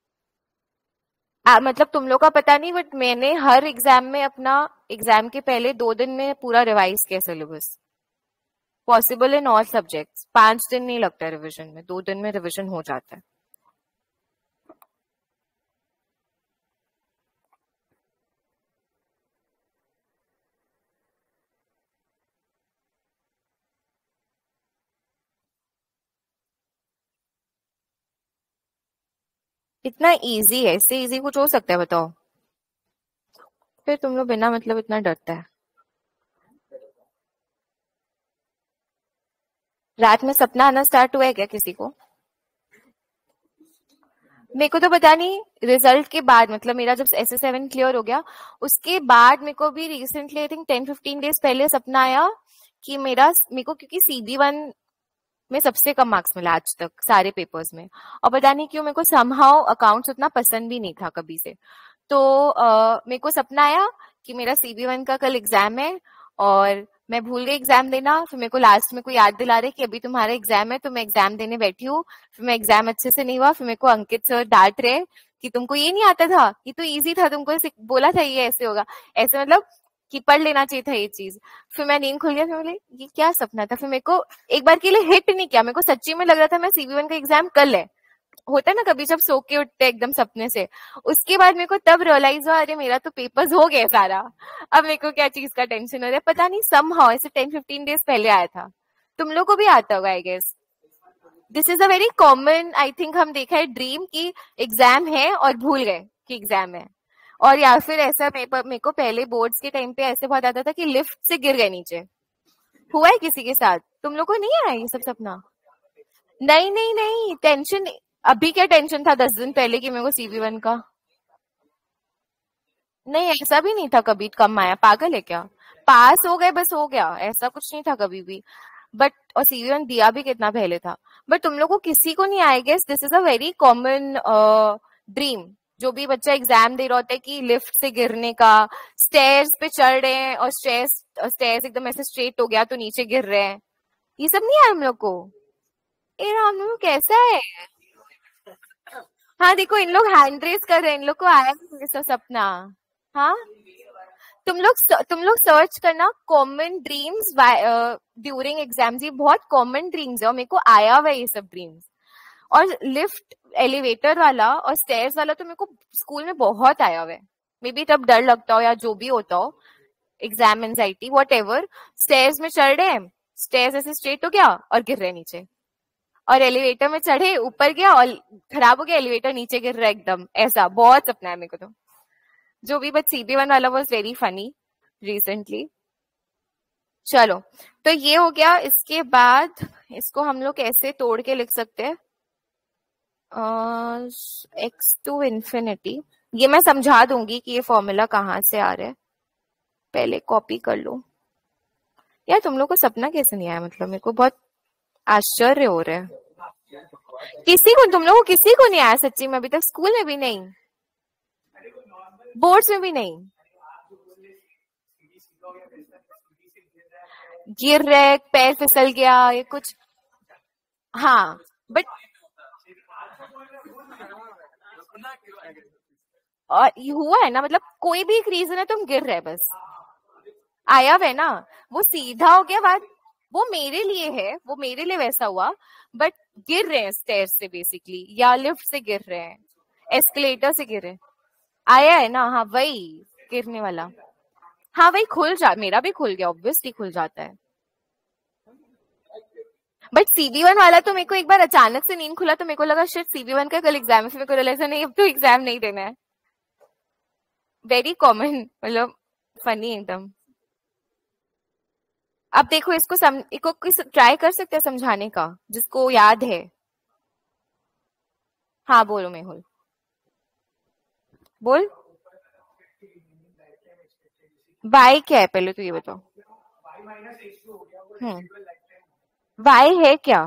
आ, मतलब तुम लोग का पता नहीं, बट मैंने हर एग्जाम में अपना एग्जाम के पहले दो दिन में पूरा रिवाइज किया syllabus. Possible in all subjects. पांच दिन नहीं लगता रिवीजन में, दो दिन में रिवीजन हो जाता है. इतना इजी है, इससे इजी कुछ हो सकता है बताओ? फिर तुम लोग बिना मतलब इतना डरता है। रात में सपना आना स्टार्ट हुआ है क्या किसी को? मेरे को तो पता नहीं, रिजल्ट के बाद मतलब मेरा जब एस एस सेवन क्लियर हो गया उसके बाद मेरे को भी recently I think ten fifteen days पहले सपना आया कि मेरा मेरे को क्योंकि सी बी वन में सबसे कम मार्क्स मिला आज तक सारे पेपर्स में, और पता नहीं क्यों मेरे को समहाउ अकाउंट्स उतना पसंद भी नहीं था कभी से। तो uh, मेरे को सपना आया कि मेरा सी बी वन का कल एग्जाम है और मैं भूल गई एग्जाम देना। फिर मेरे को लास्ट में कोई याद दिला रहे कि अभी तुम्हारा एग्जाम है, तो मैं एग्जाम देने बैठी हूँ। फिर मैं एग्जाम अच्छे से नहीं हुआ। फिर मेरे को अंकित सर डांट रहे कि तुमको ये नहीं आता था, ये तो इजी था, तुमको बोला था ये ऐसे होगा, ऐसे मतलब कि पढ़ लेना चाहिए था ये चीज। फिर मैं नींद खुल गया। फिर बोले ये क्या सपना था। फिर मेरे को एक बार के लिए हिट नहीं किया, मेरे को सच्ची में लग रहा था मैं सी बी वन का एग्जाम कल है। होता है ना कभी जब सो के उठते एकदम सपने से। उसके बाद मेरे को तब रियलाइज हुआ अरे मेरा तो पेपर्स हो गया सारा, अब मेरे को क्या चीज का टेंशन हो रहा है पता नहीं। समहाउ ऐसे टेन फिफ्टीन डेज पहले आया था। तुम लोग को भी आता होगा I guess. This is a very common I think हम देखा है ड्रीम की एग्जाम है और भूल गए कि एग्जाम है। और या फिर ऐसा मेरे को पहले बोर्ड्स के टाइम पे ऐसे बहुत आता था कि लिफ्ट से गिर गए नीचे। हुआ है किसी के साथ? तुम लोग को नहीं आया ये सब सपना? नहीं नहीं नहीं, टेंशन अभी क्या टेंशन था दस दिन पहले कि मेरे को सी बी वन का? नहीं ऐसा भी नहीं था कभी कम आया, पागल है क्या? पास हो गए बस हो गया, ऐसा कुछ नहीं था कभी भी। बट और सी बी वन दिया भी कितना पहले था। बट तुम लोग को किसी को नहीं आया guess? This is a very common dream जो भी बच्चा एग्जाम दे रहा होता है कि लिफ्ट से गिरने का, स्टेयर्स पे चढ़ रहे हैं और स्टेयर्स स्टेयर्स एकदम ऐसे स्ट्रेट हो गया तो नीचे गिर रहे हैं। ये सब नहीं आया हम लोग को? ए हम लोग कैसा है? हाँ देखो इन लोग हैंड रेस कर रहे हैं, इन लोग को आया ये सब सपना। हाँ तुम लोग तुम लोग सर्च करना कॉमन ड्रीम्स ड्यूरिंग एग्जाम्स, ये बहुत कॉमन ड्रीम्स है और मेरे को आया हुआ ये सब ड्रीम्स। और लिफ्ट एलिवेटर वाला और स्टेयर्स वाला तो मेरे को स्कूल में बहुत आया हुआ है। मे बी तब डर लगता हो या जो भी होता हो, exam anxiety whatever. Stairs में चढ़ रहे हैं, स्टेयर्स ऐसे स्ट्रेट हो गया और गिर रहे नीचे, और एलिवेटर में चढ़े ऊपर गया और खराब हो गया एलिवेटर नीचे गिर रहा है एकदम। ऐसा बहुत सपना है मेरे को तो जो भी। बट सी बी वन वाला वाज वेरी फनी रिसेंटली। चलो तो ये हो गया। इसके बाद इसको हम लोग कैसे तोड़ के लिख सकते हैं? एक्स टू इन्फिनिटी, ये मैं समझा दूंगी कि ये फॉर्मूला कहाँ से आ रहा है, पहले कॉपी कर लो। यार तुम लोग को सपना कैसे नहीं आया? मतलब मेरे को बहुत आश्चर्य हो रहा है। किसी को तुम लोग को किसी को नहीं आया सच्ची में? अभी तक स्कूल में भी नहीं, बोर्ड्स में भी नहीं? गिर रहे, पैर फिसल गया, ये कुछ? हाँ बट और हुआ है ना, मतलब कोई भी एक रीजन है तुम गिर रहे बस, आया है ना, वो सीधा हो गया बात। वो मेरे लिए है, वो मेरे लिए वैसा हुआ। बट गिर रहे हैं स्टेयर से बेसिकली, या लिफ्ट से गिर रहे हैं, एस्केलेटर से गिर रहे हैं, आया है ना। हाँ वही गिरने वाला, हाँ वही खुल जा, मेरा भी खुल गया ऑब्वियसली, खुल जाता है। बट सी बी वन वाला तो मेरे को एक बार अचानक से नींद खुला तो मेरे को लगा शायद सी बी वन का कल एग्जाम है, फिर मेरे को रियलाइज नहीं अब तो एग्जाम नहीं देना है। वेरी कॉमन, मतलब फनी एकदम। अब देखो इसको सम इसको ट्राई कर सकते हैं समझाने का जिसको याद है। हाँ बोलो मेहुल, बोल। वाई क्या है पहले तो ये बताओ। हम्म वाई है क्या?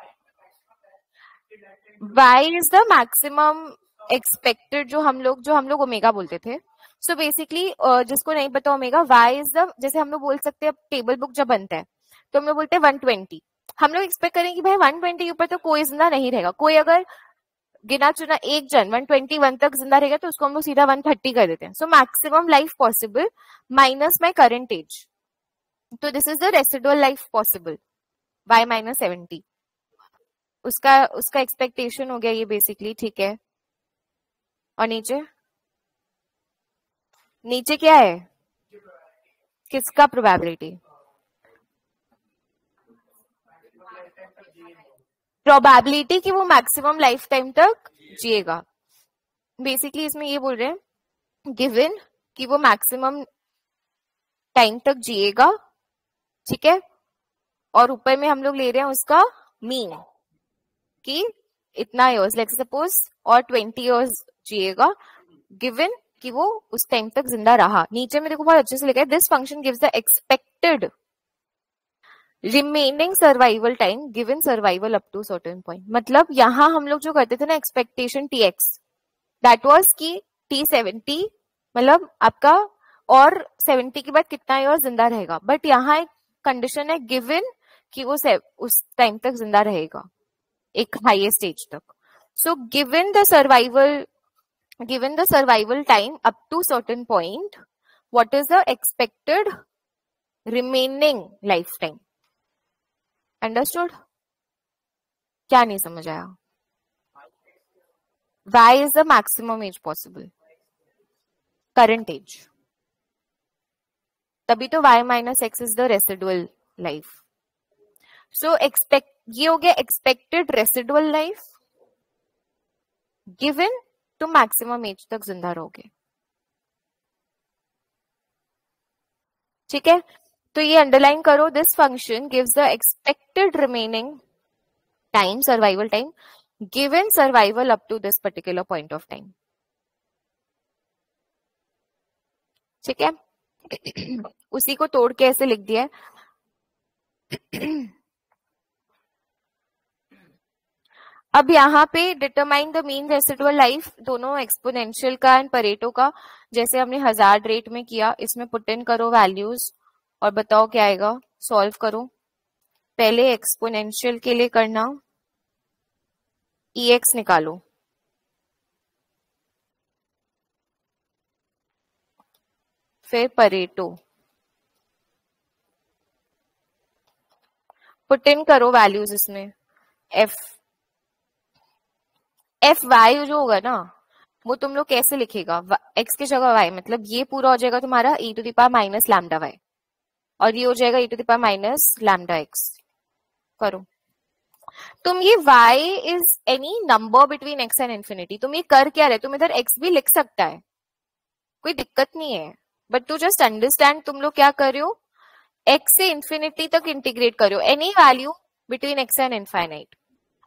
Y is the maximum expected, जो हम लोग जो हम लोग ओमेगा बोलते थे। सो so बेसिकली जिसको नहीं पता ओमेगा, वाई इज द, जैसे हम लोग बोल सकते हैं टेबल बुक जब बनता है तो हम लोग बोलते हैं वन ट्वेंटी। हम लोग एक्सपेक्ट करेंगे भाई वन ट्वेंटी के ऊपर तो कोई जिंदा नहीं रहेगा। कोई अगर गिना चुना एक जन वन ट्वेंटी वन तक जिंदा रहेगा तो उसको हम लोग सीधा वन थर्टी कर देते हैं। So maximum life possible minus my current age, तो this is the residual life possible Y minus seventy. उसका उसका एक्सपेक्टेशन हो गया ये बेसिकली, ठीक है। और नीचे नीचे क्या है? किसका प्रोबेबिलिटी? प्रोबेबिलिटी कि वो मैक्सिमम लाइफ टाइम तक जिएगा। बेसिकली इसमें ये बोल रहे हैं गिवन कि वो मैक्सिमम टाइम तक जिएगा, ठीक है, और ऊपर में हम लोग ले रहे हैं उसका मीन कि इतना इयर्स, लेट्स सपोज, और ट्वेंटी इयर्स जिएगा, गिवन कि वो उस टाइम तक जिंदा रहा। नीचे में देखो बहुत अच्छे से लिखा है, this function gives the expected remaining survival time given survival up to certain point. मतलब यहाँ हम लोग जो करते थे ना expectation t x, that was की टी सेवेंटी, मतलब आपका और सेवेंटी के बाद कितना ईयर जिंदा रहेगा, बट यहाँ एक कंडीशन है गिवन कि वो उस टाइम तक जिंदा रहेगा एक हाईएस्ट स्टेज तक। So given the survival given the survival time up to certain point, what is the expected remaining life time. Understood? क्या नहीं समझ आया? Y is the maximum age possible, current age. तभी तो y minus x is the residual life. So expect, ये हो गया expected residual life given to maximum age तक जिंदा रहोगे, ठीक है। तो ये अंडरलाइन करो, this function gives the expected remaining time, survival time, given survival up to this particular point of time, ठीक है। उसी को तोड़ के ऐसे लिख दिया है। अब यहाँ पे determine the mean residual life, दोनों एक्सपोनेंशियल का एंड परेटो का, जैसे हमने हजार्ड रेट में किया, इसमें पुट इन करो वैल्यूज और बताओ क्या आएगा, सॉल्व करो। पहले एक्सपोनेंशियल के लिए करना, ई एक्स निकालो, फिर परेटो, पुट इन करो वैल्यूज इसमें। एफ एफ वाई जो होगा ना, वो तुम लोग कैसे लिखेगा, एक्स की जगह वाई, मतलब ये पूरा हो जाएगा तुम्हारा e to the power minus lambda y, और ये हो जाएगा e to the power minus lambda x. करो तुम, ये y is any number between x and infinity, तुम ये कर क्या रहे, तुम इधर x भी लिख सकता है, कोई दिक्कत नहीं है, बट टू जस्ट अंडरस्टैंड तुम लोग क्या कर रहे हो, x से इंफिनिटी तक इंटीग्रेट करो, any value between x and infinite.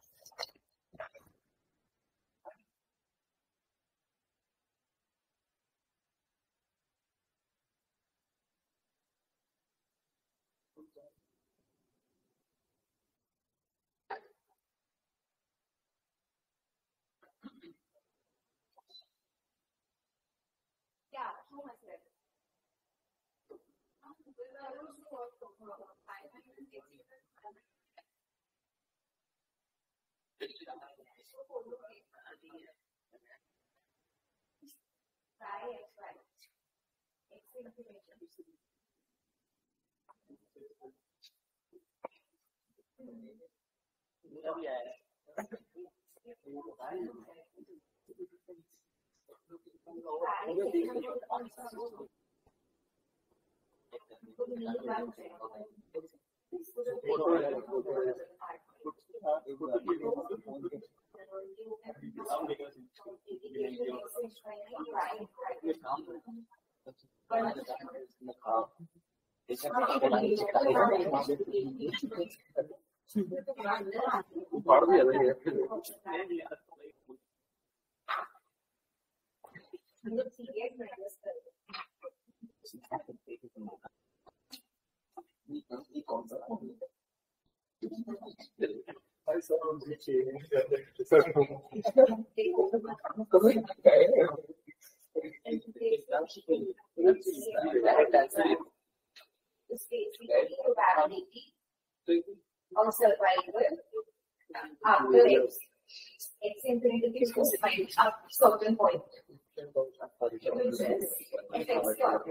Of survival after x, x infinity is defined up to certain point, which is fx square.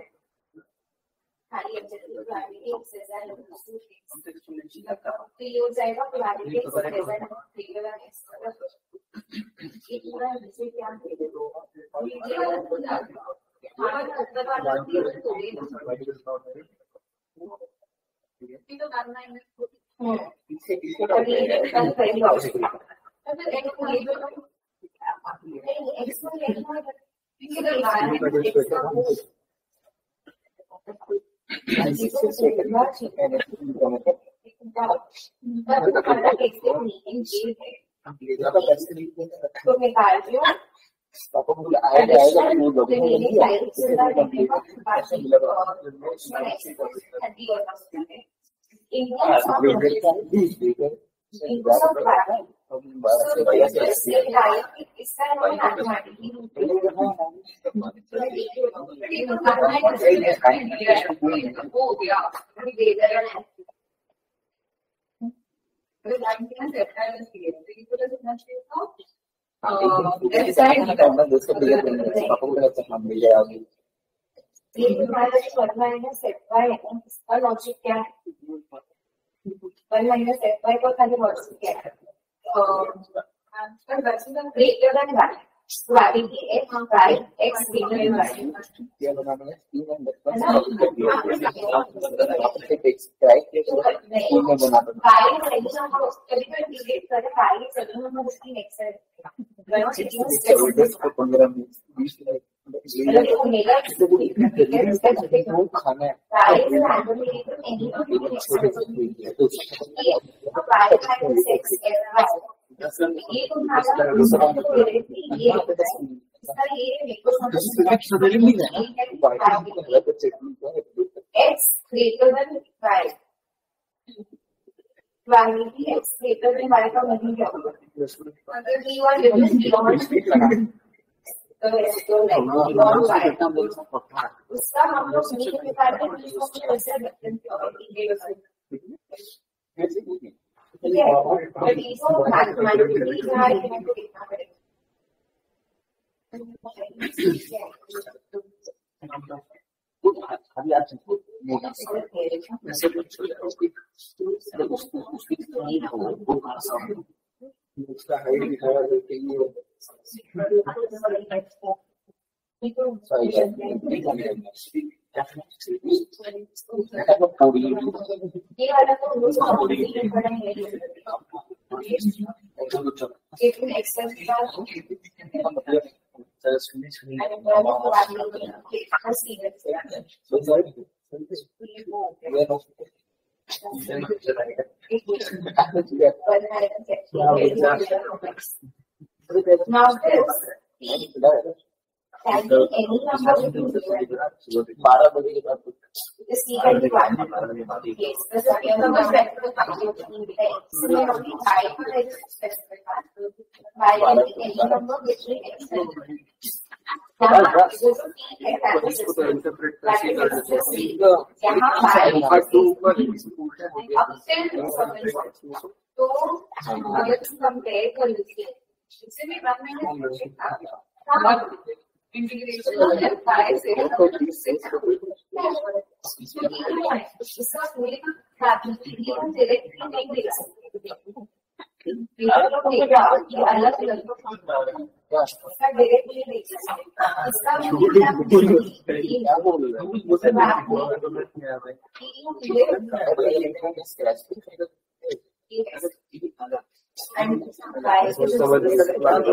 खाली objective probability x is an exponential तो ये हो जाएगा probability x is an regular x। ये पूरा विषय क्या है, ये हमारा ऊपर वाला ये तो ये तो करना है। तो निकाल दियो लॉजिक क्या है वन माइनस एफ वाई का खाली लॉजिक क्या है greater than one probability x by x greater than y ये तो ये x greater than y probability x greater than y का मतलब क्या होगा अगर v one difference beyond तो तो उसका हम लोग नहीं निकाल के वैसे डिफरेंस ठीक है बट इसको मैथमेटिकली यहाँ लिखने को लिखना पड़ेगा ये वाला तो now this can be any number बारह बजे के बाद is equal to one. Yes, the second number is vector of similarly I will specify by any number between x and y. यहाँ तो अगर कंपेयर कर लीजिए इससे भी वन माइनस इंटीग्रेशन फाइव से इसका पूरी डायरेक्टली नहीं दे सकते अलग अलग इसका डायरेक्टली नहीं इसका and why is it मतलब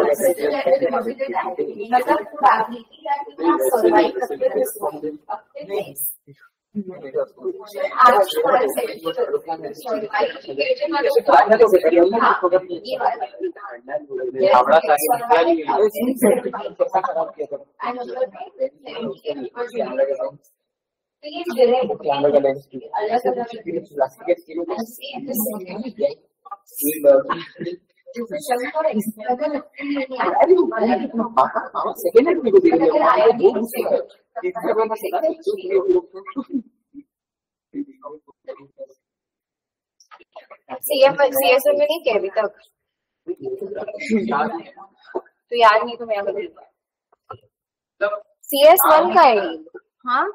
probability that we can survive up to this point up to this CM CSM में नहीं क्या अभी तक तो याद नहीं तो मैं सीएस वन का है हाँ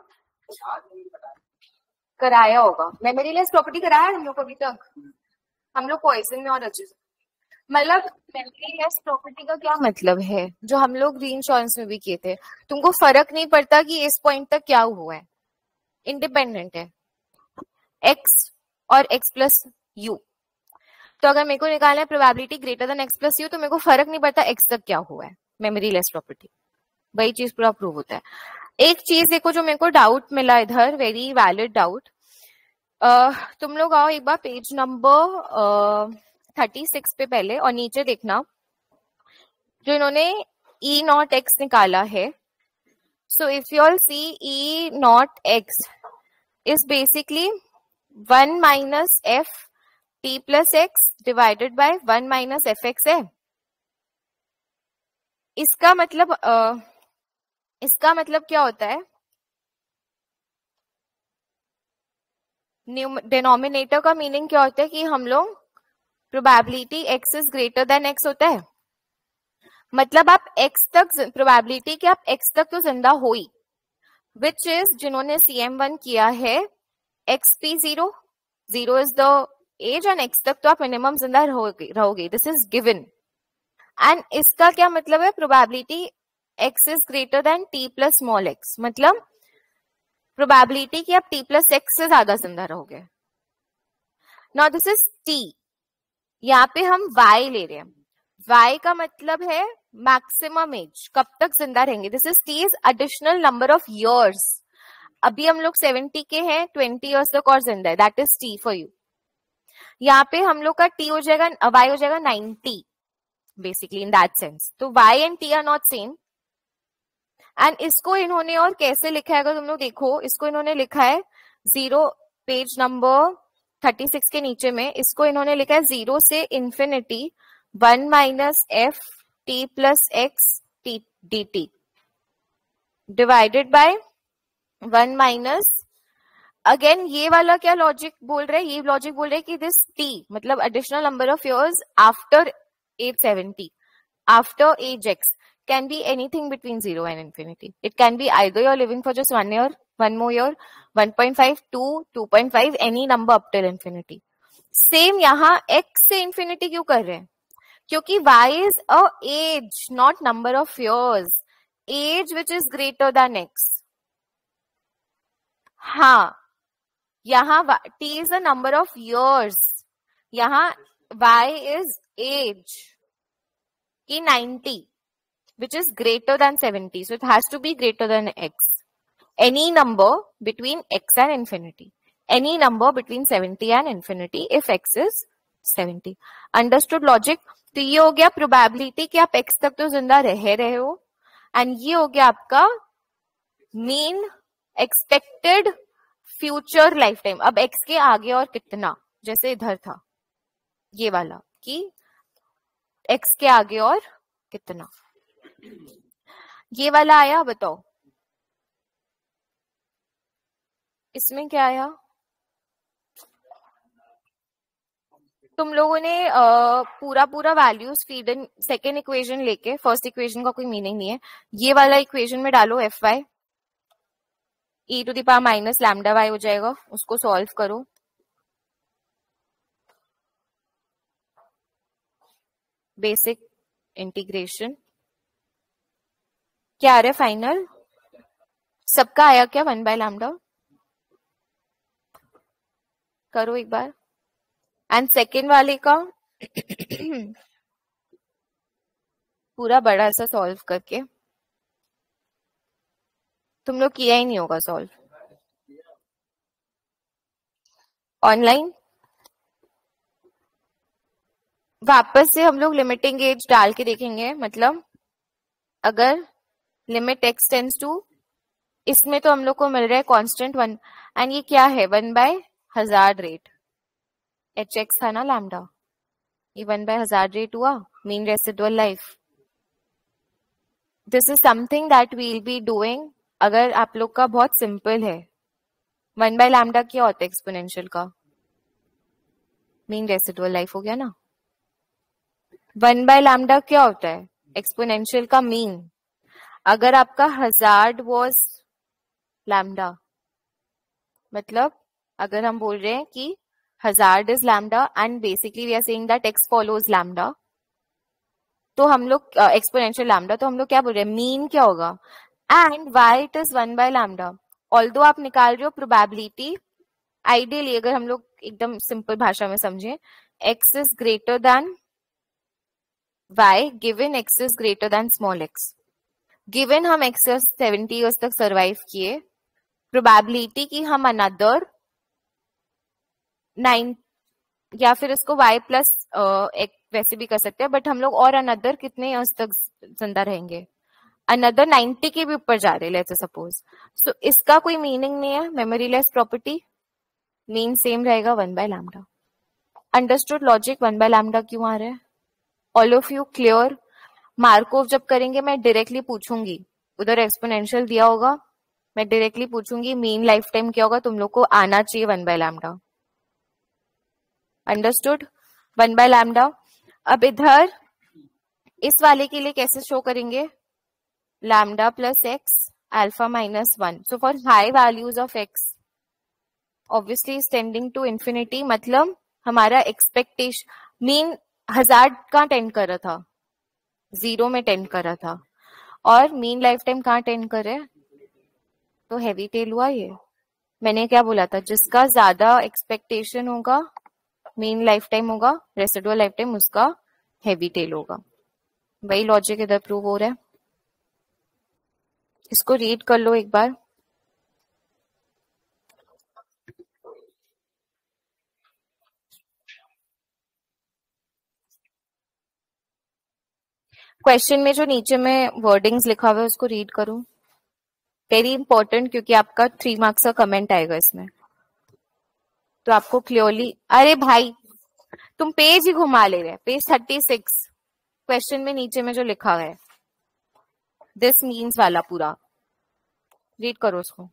कराया होगा मेमोरी लेस प्रॉपर्टी कराया हम लोग अभी तक हम लोग पॉइजन में और अच्छे से मतलब मेमोरी लेस प्रॉपर्टी का क्या मतलब है जो हम लोग रीइंश्योरेंस में भी किए थे तुमको फर्क नहीं पड़ता कि इस पॉइंट तक क्या हुआ है इंडिपेंडेंट है एक्स और एक्स प्लस यू तो अगर मेरे को निकालना है probability greater than x plus u तो मेरे को फर्क नहीं पड़ता एक्स तक क्या हुआ है मेमोरी लेस प्रॉपर्टी वही चीज पूरा प्रूव होता है एक चीज देखो जो मेरे को डाउट मिला इधर, वेरी वैलिड डाउट। तुम लोग आओ एक बार पेज नंबर थर्टी सिक्स पे पहले, और नीचे देखना जो इन्होंने ई नॉट एक्स निकाला है। So if you all see e not x is basically one minus f t plus x divided by one minus f x है। इसका मतलब uh, इसका मतलब क्या होता है, डिनोमिनेटर का मीनिंग क्या होता है कि हम लोग probability x is greater than x होता है, मतलब आप x तक प्रोबेबिलिटी कि आप x तक तो जिंदा हो ही, विच इज जिन्होंने सी एम वन किया है x p zero, zero is the age and x तक तो आप मिनिमम जिंदा रहोगे रहोगे दिस इज गिवन। एंड इसका क्या मतलब है, probability x is greater than t plus small x, मतलब प्रोबेबिलिटी कि आप t प्लस x से ज्यादा जिंदा रहोगे। नाउ दिस इज t, यहाँ पे हम y ले रहे हैं, y का मतलब है मैक्सिमम एज, कब तक जिंदा रहेंगे। This is t is additional number of years, अभी हम लोग सेवेंटी के हैं, ट्वेंटी इयर्स तक और जिंदा है, that is t for you. यहाँ पे हम लोग का t हो जाएगा, y हो जाएगा ninety basically in that sense. तो y and t are not same. And इसको इन्होंने और कैसे लिखा है अगर तुम लोग देखो, इसको इन्होंने लिखा है zero, page number thirty six के नीचे में इसको इन्होंने लिखा है जीरो से infinity one minus f t plus x t d t divided by one minus, again ये वाला क्या लॉजिक बोल रहा है, ये लॉजिक बोल रहा है कि दिस t मतलब additional number of years after age seventy, after age x can be anything between zero and infinity. It can be either you're living for just one year, one more year, one point five, two, two point five, any number up till infinity. Same यहाँ x से infinity क्यों कर रहे हैं, क्योंकि y is a age, not number of years, age which is greater than x. हाँ, यहाँ t is a number of years, यहाँ y is age की ninety, which is greater than seventy. So it has to be greater than x. Any number between x and infinity. Any number between seventy and infinity if x is seventy. Understood logic? तो ये हो गया probability कि आप x तक तो जिंदा रह रहे हो, and ये हो गया आपका mean expected future lifetime. अब x के आगे और कितना, जैसे इधर था ये वाला कि x के आगे और कितना, ये वाला आया, बताओ इसमें क्या आया। तुम लोगों ने आ, पूरा पूरा values feed in second equation लेके, फर्स्ट इक्वेशन का कोई मीनिंग नहीं है, ये वाला इक्वेशन में डालो f y e to the power minus lambda y हो जाएगा, उसको सॉल्व करो। बेसिक इंटीग्रेशन क्या आ रहा है फाइनल, सबका आया क्या, वन बाय लैम्डा करो एक बार। एंड सेकेंड वाले का पूरा बड़ा सा सॉल्व करके, तुम लोग किया ही नहीं होगा सॉल्व ऑनलाइन। वापस से हम लोग लिमिटिंग एज डाल के देखेंगे, मतलब अगर लिमिट एक्स टेंस टू, इसमें तो हम लोग को मिल रहा है कांस्टेंट वन, एंड ये क्या है one by hazard rate, h x था ना लैम्डा, ये वन बाय हजार्ड रेट हुआ, mean residual life. This is something that will be doing. अगर आप लोग का बहुत सिंपल है, वन बाय लैम्डा क्या होता है एक्सपोनेंशियल का, मीन रेसिडुअल लाइफ हो गया ना। वन बाय लैम्डा क्या होता है एक्सपोनेंशियल का मीन, अगर आपका हजार्ड वॉज लैम्डा, मतलब अगर हम बोल रहे हैं कि hazard is lambda and basically we are saying that x follows lambda, तो हम लोग एक्सपोनेंशियल लैम्डा, तो हम लोग क्या बोल रहे हैं, मीन क्या होगा, and why it is one by lambda. Although आप निकाल रहे हो प्रोबेबिलिटी, आइडियली अगर हम लोग एकदम सिंपल भाषा में समझें, x is greater than y given x is greater than small x, given हम एक्स सेवेंटी ईयर्स तक सरवाइव किए, प्रोबेबिलिटी कि हम अनदर नाइन या फिर इसको y प्लस एक वैसे भी कर सकते हैं, बट हम लोग और अनदर कितने ईयर्स तक जिंदा रहेंगे, अनदर नाइन्टी के भी ऊपर जा रहे हैं लेट्स सपोज। सो इसका कोई मीनिंग नहीं है, memoryless property, mean same रहेगा one by lambda. Understood logic? One by lambda क्यों आ रहा है? All of you clear? Markov जब करेंगे मैं डायरेक्टली पूछूंगी, उधर एक्सपोनेंशियल दिया होगा, मैं डायरेक्टली पूछूंगी मीन लाइफ टाइम क्या होगा, तुम लोग को आना चाहिए one by lambda. Understood? One by lambda. अब इधर इस वाले के लिए कैसे शो करेंगे? Lambda plus x alpha minus one. So for high values of x obviously is tending to infinity, मतलब हमारा एक्सपेक्टेशन मीन हजार कहाँ टेंड कर रहा था? जीरो में टेंड कर रहा था, और मीन लाइफ टाइम कहाँ टेंड कर रहे हैं? तो हैवी टेल हुआ ये। मैंने क्या बोला था? जिसका ज्यादा एक्सपेक्टेशन होगा मीन लाइफ टाइम होगा, रेसिडुअल लाइफ टाइम उसका हैवी टेल होगा। वही लॉजिक इधर प्रूव हो रहा है। इसको रीड कर लो एक बार। क्वेश्चन में जो नीचे में वर्डिंग्स लिखा हुआ है उसको रीड करो, वेरी इंपॉर्टेंट, क्योंकि आपका थ्री मार्क्स का कमेंट आएगा इसमें, तो आपको क्लियरली। अरे भाई तुम पेज ही घुमा ले रहे, पेज थर्टी सिक्स क्वेश्चन में नीचे में जो लिखा हुआ है दिस मीन्स वाला पूरा रीड करो उसको।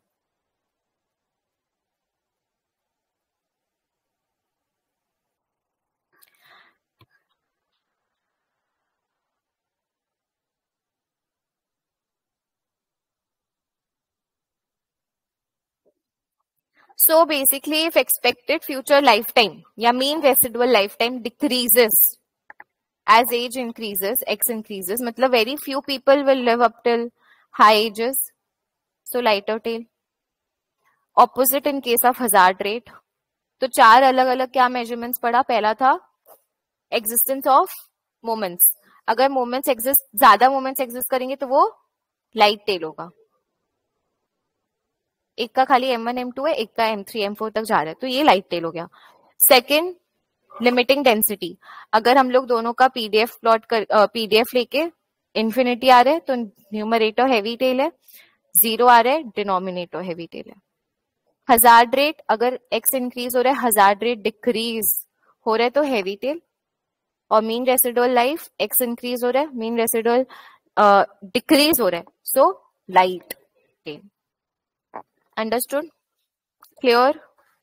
So basically, if expected future lifetime या mean residual lifetime decreases as age increases, x increases, मतलब very few people will live up till high ages. So lighter tail. Opposite in case of hazard rate. तो चार अलग अलग क्या measurements पढ़ा? पहला था existence of moments. अगर moments exist, ज्यादा moments exist करेंगे तो वो light tail होगा। एक का खाली एम वन एम टू है, एक का एम थ्री एम फोर तक जा रहा है, तो ये लाइट टेल हो गया। Second, limiting density. अगर हम लोग दोनों का पीडीएफ प्लॉट कर पीडीएफ लेके इन्फिनिटी आ रहे हैं तो न्यूमरेटर हैवी टेल है, जीरो आ रहा है डिनोमिनेटर हैवी टेल है। हजार्ड रेट, अगर एक्स इंक्रीज हो रहा है, हजार्ड रेट डिक्रीज हो रहा है तो हैवी टेल। और mean residual life, x increase हो रहा है, मीन रेसिडुअल डिक्रीज हो रहा है, so light tail. Understood? Clear?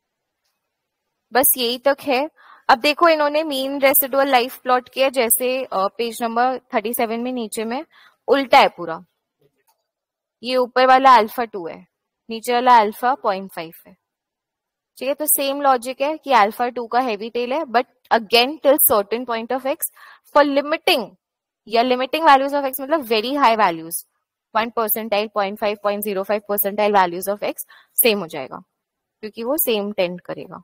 बस यही तक है। अब देखो इन्होंने मीन रेसिडुअल लाइफ प्लॉट किया जैसे पेज नंबर थर्टी सेवन में नीचे में उल्टा है पूरा। ये ऊपर वाला अल्फा टू है, नीचे वाला अल्फा पॉइंट फाइव है, ठीक है। तो सेम लॉजिक है कि अल्फा टू का हैवी टेल है, but again till certain point of x for limiting या लिमिटिंग वैल्यूज ऑफ एक्स, मतलब very high values, one percentile, point five, point zero five percentile values of x same हो जाएगा, क्योंकि वो same tend करेगा।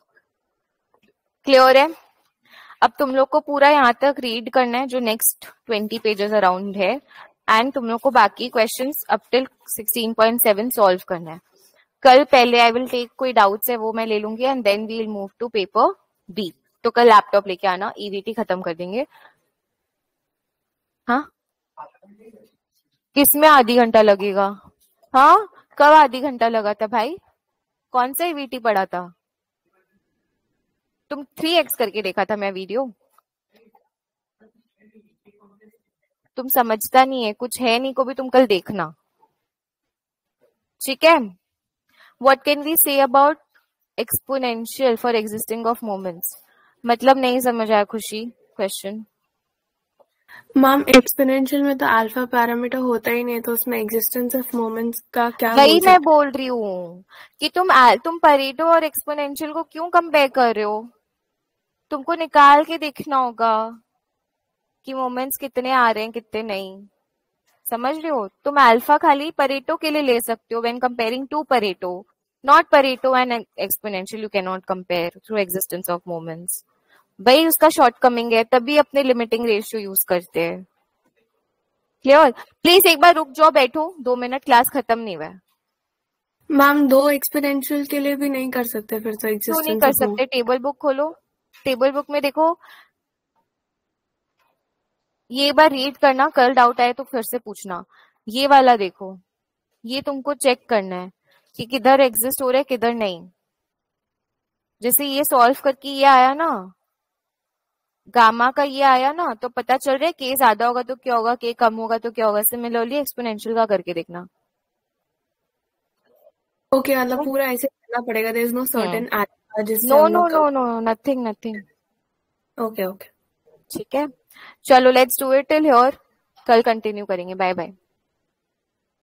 Clear है? अब तुम लोग को पूरा यहाँ तक रीड करना है जो नेक्स्ट ट्वेंटी पेजेस अराउंड है, एंड तुम लोग को बाकी questions up till sixteen point seven solve करना है। कल पहले आई विल टेक कोई डाउट्स है वो मैं ले लूंगी, and then we will move to paper B. तो कल लैपटॉप लेके आना, ईवीटी खत्म कर देंगे। हाँ, किसमें आधी घंटा लगेगा? हाँ, कब आधी घंटा लगा था भाई? कौन सा ईवीटी पढ़ा था? तुम थ्री एक्स करके देखा था मैं वीडियो? तुम समझता नहीं है, कुछ है नहीं को भी तुम कल देखना, ठीक है। What can we say about exponential for existing of moments? मतलब नहीं समझ आया खुशी क्वेश्चन? मैम एक्सपोनेंशियल में तो अल्फा पैरामीटर होता ही नहीं, तो उसमें एग्जिस्टेंस ऑफ मोमेंट्स का क्या? वही मैं बोल रही हूँ कि तुम तुम परेटो और एक्सपोनेंशियल को क्यों कंपेयर कर रहे हो? तुमको निकाल के देखना होगा कि मोमेंट्स कितने आ रहे हैं कितने नहीं, समझ रहे हो? तुम अल्फा खाली परेटो के लिए ले सकते हो when comparing to Pareto, not Pareto and exponential you can not compare through existence of moments. वही उसका शॉर्टकमिंग है, तभी अपने लिमिटिंग रेशियो यूज करते हैं। क्लियर? प्लीज एक बार रुक जाओ, बैठो, दो मिनट, क्लास खत्म नहीं हुआ है। मैम दो एक्सपोनेंशियल के लिए भी नहीं कर सकते फिर तो क्यों नहीं एग्जिस्टेंस कर ऑफ सकते? टेबल बुक खोलो, टेबल बुक में देखो, ये बार रीड करना, कल डाउट आए तो फिर से पूछना। ये वाला देखो, ये तुमको चेक करना है कि किधर एग्जिस्ट हो रहा है किधर नहीं। जैसे ये सॉल्व करके ये आया ना, गामा का ये आया ना, तो पता चल रहा है के ज्यादा होगा तो क्या होगा, के कम होगा तो क्या होगा। सिमिलरली एक्सपोनेंशियल का करके देखना। ओके okay, मतलब पूरा ऐसे करना पड़ेगा, there is no certain alpha जिससे नो हम नो लोग no no nothing nothing. Okay okay ठीक है, चलो let's do it till here, कल कंटिन्यू करेंगे। Bye bye.